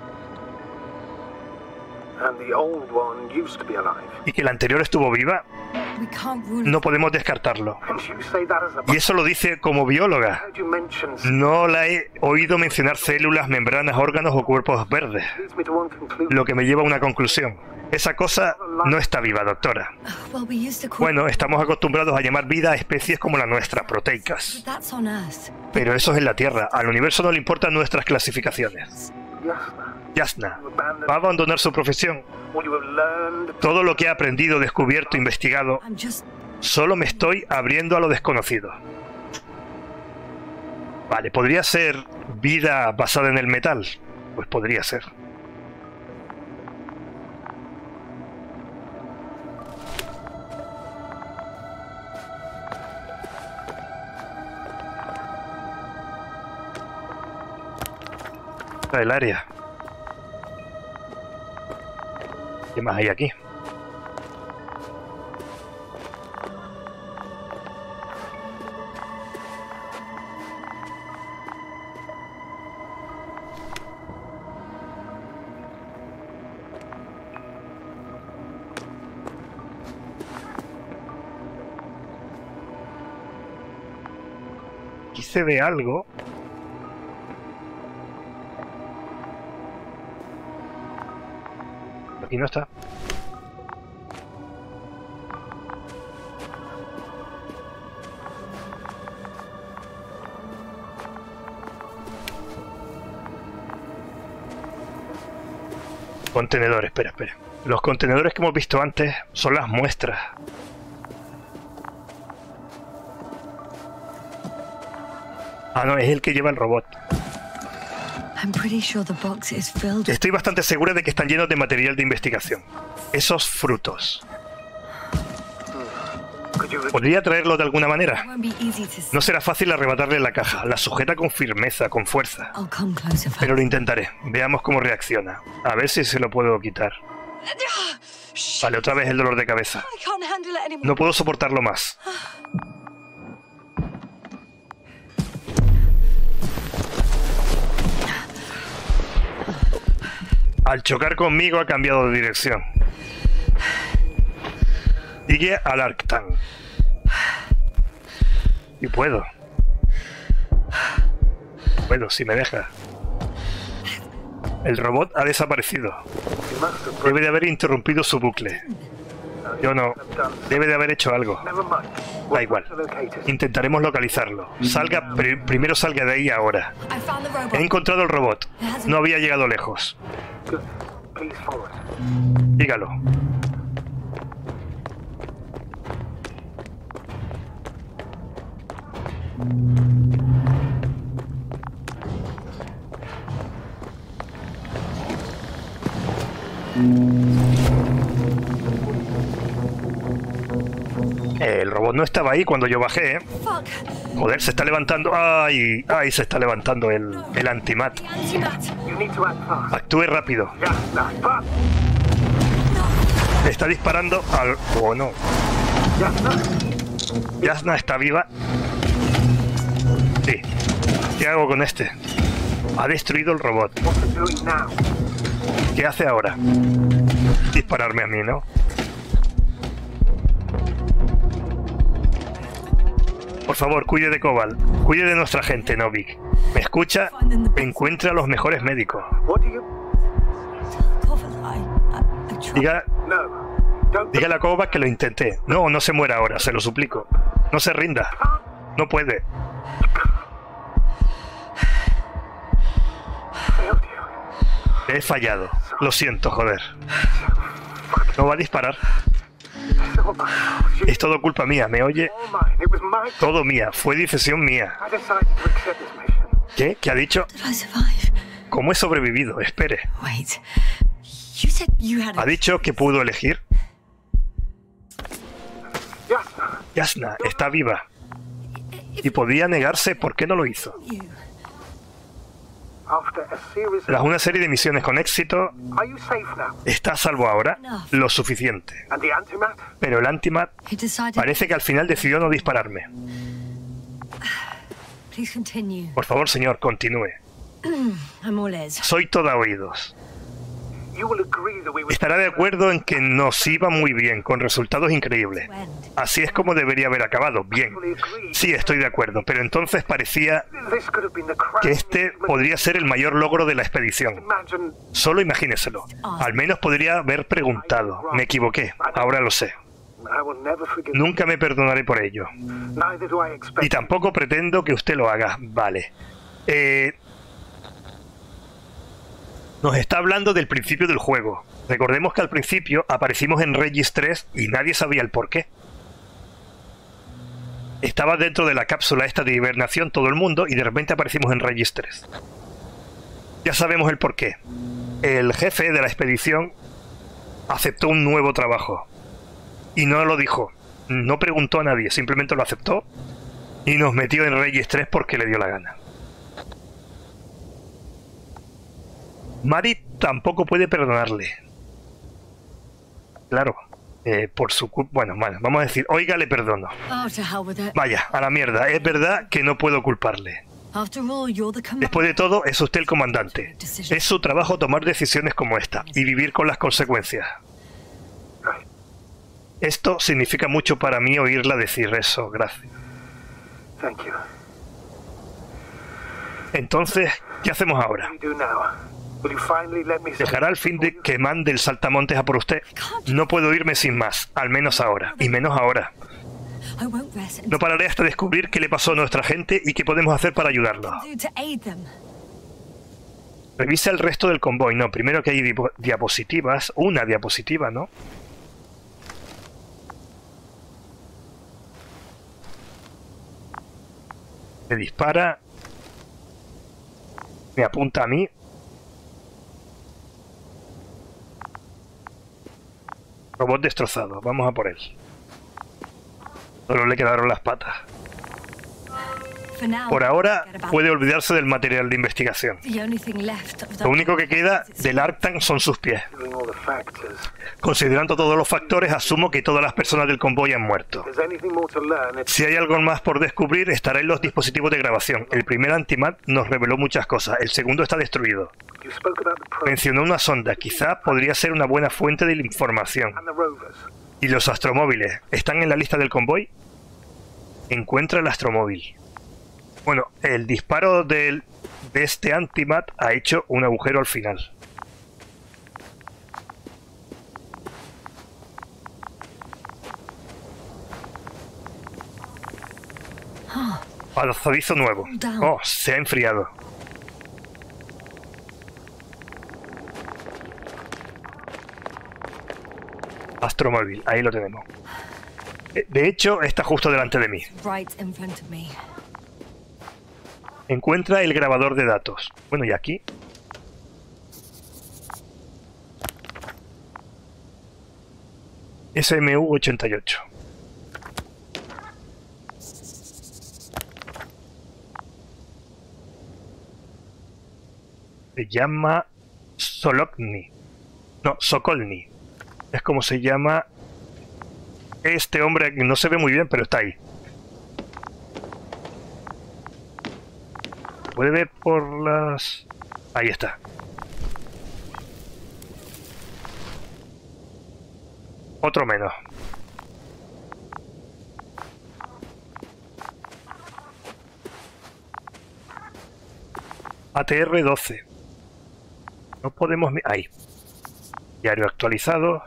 And the old one used to be alive. ¿Y que la anterior estuvo viva? We can't rule No podemos descartarlo. And you say that as a. Y eso lo dice como bióloga. Heard you mention. No la he oído mencionar células, membranas, órganos o cuerpos verdes. Leads me to one conclusion. Lo que me lleva a una conclusión. Esa cosa no está viva, doctora. Well, we used to call Bueno, estamos acostumbrados a llamar vida a especies como la nuestra, proteicas. that's on Earth. Pero eso es en la Tierra. Al universo no le importan nuestras clasificaciones. Yasna. Yasna You abandoned va a abandonar su profesión. all you have learned. Todo lo que he aprendido, descubierto, investigado, I'm just solo me estoy abriendo a lo desconocido. Vale, ¿podría ser vida basada en el metal? Pues podría ser. Está el área. ¿Qué más hay aquí? Aquí se ve algo. Aquí no está. Contenedores, espera, espera. Los contenedores que hemos visto antes son las muestras. Ah, no, es el que lleva el robot. I'm pretty sure the box is filled. Estoy bastante segura de que están llenos de material de investigación. Esos frutos. ¿Podría traerlo de alguna manera? It won't be easy to see. No será fácil arrebatarle la caja. La sujeta con firmeza, con fuerza. I'll come closer first. Pero lo intentaré. Veamos cómo reacciona. A ver si se lo puedo quitar. Vale, otra vez el dolor de cabeza. I can't handle it anymore. No puedo soportarlo más. Al chocar conmigo ha cambiado de dirección. Sigue al Arctan. Y puedo. Puedo, si me deja. El robot ha desaparecido. Debe de haber interrumpido su bucle. Yo no. Debe de haber hecho algo. Da igual. Intentaremos localizarlo. Salga, pr- primero salga de ahí ahora. I found the robot. He encontrado el robot. No había llegado lejos. Dígalo. El robot no estaba ahí cuando yo bajé, ¿eh? Fuck. Joder, se está levantando. ¡Ay! ¡Ay! Se está levantando el, el antimat. The antimat. Actúe rápido. Está disparando al... ¡Oh, no! Yasna está viva. Sí. ¿Qué hago con este? Ha destruido el robot. ¿Qué hace ahora? Dispararme a mí, ¿no? Por favor, cuide de Cobalt. Cuide de nuestra gente, Novik. ¿Me escucha? Encuentra a los mejores médicos. Cover, I, I, I tried. Diga... Dígale a Kovac que lo intenté. No, no se muera ahora, se lo suplico. No se rinda. No puede. He fallado. Lo siento, joder. No va a disparar. Es todo culpa mía, ¿me oye? Todo mía. Fue decisión mía. ¿Qué? ¿Qué ha dicho? Did I survive? ¿Cómo he sobrevivido? Espere. Wait. You said you had ¿Ha a... dicho que pudo elegir? Yasna está viva. Y podía negarse. ¿Por qué no lo hizo? You. Tras una serie de misiones con éxito, ¿está a salvo ahora? Lo suficiente. Pero el antimat He decided... parece que al final decidió no dispararme. Please continue. Por favor, señor, continúe. I'm all ears. Soy toda oídos. Estará de acuerdo en que nos iba muy bien, con resultados increíbles. Así es como debería haber acabado. Bien. Sí, estoy de acuerdo, pero entonces parecía que este podría ser el mayor logro de la expedición. Solo imagíneselo. Al menos podría haber preguntado. Me equivoqué. Ahora lo sé. Nunca me perdonaré por ello. Y tampoco pretendo que usted lo haga. Vale. Eh... Nos está hablando del principio del juego. Recordemos que al principio aparecimos en Regis tres y nadie sabía el por qué. Estaba dentro de la cápsula esta de hibernación todo el mundo y de repente aparecimos en Regis tres. Ya sabemos el por qué. El jefe de la expedición aceptó un nuevo trabajo. Y no lo dijo. No preguntó a nadie, simplemente lo aceptó y nos metió en Regis tres porque le dio la gana. Mari tampoco puede perdonarle. Claro, eh, por su culpa... Bueno, bueno, vamos a decir, oiga, le perdono. Oh, to hell with it. Vaya, a la mierda, es verdad que no puedo culparle. After all, you're the commander. Después de todo, es usted el comandante. Es su trabajo tomar decisiones como esta y vivir con las consecuencias. Esto significa mucho para mí oírla decir eso, gracias. Entonces, ¿qué hacemos ahora? ¿Dejará al fin de que mande el saltamontes a por usted? No puedo irme sin más, al menos ahora, y menos ahora. I won't rest until No pararé hasta descubrir qué le pasó a nuestra gente y qué podemos hacer para ayudarlos. do to aid them. Revisa el resto del convoy. No, primero que hay dipo- diapositivas. Una diapositiva, ¿no? Me dispara. Me apunta a mí. Robot destrozado. Vamos a por él. Solo le quedaron las patas. Por ahora, puede olvidarse del material de investigación. Lo único que queda del Arctan son sus pies. Considerando todos los factores, asumo que todas las personas del convoy han muerto. Si hay algo más por descubrir, estará en los dispositivos de grabación. El primer Antimat nos reveló muchas cosas, el segundo está destruido. Mencionó una sonda, quizá podría ser una buena fuente de información. ¿Y los astromóviles? ¿Están en la lista del convoy? Encuentra el astromóvil. Bueno, el disparo del, de este Antimat ha hecho un agujero al final. Pasadizo nuevo. Oh, se ha enfriado. Astromóvil, ahí lo tenemos. De hecho, está justo delante de mí. Encuentra el grabador de datos. Bueno, ¿y aquí? S M U ochenta y ocho. Se llama Solokni. No, Sokolni. Es como se llama este hombre. No se ve muy bien, pero está ahí. ¿Puede ver por las...? Ahí está. Otro menos. A T R doce. No podemos... Ahí. Diario actualizado.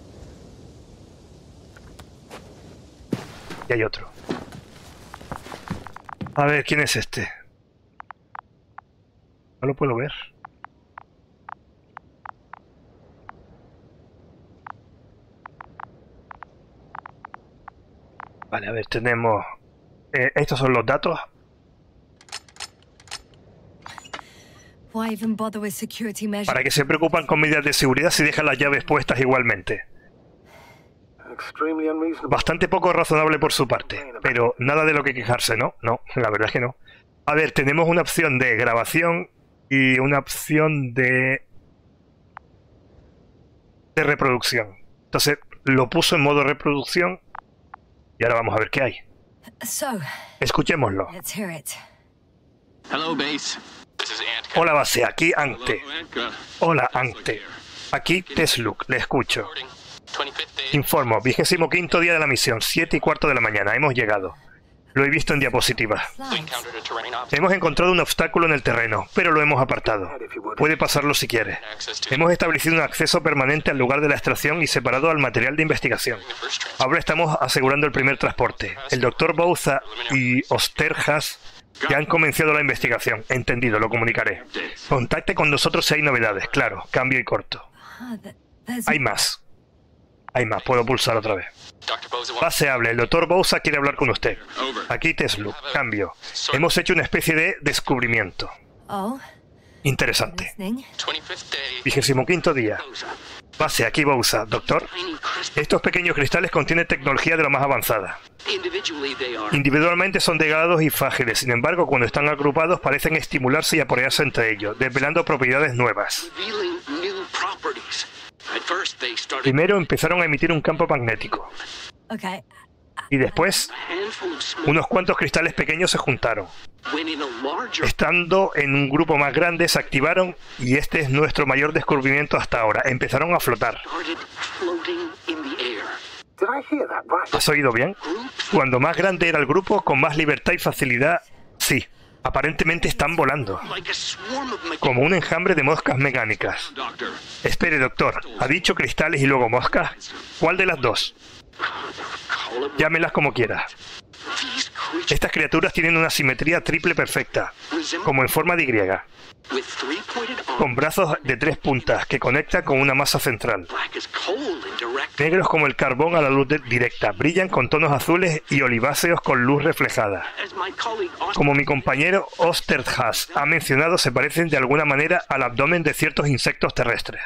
Y hay otro. A ver, ¿quién es este? No lo puedo ver. Vale, a ver, tenemos... Eh, estos son los datos. ¿Para qué se preocupan con medidas de seguridad si dejan las llaves puestas igualmente? Bastante poco razonable por su parte, pero nada de lo que quejarse, ¿no? No, la verdad es que no. A ver, tenemos una opción de grabación y una opción de... de reproducción. Entonces, lo puso en modo reproducción y ahora vamos a ver qué hay. Escuchémoslo. Hola base, aquí Ante. Hola Ante. Aquí Tesluk, le escucho. Informo, vigésimo quinto día de la misión, siete y cuarto de la mañana, hemos llegado. Lo he visto en diapositivas. Hemos encontrado un obstáculo en el terreno, pero lo hemos apartado. Puede pasarlo si quiere. Hemos establecido un acceso permanente al lugar de la extracción y separado al material de investigación. Ahora estamos asegurando el primer transporte. El doctor Bouza y Osterhas ya han comenzado la investigación. Entendido, lo comunicaré. Contacte con nosotros si hay novedades. Claro, cambio y corto. Hay más. Hay más, puedo pulsar otra vez. Base hable, el doctor Bouza quiere hablar con usted. Aquí Tesluk, cambio. Hemos hecho una especie de descubrimiento. Interesante. Vigésimo quinto día. Base, aquí Bouza. Doctor, estos pequeños cristales contienen tecnología de lo más avanzada. Individualmente son delgados y frágiles, sin embargo, cuando están agrupados parecen estimularse y apoyarse entre ellos, desvelando propiedades nuevas. Primero empezaron a emitir un campo magnético. Y después, unos cuantos cristales pequeños se juntaron. Estando en un grupo más grande, se activaron y este es nuestro mayor descubrimiento hasta ahora. Empezaron a flotar. ¿Has oído bien? Cuando más grande era el grupo, con más libertad y facilidad, sí. Aparentemente están volando. Como un enjambre de moscas mecánicas. Espere, doctor. ¿Ha dicho cristales y luego moscas? ¿Cuál de las dos? Llámelas como quiera. Estas criaturas tienen una simetría triple perfecta, como en forma de Y, con brazos de tres puntas que conectan con una masa central. Negros como el carbón a la luz de- directa, brillan con tonos azules y oliváceos con luz reflejada. Como mi compañero Osterhas ha mencionado, se parecen de alguna manera al abdomen de ciertos insectos terrestres.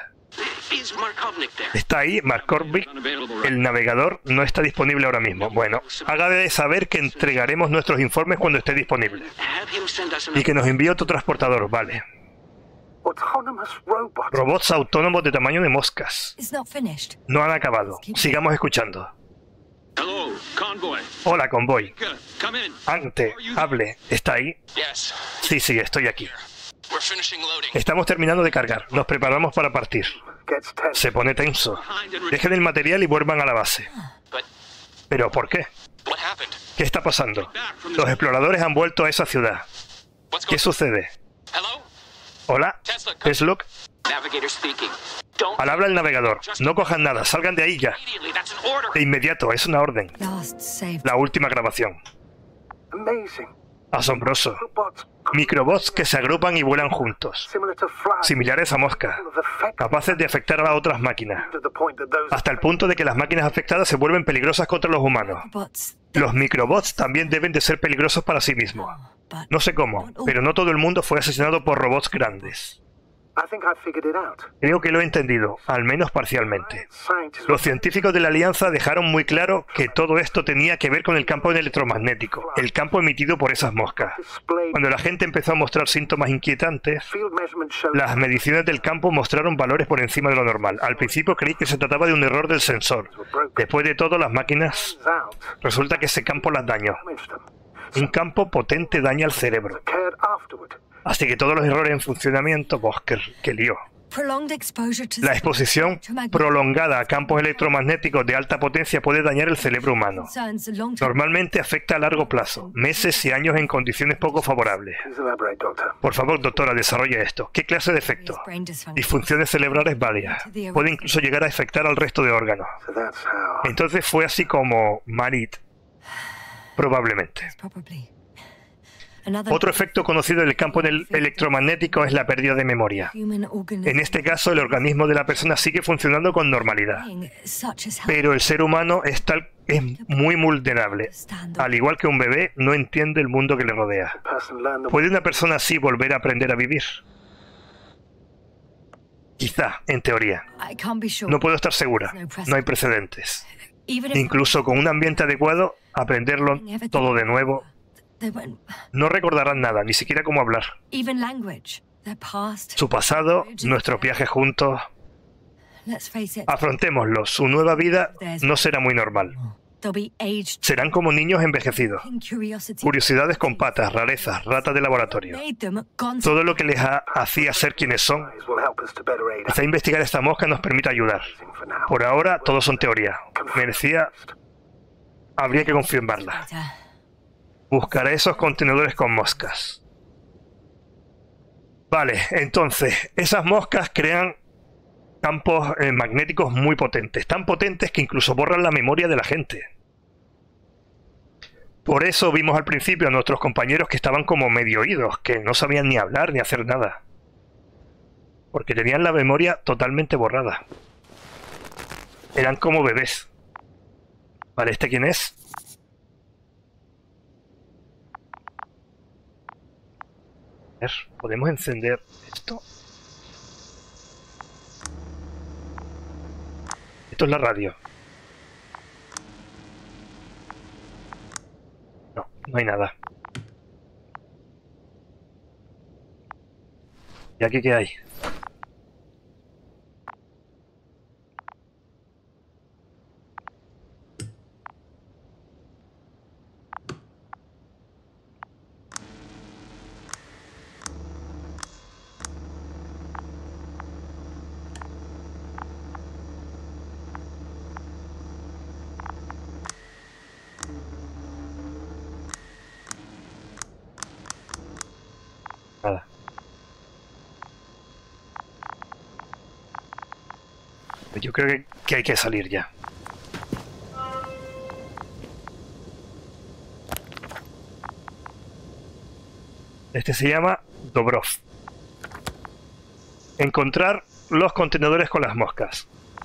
Está ahí, Markovic. El navegador no está disponible ahora mismo. Bueno, hágale saber que entregaremos nuestros informes cuando esté disponible. Y que nos envíe otro transportador, vale. Autonomous robots. Robots autónomos de tamaño de moscas. It's not finished. No han acabado. Sigamos escuchando. Hello, convoy. Hola, convoy. Good. Come in. Ante, hable. ¿Está ahí? Yes. Sí, sí, estoy aquí. We're finishing loading. Estamos terminando de cargar. Nos preparamos para partir. Gets tense. Se pone tenso. Behind and re- Dejen el material y vuelvan a la base. But ¿Pero por qué? what happened? ¿Qué está pasando? Los exploradores han vuelto a esa ciudad. What's ¿Qué going sucede? Hello? ¿Hola? Tesla, come. ¿Teslock? Navigator speaking. Don't Al habla el navegador. No cojan nada. Salgan de ahí ya. immediately. That's an order. De inmediato. Es una orden. Last saved. La última grabación. Amazing. Asombroso. Robots Microbots que se agrupan y vuelan juntos. similar to flies. Similares a moscas. Full of effect Capaces de afectar a otras máquinas. to the point that those Hasta el punto de que las máquinas afectadas se vuelven peligrosas contra los humanos. Robots. Los microbots también deben de ser peligrosos para sí mismos. But No sé cómo, pero no todo el mundo fue asesinado por robots grandes. I think I figured it out. Creo que lo he entendido, al menos parcialmente. Scientists Los científicos de la Alianza dejaron muy claro que todo esto tenía que ver con el campo electromagnético, el campo emitido por esas moscas. displayed Cuando la gente empezó a mostrar síntomas inquietantes, field measurements showed las mediciones del campo mostraron valores por encima de lo normal. Al principio creí que se trataba de un error del sensor. Después de todo, las máquinas, turns out resulta que ese campo las dañó. damaged them. Un campo potente daña el cerebro. Cared afterward. Así que todos los errores en funcionamiento, Bosker, que lío. prolonged exposure to La exposición prolongada a campos electromagnéticos de alta potencia puede dañar el cerebro humano. concerns the long-term Normalmente afecta a largo plazo, meses y años en condiciones poco favorables. Please elaborate, Doctor. Por favor, doctora, desarrolla esto. ¿Qué clase de efecto? brain dysfunction. Disfunciones cerebrales varias. Puede incluso llegar a afectar al resto de órganos. So that's how. Entonces fue así como Marit. Probablemente. Probably. Another Otro efecto conocido del campo del electromagnético es la pérdida de memoria. human organism En este caso, el organismo de la persona sigue funcionando con normalidad. such as Pero el ser humano es, tal, es muy vulnerable. Al igual que un bebé, no entiende el mundo que le rodea. Person learn the ¿Puede una persona así volver a aprender a vivir? Quizá, en teoría. I can't be sure. No puedo estar segura. No hay precedentes. Even if Incluso con un ambiente adecuado, aprenderlo todo de nuevo, they won't, no recordarán nada, ni siquiera cómo hablar. even language, their past. Su pasado, nuestros viajes juntos, Let's face it. afrontémoslo. Su nueva vida no será muy normal. They'll be aged Serán como niños envejecidos. in curiosity. Curiosidades con patas, rarezas, ratas de laboratorio. Made them gone. Todo lo que les ha- hacía ser quienes son. will help us to better aid Quizá investigar esta mosca nos permita ayudar. for now. Por ahora, todo son teorías. Merecía... Habría que confirmarla. Buscaré esos contenedores con moscas. Vale, entonces, esas moscas crean campos eh, magnéticos muy potentes. Tan potentes que incluso borran la memoria de la gente. Por eso vimos al principio a nuestros compañeros que estaban como medio oídos, que no sabían ni hablar ni hacer nada. Porque tenían la memoria totalmente borrada. Eran como bebés. Vale, ¿este quién es? A ver, ¿podemos encender esto? Esto es la radio. No, no hay nada. ¿Y aquí qué hay? Nada. Yo creo que, que hay que salir ya. Este se llama Dobrov. Encontrar los contenedores con las moscas.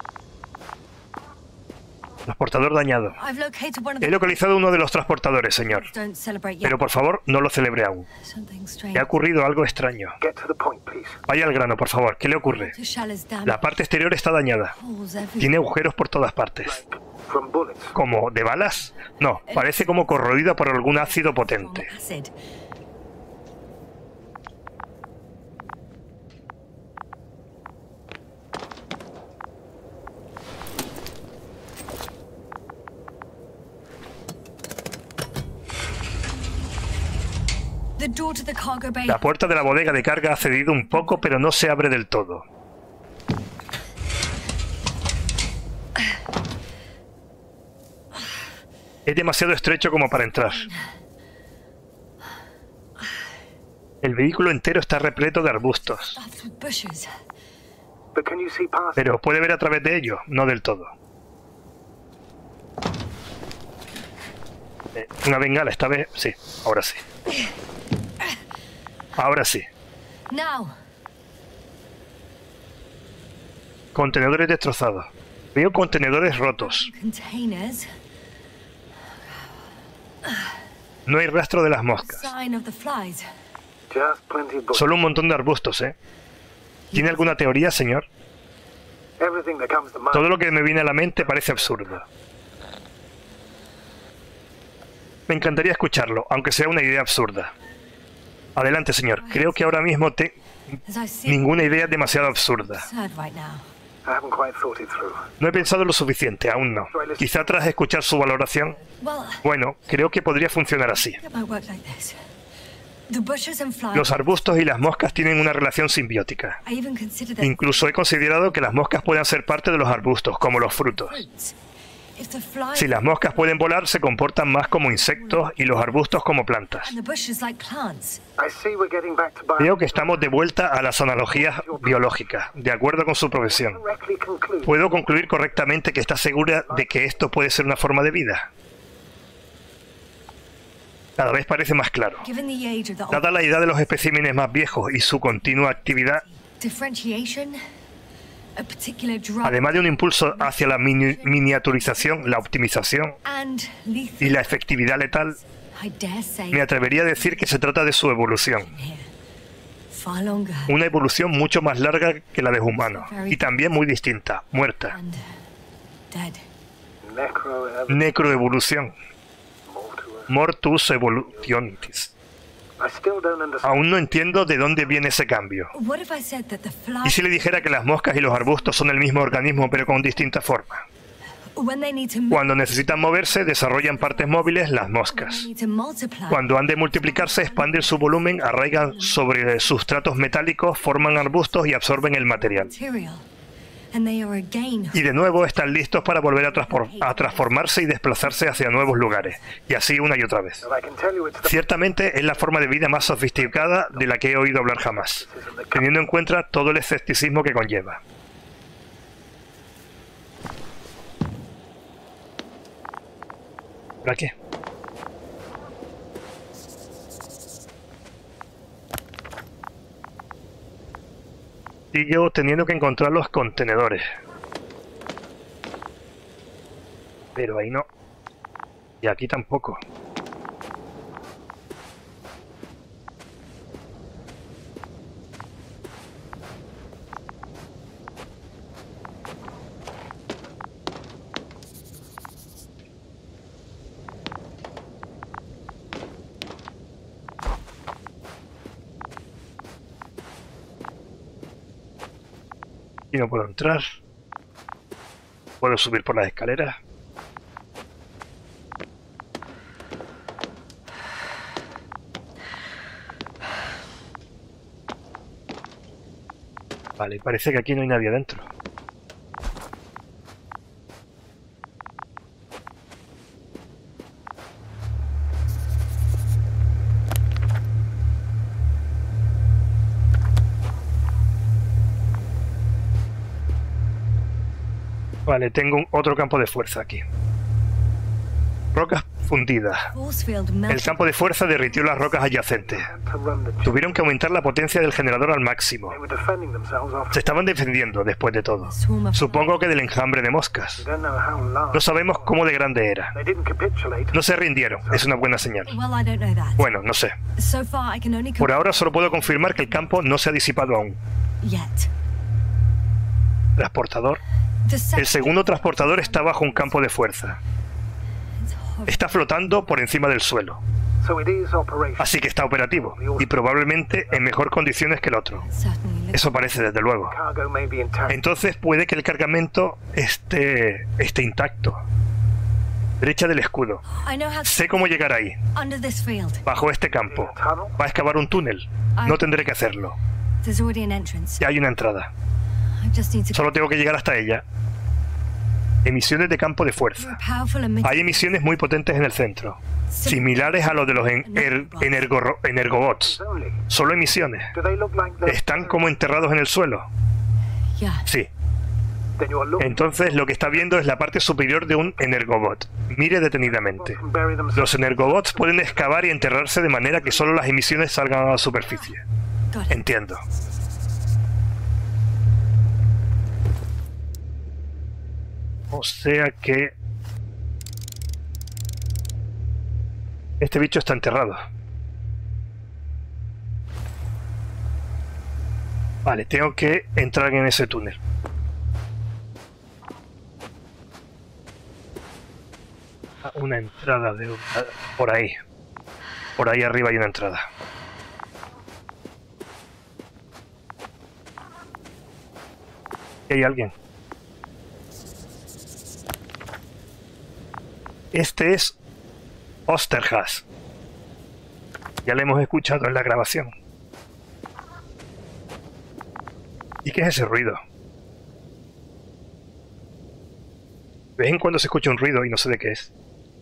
Transportador dañado. I've located one of He the localizado uno de los transportadores, señor. Don't celebrate yet. Pero por favor, no lo celebre aún. Something Le strange. ha ocurrido algo extraño. Get to the point, please. Vaya al grano, por favor. ¿Qué le ocurre? The shell is damaged. La parte exterior está dañada. Holes everywhere. Tiene agujeros por todas partes. From bullets. ¿Como de balas? No, parece como corroída por algún ácido potente. Acid. The door to the cargo bay. La puerta de la bodega de carga ha cedido un poco, pero no se abre del todo. Es demasiado estrecho como para entrar. El vehículo entero está repleto de arbustos, Stuffed with bushes. But can you see past? pero puede ver a través de ellos, no del todo. Eh, Una bengala, esta vez sí, ahora sí. Ahora sí. Now. Contenedores destrozados. Veo contenedores rotos. Containers. No hay rastro de las moscas. Sign of the flies. Just plenty of bullets. Solo un montón de arbustos, ¿eh? ¿Tiene alguna teoría, señor? Everything that comes to mind. Todo lo que me viene a la mente parece absurdo. Me encantaría escucharlo, aunque sea una idea absurda. Adelante, señor. Creo que ahora mismo te... As I see ninguna idea es demasiado absurda. absurd right now. I haven't quite thought it through. No he pensado lo suficiente, aún no. Quizá tras escuchar su valoración... Well, Bueno, creo que podría funcionar así. it might work like this. The bushes and flies. Los arbustos y las moscas tienen una relación simbiótica. I even consider them Incluso he considerado que las moscas puedan ser parte de los arbustos, como los frutos. fruits. If the flies Si las moscas pueden volar, se comportan más como insectos y los arbustos como plantas. and the bushes like plants. I see we're getting back to bio- Veo que estamos de vuelta a las analogías biológicas, de acuerdo con su profesión. correctly conclude. ¿Puedo concluir correctamente que está segura de que esto puede ser una forma de vida? Cada vez parece más claro. Given the age of the Dada la edad de los especímenes más viejos y su continua actividad, differentiation, a particular drug, además de un impulso hacia la mini- miniaturización, la optimización and lethal, y la efectividad letal, I dare say, me atrevería a decir que se trata de su evolución. here. Far longer Una evolución mucho más larga que la de humanos y también muy distinta, muerta. and dead. Necro Necroevolución. mortuus. Mortus evolutionis. I still don't understand. Aún no entiendo de dónde viene ese cambio. What if I said that the ¿Y flies, si le dijera que las moscas y los arbustos son el mismo organismo pero con distinta forma? when they need to move, Cuando necesitan moverse, desarrollan partes móviles las they moscas. need to multiply, Cuando han de multiplicarse, expanden su volumen, arraigan sobre sustratos metálicos, forman arbustos y absorben el material. material, and they are again Y de nuevo están listos para volver a, transpor- a transformarse y desplazarse hacia nuevos lugares. Y así una y otra vez. But I can tell you it's the Ciertamente es la forma de vida más sofisticada de la que he oído hablar jamás, teniendo en cuenta todo el escepticismo que conlleva. ¿Para qué? Sigo teniendo que encontrar los contenedores. Pero ahí no. Y aquí tampoco. Y no puedo entrar. Puedo subir por las escaleras. Vale, parece que aquí no hay nadie adentro. Vale, tengo un- otro campo de fuerza aquí. Rocas fundida. Force field El melted. campo de fuerza derritió las rocas adyacentes. To run the Tuvieron que aumentar la potencia del generador al máximo. They were defending themselves Se after. estaban defendiendo después de todo. Swarm of Supongo que del enjambre de moscas. We don't know how large. No sabemos cómo de grande era. They didn't capitulate. No se rindieron, es una buena señal. Well, I don't know that. Bueno, no sé. So far, I can only Por ahora solo puedo confirmar que el campo no se ha disipado aún. yet. Transportador. The second El segundo transportador está bajo un campo de fuerza. Está flotando por encima del suelo. So it is operational. Así que está operativo. Y probablemente en mejor condiciones que el otro. certainly looks Eso parece desde luego. Cargo may be intact. Entonces puede que el cargamento esté, esté intacto. Derecha del escudo. I know how to Sé cómo llegar ahí, under this field. bajo este campo. Va a excavar un túnel. No tendré que hacerlo. There's already an entrance. Ya hay una entrada. I just need to Solo tengo que llegar hasta ella. Emisiones de campo de fuerza. powerful emitter. Hay emisiones muy potentes en el centro, similares a los de los en- er- energorro- energobots. Only. Solo emisiones. Do they look like the... Están como enterrados en el suelo. Yeah. Sí. Then you are looking Entonces lo que está viendo es la parte superior de un energobot. Mire detenidamente. and bury themselves. Los energobots pueden excavar y enterrarse de manera que solo las emisiones salgan a la superficie. Got it. Entiendo. O sea que... Este bicho está enterrado. Vale, tengo que entrar en ese túnel. Ah, una entrada de... una- por ahí. Por ahí arriba hay una entrada. ¿Hay alguien? Este es Osterhas. Ya le hemos escuchado en la grabación. ¿Y qué es ese ruido? De vez en cuando se escucha un ruido y no sé de qué es.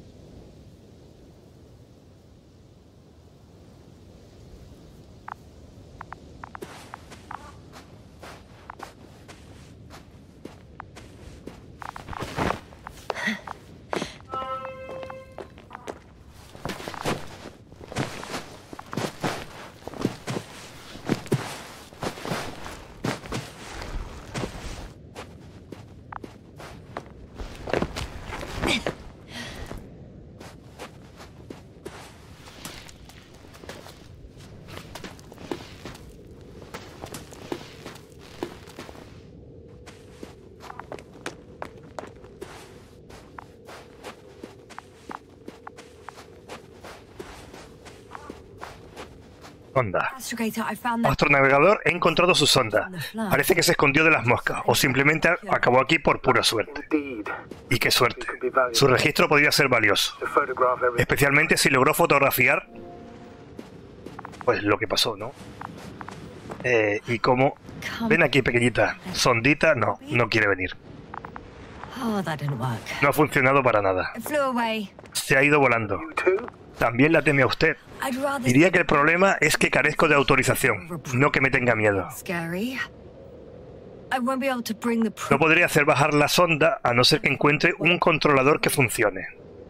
Sonda. Astrogator, I found that. Astronavegador, he encontrado su sonda. Parece que se escondió de las moscas, o simplemente acabó aquí por pura suerte. Indeed. Y qué suerte. Su registro podría ser valioso, To photograph everything. especialmente si logró fotografiar pues lo que pasó, ¿no? Eh, y cómo... Ven aquí, pequeñita. Sondita, no, no quiere venir. Oh, that didn't work. No ha funcionado para nada. It flew away. Se ha ido volando. You too? También la teme a usted. I'd rather Diría que el problema es que carezco de autorización, no que me tenga miedo. scary. I won't be able to bring the No proof. podré hacer bajar la sonda a no ser que encuentre un controlador que funcione.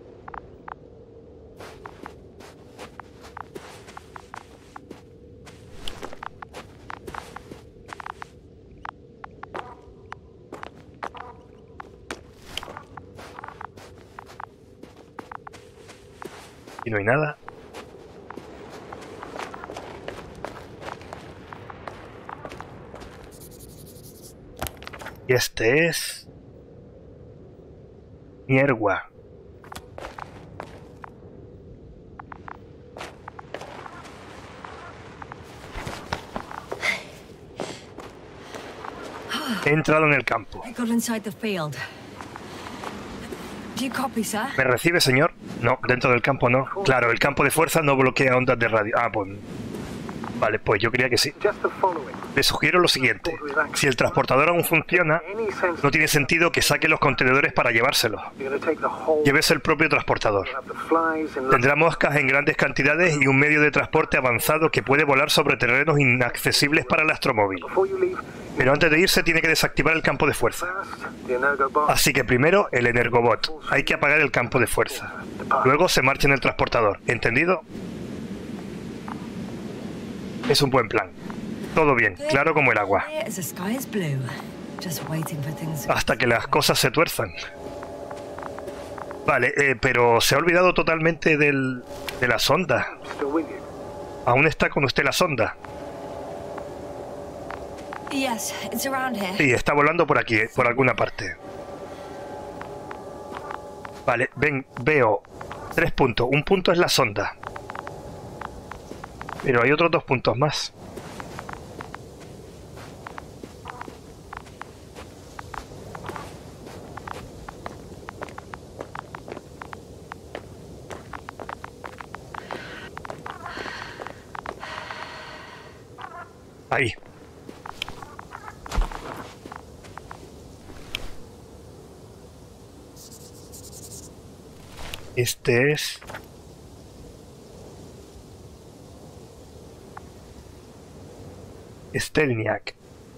Y no hay nada. Y este es... Miergua. He entrado en el campo. I got inside the field. Do you copy, sir? ¿Me recibe, señor? No, dentro del campo no. Claro, el campo de fuerza no bloquea ondas de radio. Ah, pues... Vale, pues yo creía que sí. Just the following. Le sugiero lo siguiente. Si el transportador aún funciona, Any sense no tiene sentido que saque los contenedores para llevárselos. you're going to take the whole. Llévese el propio transportador. Have the flies in Tendrá moscas en grandes cantidades y un medio de transporte avanzado que puede volar sobre terrenos inaccesibles para el astromóvil. Before you leave, Pero antes de irse tiene que desactivar el campo de fuerza. first the Energobot. Así que primero el Energobot. Hay que apagar el campo de fuerza. Luego se marcha en el transportador. ¿Entendido? Es un buen plan. Todo bien, claro como el agua. Clear as the sky is blue. Just waiting for things. Hasta que las cosas se tuerzan. Vale, eh, pero se ha olvidado totalmente del, de la sonda. Still with you. ¿Aún está con usted la sonda? Yes, it's around here. Sí, está volando por aquí, eh, por alguna parte. Vale, ven, veo tres puntos. Un punto es la sonda. Pero hay otros dos puntos más. Ahí. Este es... Stelniak.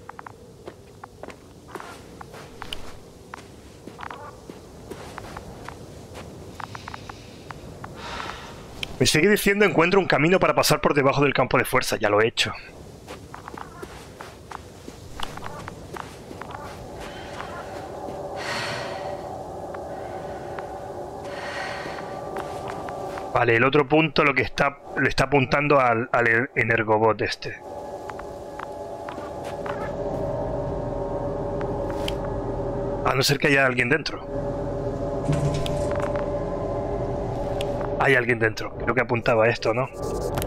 Me sigue diciendo encuentro un camino para pasar por debajo del campo de fuerza. Ya lo he hecho. Vale, el otro punto lo que está le está apuntando al, al Energobot este. A no ser que haya alguien dentro. Hay alguien dentro. Creo que apuntaba a esto, ¿no?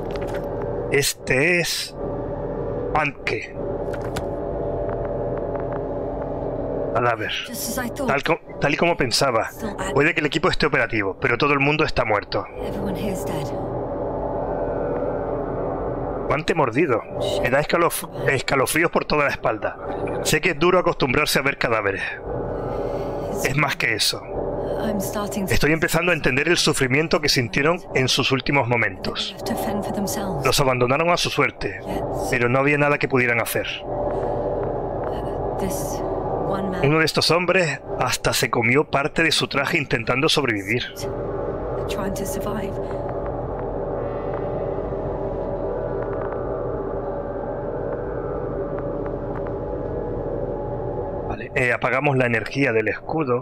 Este es... Anke. Cadáver. Just as I thought. Tal, co- tal y como pensaba. Puede que el equipo esté operativo, pero todo el mundo está muerto. Everyone here's dead. Guante mordido. Me da escalof- escalofríos por toda la espalda. Sé que es duro acostumbrarse a ver cadáveres. Es más que eso. I'm starting to Estoy empezando a entender el sufrimiento que sintieron en sus últimos momentos. have to fend for themselves. Los abandonaron a su suerte, pero no había nada que pudieran hacer. This one man Uno de estos hombres hasta se comió parte de su traje intentando sobrevivir. trying to survive. Vale, eh, apagamos la energía del escudo.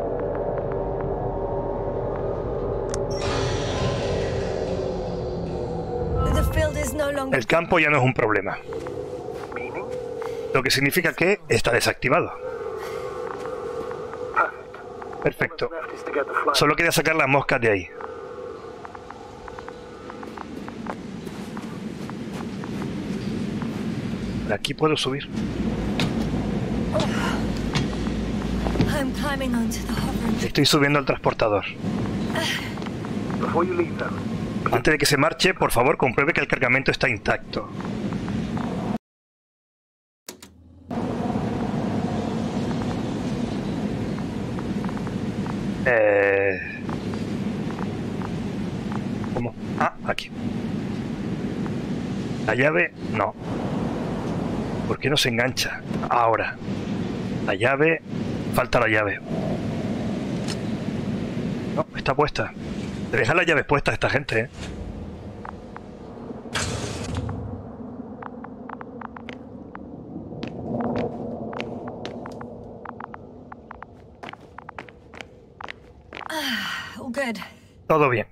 The field is no longer. El campo ya no es un problema, Meaning? lo que significa que está desactivado. Perfect. Perfecto. Left is to get the flies. Solo quería sacar las moscas de ahí. Por aquí puedo subir. I'm climbing onto the hovering. Estoy subiendo al transportador. Before you leave, though, Antes de que se marche, por favor, compruebe que el cargamento está intacto. Eh... ¿Cómo? Ah, aquí. La llave, no. ¿Por qué no se engancha? Ahora. La llave... Falta la llave. No, está puesta. Te deja las llaves puestas esta gente, ¿eh? All good. Todo bien.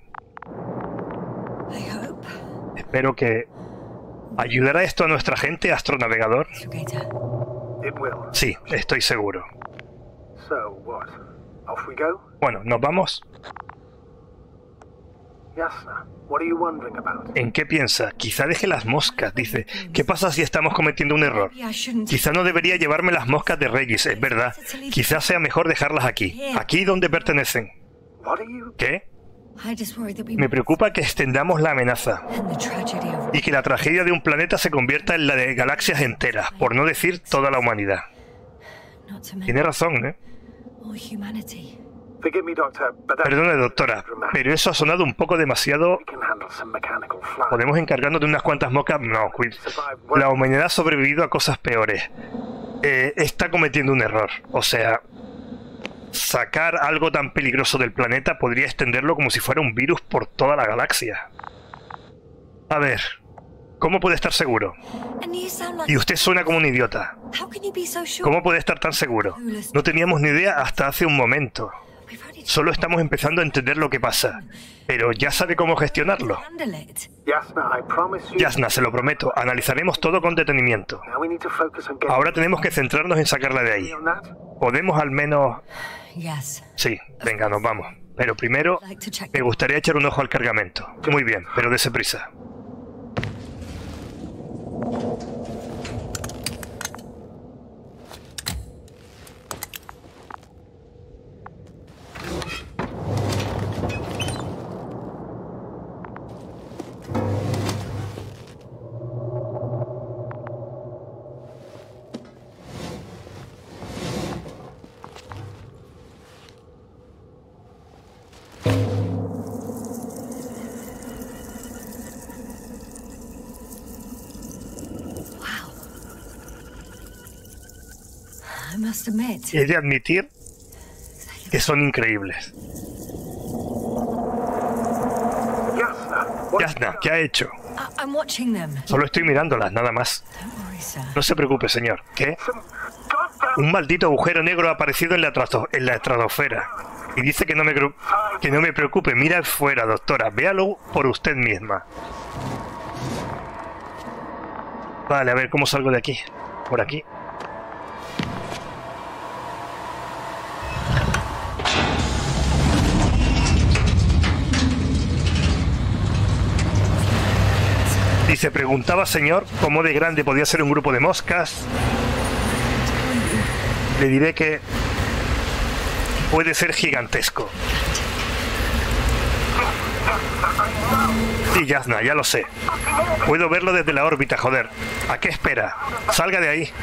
I hope. Espero que... ¿Ayudará esto a nuestra gente, astronavegador? Gator. it will. Sí, estoy seguro. So, what? Off we go? Bueno, ¿nos vamos? Yasna, what are you wondering about? ¿En qué piensa? Quizá deje las moscas, dice. ¿Qué pasa si estamos cometiendo un error? Maybe I shouldn't. Quizá no debería llevarme las moscas de Regis, es verdad. Quizá sea mejor dejarlas aquí. Aquí donde pertenecen. What are you? ¿Qué? I just worry that we Me preocupa que extendamos la amenaza and the tragedy of y que la tragedia de un planeta se convierta en la de galaxias enteras, por no decir toda la humanidad. not to mention Tiene razón, ¿eh? all humanity. Forgive me, Doctor, but that Perdone, doctora, pero eso ha sonado un poco demasiado... we can handle some mechanical fly. ¿Podemos encargarnos de unas cuantas mocas? No, cuid- la humanidad ha sobrevivido a cosas peores. Eh, está cometiendo un error. O sea, sacar algo tan peligroso del planeta podría extenderlo como si fuera un virus por toda la galaxia. A ver, ¿cómo puede estar seguro? And you sound like Y usted suena como un idiota. how can you be so sure? ¿Cómo puede estar tan seguro? No teníamos ni idea hasta hace un momento. We've already Solo estamos empezando a entender lo que pasa. Pero ya sabe cómo gestionarlo. handle it. Yasna, I promise you. Yasna, se lo prometo, analizaremos todo con detenimiento. Now we need to focus on getting Ahora tenemos que centrarnos en sacarla de ahí. on that. Podemos al menos... Yes. Sí, venga, nos vamos. Pero primero, I'd like to check me gustaría echar un ojo al cargamento. Muy bien, pero dése prisa. Wow. I must admit, He de admitir que son increíbles. Yasna, what Yasna, ¿qué ha hecho? I- I'm watching them. Solo estoy mirándolas, nada más. Don't worry, sir. No se preocupe, señor. ¿Qué? Doctor, Un maldito agujero negro ha aparecido en la, trato- en la estratosfera. Y dice que no, me gru- que no me preocupe. Mira fuera, doctora. Véalo por usted misma. Vale, a ver cómo salgo de aquí. Por aquí. Y se preguntaba, señor, cómo de grande podía ser un grupo de moscas. Le diré que puede ser gigantesco. Sí, Yasna, ya lo sé. Puedo verlo desde la órbita, joder. ¿A qué espera? Salga de ahí.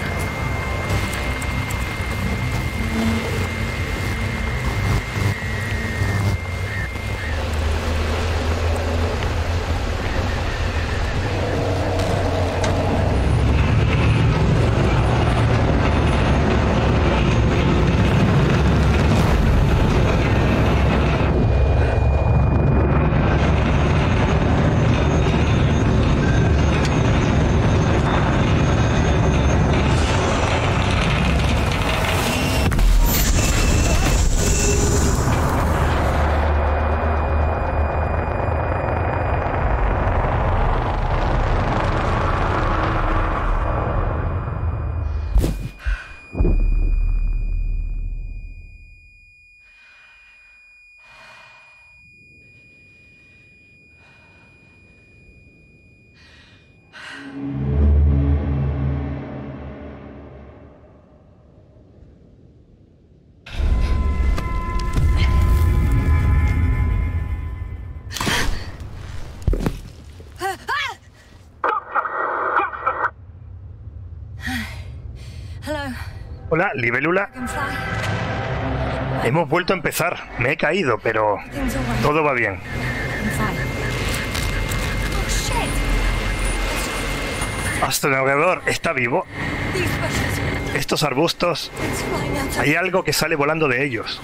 Hello, Hola, libélula. Dragonfly. Hemos vuelto a empezar. Me he caído, pero Things all right. todo va bien. I'm fine. Oh shit! Astronavegador, ¿está vivo? These bushes. Estos arbustos, It's flying out of hay algo que sale volando de ellos.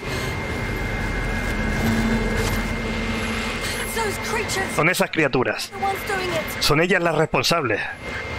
those creatures. Son esas criaturas. The ones doing it. Son ellas las responsables.